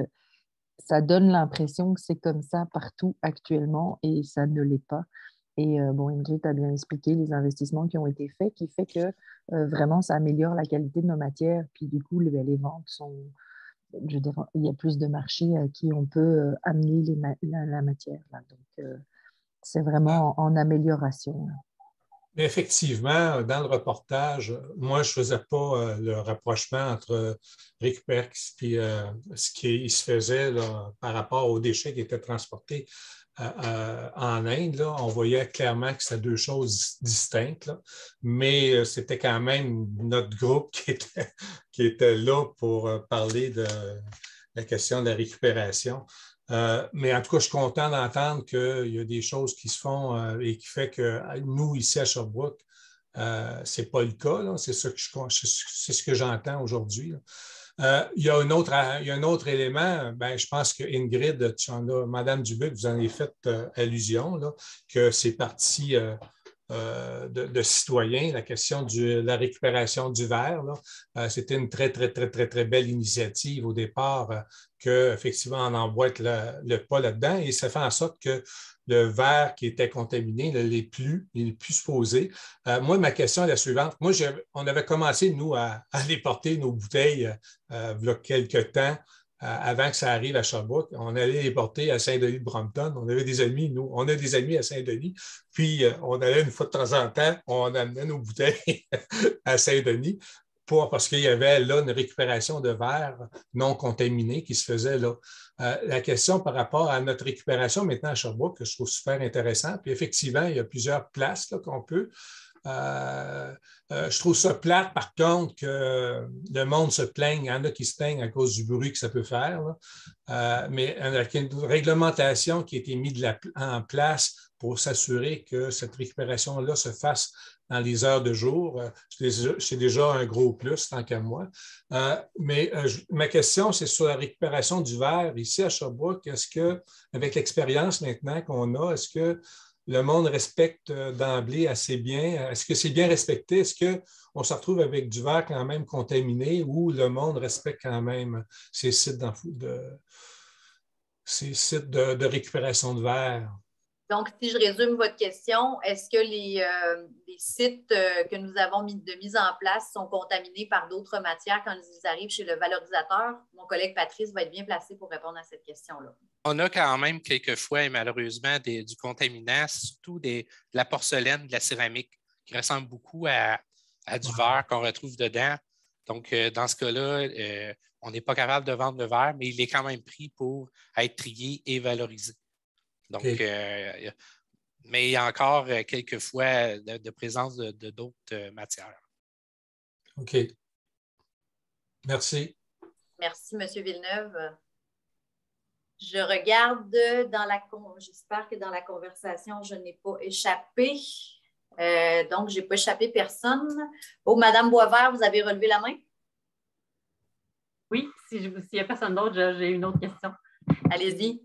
ça donne l'impression que c'est comme ça partout actuellement et ça ne l'est pas. Et euh, bon, Ingrid a bien expliqué les investissements qui ont été faits, qui fait que euh, vraiment ça améliore la qualité de nos matières. Puis du coup, les, les ventes sont, je veux dire, il y a plus de marchés à qui on peut euh, amener les ma- la, la matière. Là. Donc, euh, c'est vraiment en, en amélioration. Là. Mais effectivement, dans le reportage, moi, je ne faisais pas euh, le rapprochement entre Récupex et euh, ce qui se faisait là, par rapport aux déchets qui étaient transportés euh, euh, en Inde. Là. On voyait clairement que c'était deux choses distinctes, là. Mais euh, c'était quand même notre groupe qui était, qui était là pour euh, parler de la question de la récupération. Euh, mais en tout cas, je suis content d'entendre qu'il y a des choses qui se font euh, et qui fait que nous, ici à Sherbrooke, euh, ce n'est pas le cas. Là. C'est, ça que je, c'est ce que j'entends aujourd'hui. Euh, il y a un autre, il y a un autre élément, ben, je pense que Ingrid, tu en as, Mme Dubuc, vous en avez fait euh, allusion, là, que c'est parti euh, euh, de, de citoyens, la question de la récupération du verre. Là, euh, c'était une très, très, très, très, très belle initiative au départ, euh, qu'effectivement, on emboîte le, le pas là-dedans et ça fait en sorte que le verre qui était contaminé ne l'est plus, il n'est plus supposé. Euh, moi, ma question est la suivante. Moi, on avait commencé, nous, à, à aller porter nos bouteilles euh, il y a quelques temps avant que ça arrive à Sherbrooke. On allait les porter à Saint-Denis-de-Brompton. On avait des amis, nous, on a des amis à Saint-Denis. Puis, euh, on allait une fois de temps en temps, on amenait nos bouteilles à Saint-Denis pour, parce qu'il y avait là une récupération de verre non contaminé qui se faisait là. Euh, la question par rapport à notre récupération maintenant à Sherbrooke, que je trouve super intéressant. Puis, effectivement, il y a plusieurs places là, qu'on peut. Euh, euh, je trouve ça plate, par contre, que le monde se plaigne. Il y en a qui se plaignent à cause du bruit que ça peut faire. Euh, mais avec une réglementation qui a été mise de la, en place pour s'assurer que cette récupération-là se fasse dans les heures de jour, euh, c'est déjà un gros plus, tant qu'à moi. Euh, mais euh, je, ma question, c'est sur la récupération du verre. Ici, à Sherbrooke, est-ce que, avec l'expérience maintenant qu'on a, est-ce que le monde respecte d'emblée assez bien? Est-ce que c'est bien respecté? Est-ce qu'on se retrouve avec du verre quand même contaminé ou le monde respecte quand même ces sites, de, ces sites de, de récupération de verre? Donc, si je résume votre question, est-ce que les, euh, les sites euh, que nous avons mis de mise en place sont contaminés par d'autres matières quand ils arrivent chez le valorisateur? Mon collègue Patrice va être bien placé pour répondre à cette question-là. On a quand même quelquefois, et malheureusement, des, du contaminant, surtout des, de la porcelaine, de la céramique, qui ressemble beaucoup à, à du verre qu'on retrouve dedans. Donc, euh, dans ce cas-là, euh, on n'est pas capable de vendre le verre, mais il est quand même pris pour être trié et valorisé. Donc, okay. euh, mais il y a encore euh, quelques fois de, de présence de, de d'autres euh, matières. OK. Merci. Merci, M. Villeneuve. Je regarde dans la... J'espère que dans la conversation, je n'ai pas échappé. Euh, donc, je n'ai pas échappé personne. Oh, Mme Boisvert, vous avez relevé la main? Oui, s'il n'y a personne d'autre, j'ai une autre question. Allez-y.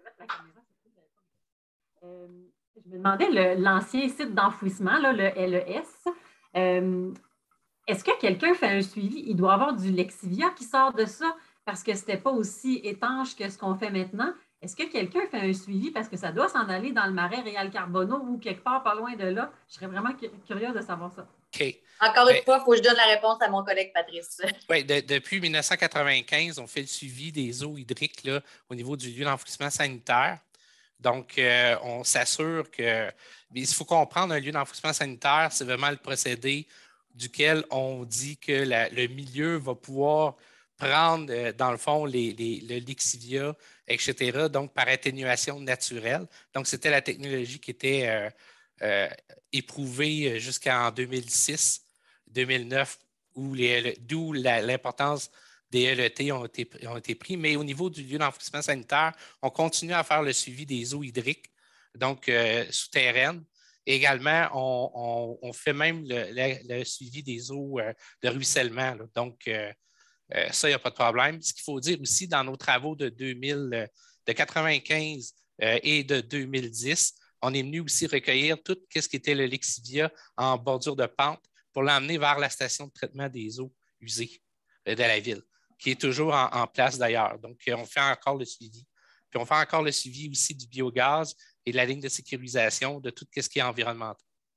Euh, je me demandais, l'ancien site d'enfouissement, là, le L E S, euh, est-ce que quelqu'un fait un suivi? Il doit y avoir du Lexivia qui sort de ça parce que ce n'était pas aussi étanche que ce qu'on fait maintenant. Est-ce que quelqu'un fait un suivi parce que ça doit s'en aller dans le marais Réal Carbonneau ou quelque part pas loin de là? Je serais vraiment curieuse de savoir ça. OK. Encore une fois, il faut que je donne la réponse à mon collègue Patrice. Oui, de, depuis mille neuf cent quatre-vingt-quinze, on fait le suivi des eaux hydriques là, au niveau du lieu d'enfouissement sanitaire. Donc, euh, on s'assure que... Il faut comprendre, un lieu d'enfouissement sanitaire, c'est vraiment le procédé duquel on dit que la, le milieu va pouvoir prendre, euh, dans le fond, les, les, le Lexivia, et cetera, donc par atténuation naturelle. Donc, c'était la technologie qui était euh, euh, éprouvée jusqu'en deux mille six, deux mille neuf, où les, d'où la, l'importance des L E T ont été, ont été pris, mais au niveau du lieu d'enfouissement sanitaire, on continue à faire le suivi des eaux hydriques, donc euh, souterraines. Et également, on, on, on fait même le, le, le suivi des eaux euh, de ruissellement. Là. Donc, euh, euh, ça, il n'y a pas de problème. Ce qu'il faut dire aussi, dans nos travaux de deux mille, de mille neuf cent quatre-vingt-quinze euh, et de deux mille dix, on est venu aussi recueillir tout ce qui était le Lexivia en bordure de pente pour l'emmener vers la station de traitement des eaux usées euh, de la ville, qui est toujours en, en place d'ailleurs. Donc, on fait encore le suivi. Puis, on fait encore le suivi aussi du biogaz et de la ligne de sécurisation de tout ce qui est environnemental.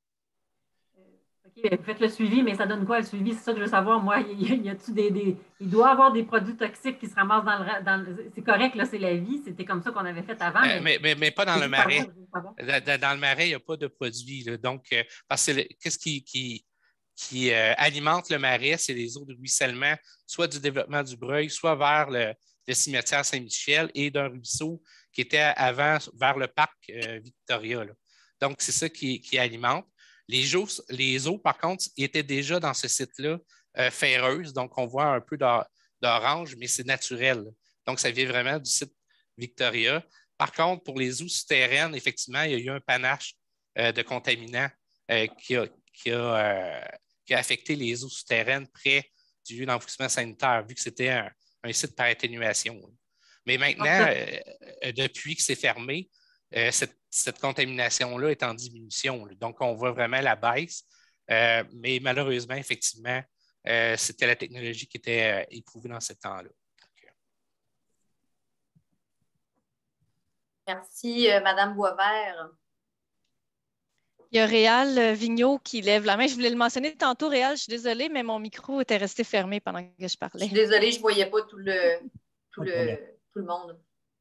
OK, vous faites le suivi, mais ça donne quoi le suivi? C'est ça que je veux savoir. Moi, il y a-tu des, des... Il doit y avoir des produits toxiques qui se ramassent dans le... Dans le... C'est correct, là, c'est la vie. C'était comme ça qu'on avait fait avant. Euh, mais, mais, mais pas dans le marais. Savoir, dans, dans le marais, il n'y a pas de produits. Là. Donc, euh, parce que qu'est-ce qui... qui qui euh, alimente le marais, c'est les eaux de ruissellement, soit du développement du Breuil, soit vers le, le cimetière Saint-Michel et d'un ruisseau qui était avant vers le parc euh, Victoria. Là. Donc, c'est ça qui, qui alimente. Les eaux, les eaux, par contre, étaient déjà dans ce site-là euh, ferreuses, donc on voit un peu d'orange, mais c'est naturel. Là. Donc, ça vient vraiment du site Victoria. Par contre, pour les eaux souterraines, effectivement, il y a eu un panache euh, de contaminants euh, qui a, qui a euh, qui a affecté les eaux souterraines près du lieu d'enfouissement sanitaire, vu que c'était un, un site par atténuation. Mais maintenant, euh, depuis que c'est fermé, euh, cette, cette contamination-là est en diminution. Là. Donc, on voit vraiment la baisse. Euh, mais malheureusement, effectivement, euh, c'était la technologie qui était euh, éprouvée dans ce temps-là. Merci, euh, Mme Boisvert. Il y a Réal Vigneault qui lève la main. Je voulais le mentionner tantôt, Réal, je suis désolée, mais mon micro était resté fermé pendant que je parlais. Je suis désolée, je ne voyais pas tout le, tout, le, tout le monde.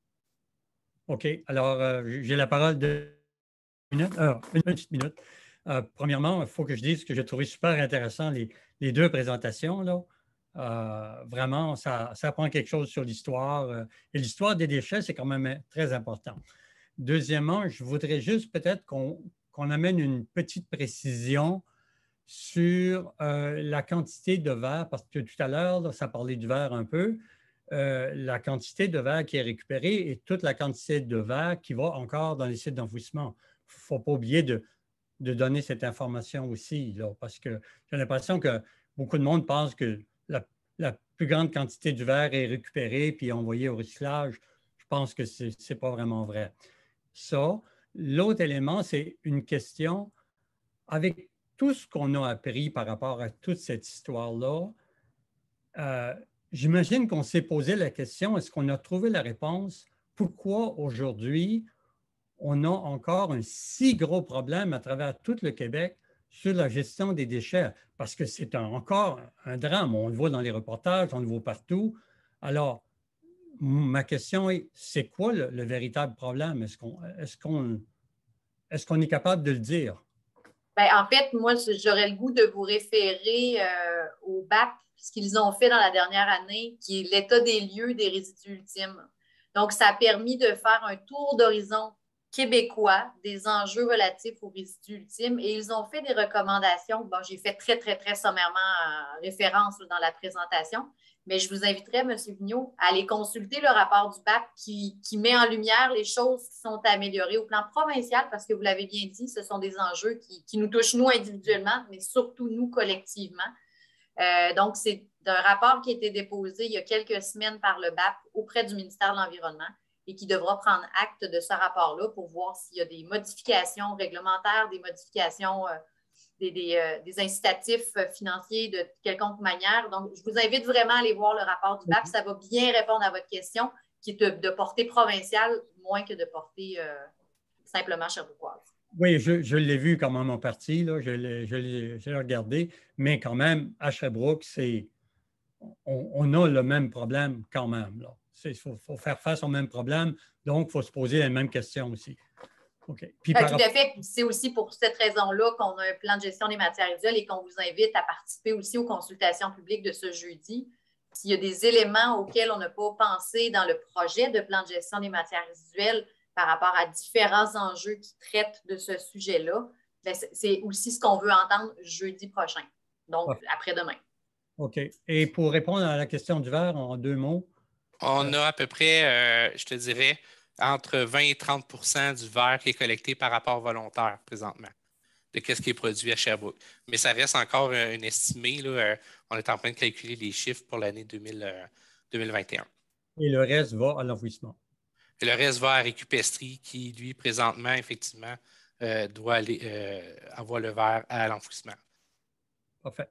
OK. Alors, euh, j'ai la parole de minute, euh, une petite minute. Euh, premièrement, il faut que je dise que j'ai trouvé super intéressant les, les deux présentations, là. Euh, vraiment, ça, ça apprend quelque chose sur l'histoire. Euh, et l'histoire des déchets, c'est quand même très important. Deuxièmement, je voudrais juste peut-être qu'on qu'on amène une petite précision sur euh, la quantité de verre, parce que tout à l'heure, là, ça parlait du verre un peu, euh, la quantité de verre qui est récupérée et toute la quantité de verre qui va encore dans les sites d'enfouissement. Il ne faut pas oublier de, de donner cette information aussi, là, parce que j'ai l'impression que beaucoup de monde pense que la, la plus grande quantité du verre est récupérée puis envoyée au recyclage. Je pense que ce n'est pas vraiment vrai. Ça. L'autre élément, c'est une question avec tout ce qu'on a appris par rapport à toute cette histoire-là. Euh, j'imagine qu'on s'est posé la question, est-ce qu'on a trouvé la réponse? Pourquoi aujourd'hui, on a encore un si gros problème à travers tout le Québec sur la gestion des déchets? Parce que c'est un, encore un drame. On le voit dans les reportages, on le voit partout. Alors, ma question est, c'est quoi le, le véritable problème? Est-ce qu'on est-ce qu'on, est-ce qu'on est capable de le dire? Bien, en fait, moi, j'aurais le goût de vous référer euh, au B A P, ce qu'ils ont fait dans la dernière année, qui est l'état des lieux des résidus ultimes. Donc, ça a permis de faire un tour d'horizon québécois des enjeux relatifs aux résidus ultimes et ils ont fait des recommandations. Bon, j'ai fait très, très, très sommairement euh, référence dans la présentation, mais je vous inviterais, M. Vigneault, à aller consulter le rapport du B A P qui, qui met en lumière les choses qui sont améliorées au plan provincial parce que vous l'avez bien dit, ce sont des enjeux qui, qui nous touchent nous individuellement, mais surtout nous collectivement. Euh, donc, c'est un rapport qui a été déposé il y a quelques semaines par le B A P auprès du ministère de l'Environnement et qui devra prendre acte de ce rapport-là pour voir s'il y a des modifications réglementaires, des modifications, euh, des, des, euh, des incitatifs financiers de quelconque manière. Donc, je vous invite vraiment à aller voir le rapport du B A P. Ça va bien répondre à votre question, qui est de, de portée provinciale, moins que de portée euh, simplement sherbrookoise. Oui, je, je l'ai vu quand même en partie, là, je l'ai, je l'ai, je l'ai regardé, mais quand même, à Sherbrooke, c'est, on, on a le même problème quand même. Il faut, faut faire face au même problème, donc il faut se poser les mêmes questions aussi. Okay. Puis, ah, par... Tout à fait. C'est aussi pour cette raison-là qu'on a un plan de gestion des matières résiduelles et qu'on vous invite à participer aussi aux consultations publiques de ce jeudi. S'il y a des éléments auxquels on n'a pas pensé dans le projet de plan de gestion des matières résiduelles par rapport à différents enjeux qui traitent de ce sujet-là, c'est aussi ce qu'on veut entendre jeudi prochain, donc okay. après-demain. OK. Et pour répondre à la question du verre en deux mots? On a à peu près, euh, je te dirais, entre vingt et trente pour cent du verre qui est collecté par rapport volontaire présentement, de ce qui est produit à Sherbrooke. Mais ça reste encore un estimé. Là, on est en train de calculer les chiffres pour l'année deux mille vingt et un. Et le reste va à l'enfouissement. Et le reste va à Récupestrie qui, lui, présentement, effectivement, euh, doit aller euh, avoir le verre à l'enfouissement. Parfait.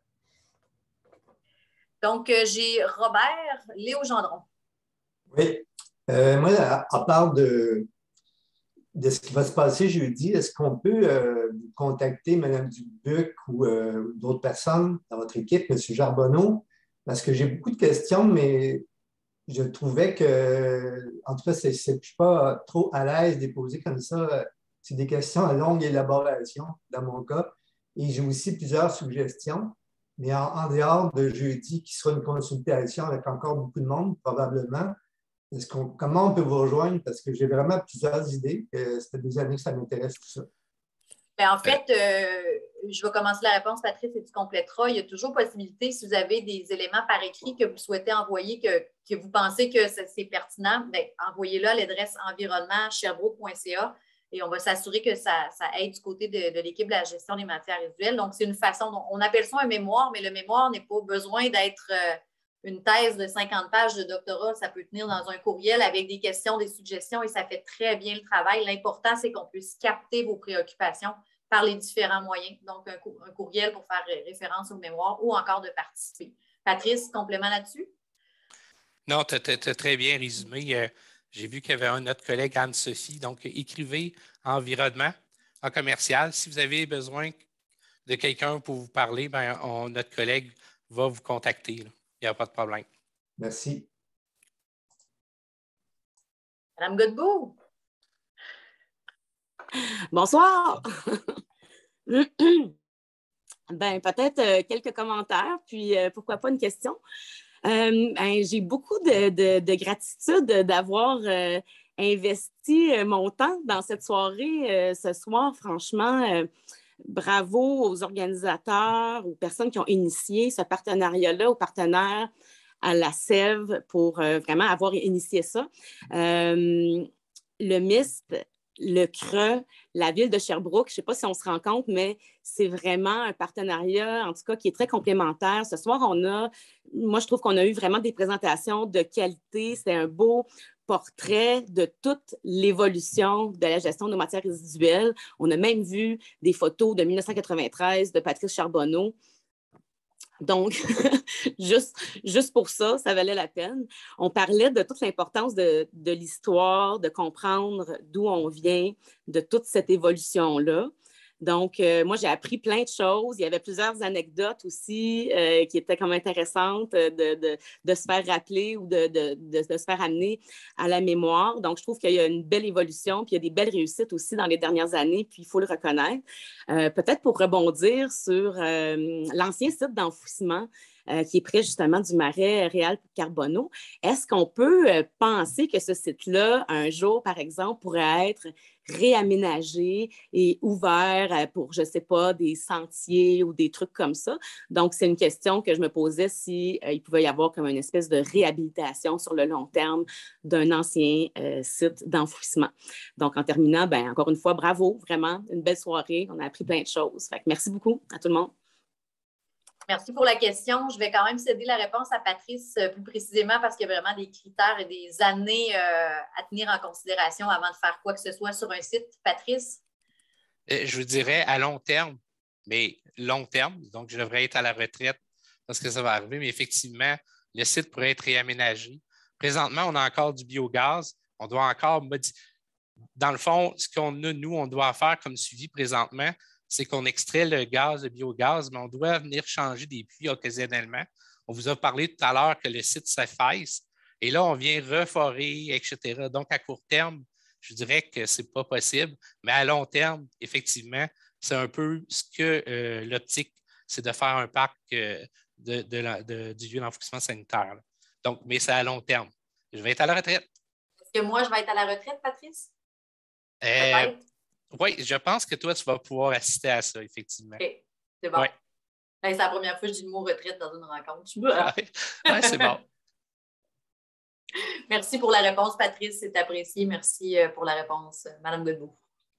Donc, euh, j'ai Robert Léo Gendron. Oui. Euh, moi, à, à part de, de ce qui va se passer jeudi, est-ce qu'on peut euh, contacter Mme Dubuc ou euh, d'autres personnes dans votre équipe, M. Charbonneau? Parce que j'ai beaucoup de questions, mais je trouvais que, en tout cas, je ne suis pas trop à l'aise de les poser comme ça. C'est des questions à longue élaboration, dans mon cas. Et j'ai aussi plusieurs suggestions. Mais en, en dehors de jeudi, qui sera une consultation avec encore beaucoup de monde, probablement, est-ce qu'on, comment on peut vous rejoindre? Parce que j'ai vraiment plusieurs idées. Euh, ça fait des années que ça m'intéresse tout ça. Bien, en fait, euh, je vais commencer la réponse, Patrice, et tu compléteras. Il y a toujours possibilité, si vous avez des éléments par écrit que vous souhaitez envoyer, que, que vous pensez que c'est pertinent, bien, envoyez-le à l'adresse environnement sherbrooke point c a et on va s'assurer que ça, ça aide du côté de, de l'équipe de la gestion des matières résiduelles. Donc, c'est une façon, dont, on appelle ça un mémoire, mais le mémoire n'est pas besoin d'être euh, une thèse de cinquante pages de doctorat. Ça peut tenir dans un courriel avec des questions, des suggestions et ça fait très bien le travail. L'important, c'est qu'on puisse capter vos préoccupations par les différents moyens. Donc, un, un courriel pour faire référence au mémoire ou encore de participer. Patrice, complément là-dessus? Non, tu as très bien résumé. Euh, J'ai vu qu'il y avait un autre collègue, Anne-Sophie. Donc, écrivez environnement en commercial. Si vous avez besoin de quelqu'un pour vous parler, ben, on, notre collègue va vous contacter. Là. Il n'y a pas de problème. Merci. Madame Godbout. Bonsoir. Ben, peut-être euh, quelques commentaires, puis euh, pourquoi pas une question. Euh, ben, j'ai beaucoup de, de, de gratitude d'avoir euh, investi euh, mon temps dans cette soirée euh, ce soir. Franchement, euh, bravo aux organisateurs, aux personnes qui ont initié ce partenariat-là, aux partenaires, à la S E V pour euh, vraiment avoir initié ça. Euh, le M I S P, le C R E, la ville de Sherbrooke, je ne sais pas si on se rend compte, mais c'est vraiment un partenariat, en tout cas, qui est très complémentaire. Ce soir, on a, moi, je trouve qu'on a eu vraiment des présentations de qualité. C'est un beau portrait de toute l'évolution de la gestion de nos matières résiduelles. On a même vu des photos de mille neuf cent quatre-vingt-treize de Patrice Charbonneau. Donc, juste, juste pour ça, ça valait la peine. On parlait de toute l'importance de, de l'histoire, de comprendre d'où on vient, de toute cette évolution-là. Donc, euh, moi, j'ai appris plein de choses. Il y avait plusieurs anecdotes aussi euh, qui étaient quand même intéressantes de, de, de se faire rappeler ou de, de, de, de se faire amener à la mémoire. Donc, je trouve qu'il y a une belle évolution, puis il y a des belles réussites aussi dans les dernières années, puis il faut le reconnaître. Euh, peut-être pour rebondir sur euh, l'ancien site d'enfouissement euh, qui est près justement du marais Réal Carbonneau, est-ce qu'on peut euh, penser que ce site-là, un jour, par exemple, pourrait être réaménagé et ouvert pour, je ne sais pas, des sentiers ou des trucs comme ça? Donc, c'est une question que je me posais si euh, il pouvait y avoir comme une espèce de réhabilitation sur le long terme d'un ancien euh, site d'enfouissement. Donc, en terminant, ben, encore une fois, bravo, vraiment, une belle soirée. On a appris plein de choses. Fait que merci beaucoup à tout le monde. Merci pour la question. Je vais quand même céder la réponse à Patrice euh, plus précisément parce qu'il y a vraiment des critères et des années euh, à tenir en considération avant de faire quoi que ce soit sur un site. Patrice? Je vous dirais à long terme, mais long terme, donc je devrais être à la retraite parce que ça va arriver, mais effectivement, le site pourrait être réaménagé. Présentement, on a encore du biogaz. On doit encore modifier. Dans le fond, ce qu'on a, nous, on doit faire comme suivi présentement, c'est qu'on extrait le gaz, le biogaz, mais on doit venir changer des puits occasionnellement. On vous a parlé tout à l'heure que le site s'efface et là, on vient reforer, et cetera. Donc, à court terme, je dirais que ce n'est pas possible, mais à long terme, effectivement, c'est un peu ce que euh, l'optique, c'est de faire un parc euh, de, de la, de, du lieu d'enfouissement sanitaire. Là. Donc, mais c'est à long terme. Je vais être à la retraite. Est-ce que moi, je vais être à la retraite, Patrice? Euh, Oui, je pense que toi, tu vas pouvoir assister à ça, effectivement. OK, c'est bon. Ouais. C'est la première fois que je dis le mot retraite dans une rencontre. Oui, ouais, c'est bon. Merci pour la réponse, Patrice. C'est apprécié. Merci pour la réponse, Mme Godbout.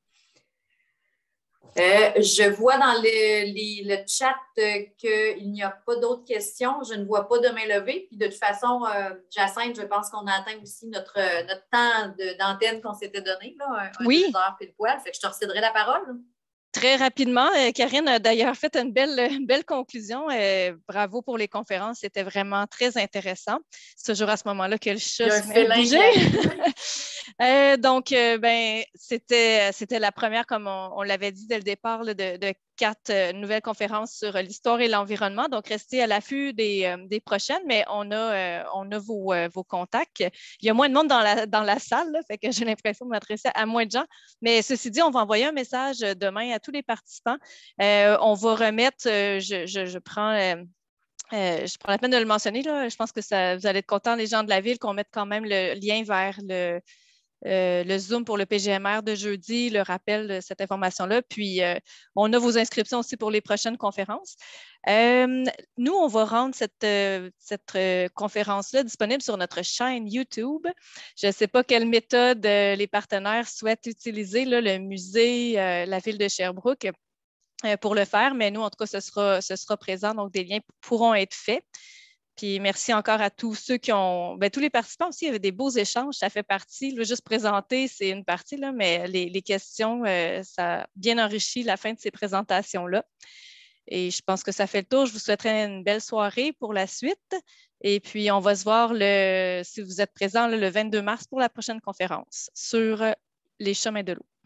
Euh, je vois dans le, les, le chat euh, qu'il n'y a pas d'autres questions. Je ne vois pas de main levée. Puis de toute façon, euh, Jacinthe, je pense qu'on a atteint aussi notre, notre temps de, d'antenne qu'on s'était donné, là, un, un oui. deux heures pile poil. Fait que je te recéderai la parole. Très rapidement, euh, Karine a d'ailleurs fait une belle, une belle conclusion. Euh, bravo pour les conférences, c'était vraiment très intéressant. C'est toujours à ce moment-là que le chat se met à bouger. euh, donc, euh, ben, c'était, c'était la première, comme on, on l'avait dit dès le départ, là, de, de quatre euh, nouvelles conférences sur l'histoire et l'environnement. Donc, restez à l'affût des, euh, des prochaines, mais on a, euh, on a vos, euh, vos contacts. Il y a moins de monde dans la, dans la salle, là, fait que j'ai l'impression de m'adresser à moins de gens. Mais ceci dit, on va envoyer un message demain à tous les participants. Euh, on va remettre, euh, je, je, je prends... Euh, Euh, je prends la peine de le mentionner. Là. Je pense que ça, vous allez être contents, les gens de la ville, qu'on mette quand même le lien vers le, euh, le Zoom pour le P G M R de jeudi, le rappel de cette information-là. Puis, euh, on a vos inscriptions aussi pour les prochaines conférences. Euh, nous, on va rendre cette, euh, cette euh, conférence-là disponible sur notre chaîne YouTube. Je ne sais pas quelle méthode euh, les partenaires souhaitent utiliser, là, le musée, euh, la ville de Sherbrooke, pour le faire, mais nous, en tout cas, ce sera, ce sera présent, donc des liens pourront être faits. Puis merci encore à tous ceux qui ont, bien, tous les participants aussi, il y avait des beaux échanges, ça fait partie, là, juste présenter, c'est une partie, là, mais les, les questions, euh, ça a bien enrichi la fin de ces présentations-là. Et je pense que ça fait le tour. Je vous souhaiterais une belle soirée pour la suite. Et puis, on va se voir, le, si vous êtes présents, là, le vingt-deux mars pour la prochaine conférence sur les chemins de l'eau.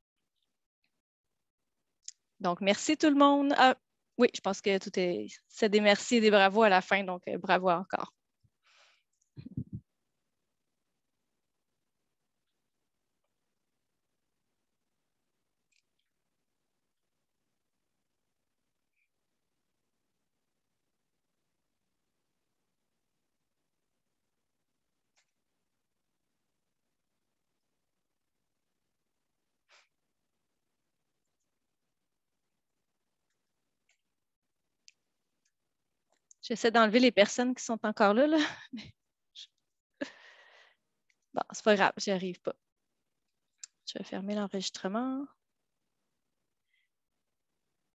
Donc, merci tout le monde. Ah, oui, je pense que tout est... C'est des merci et des bravos à la fin, donc euh, bravo encore. J'essaie d'enlever les personnes qui sont encore là. là. Bon, c'est pas grave, j'y arrive pas. Je vais fermer l'enregistrement.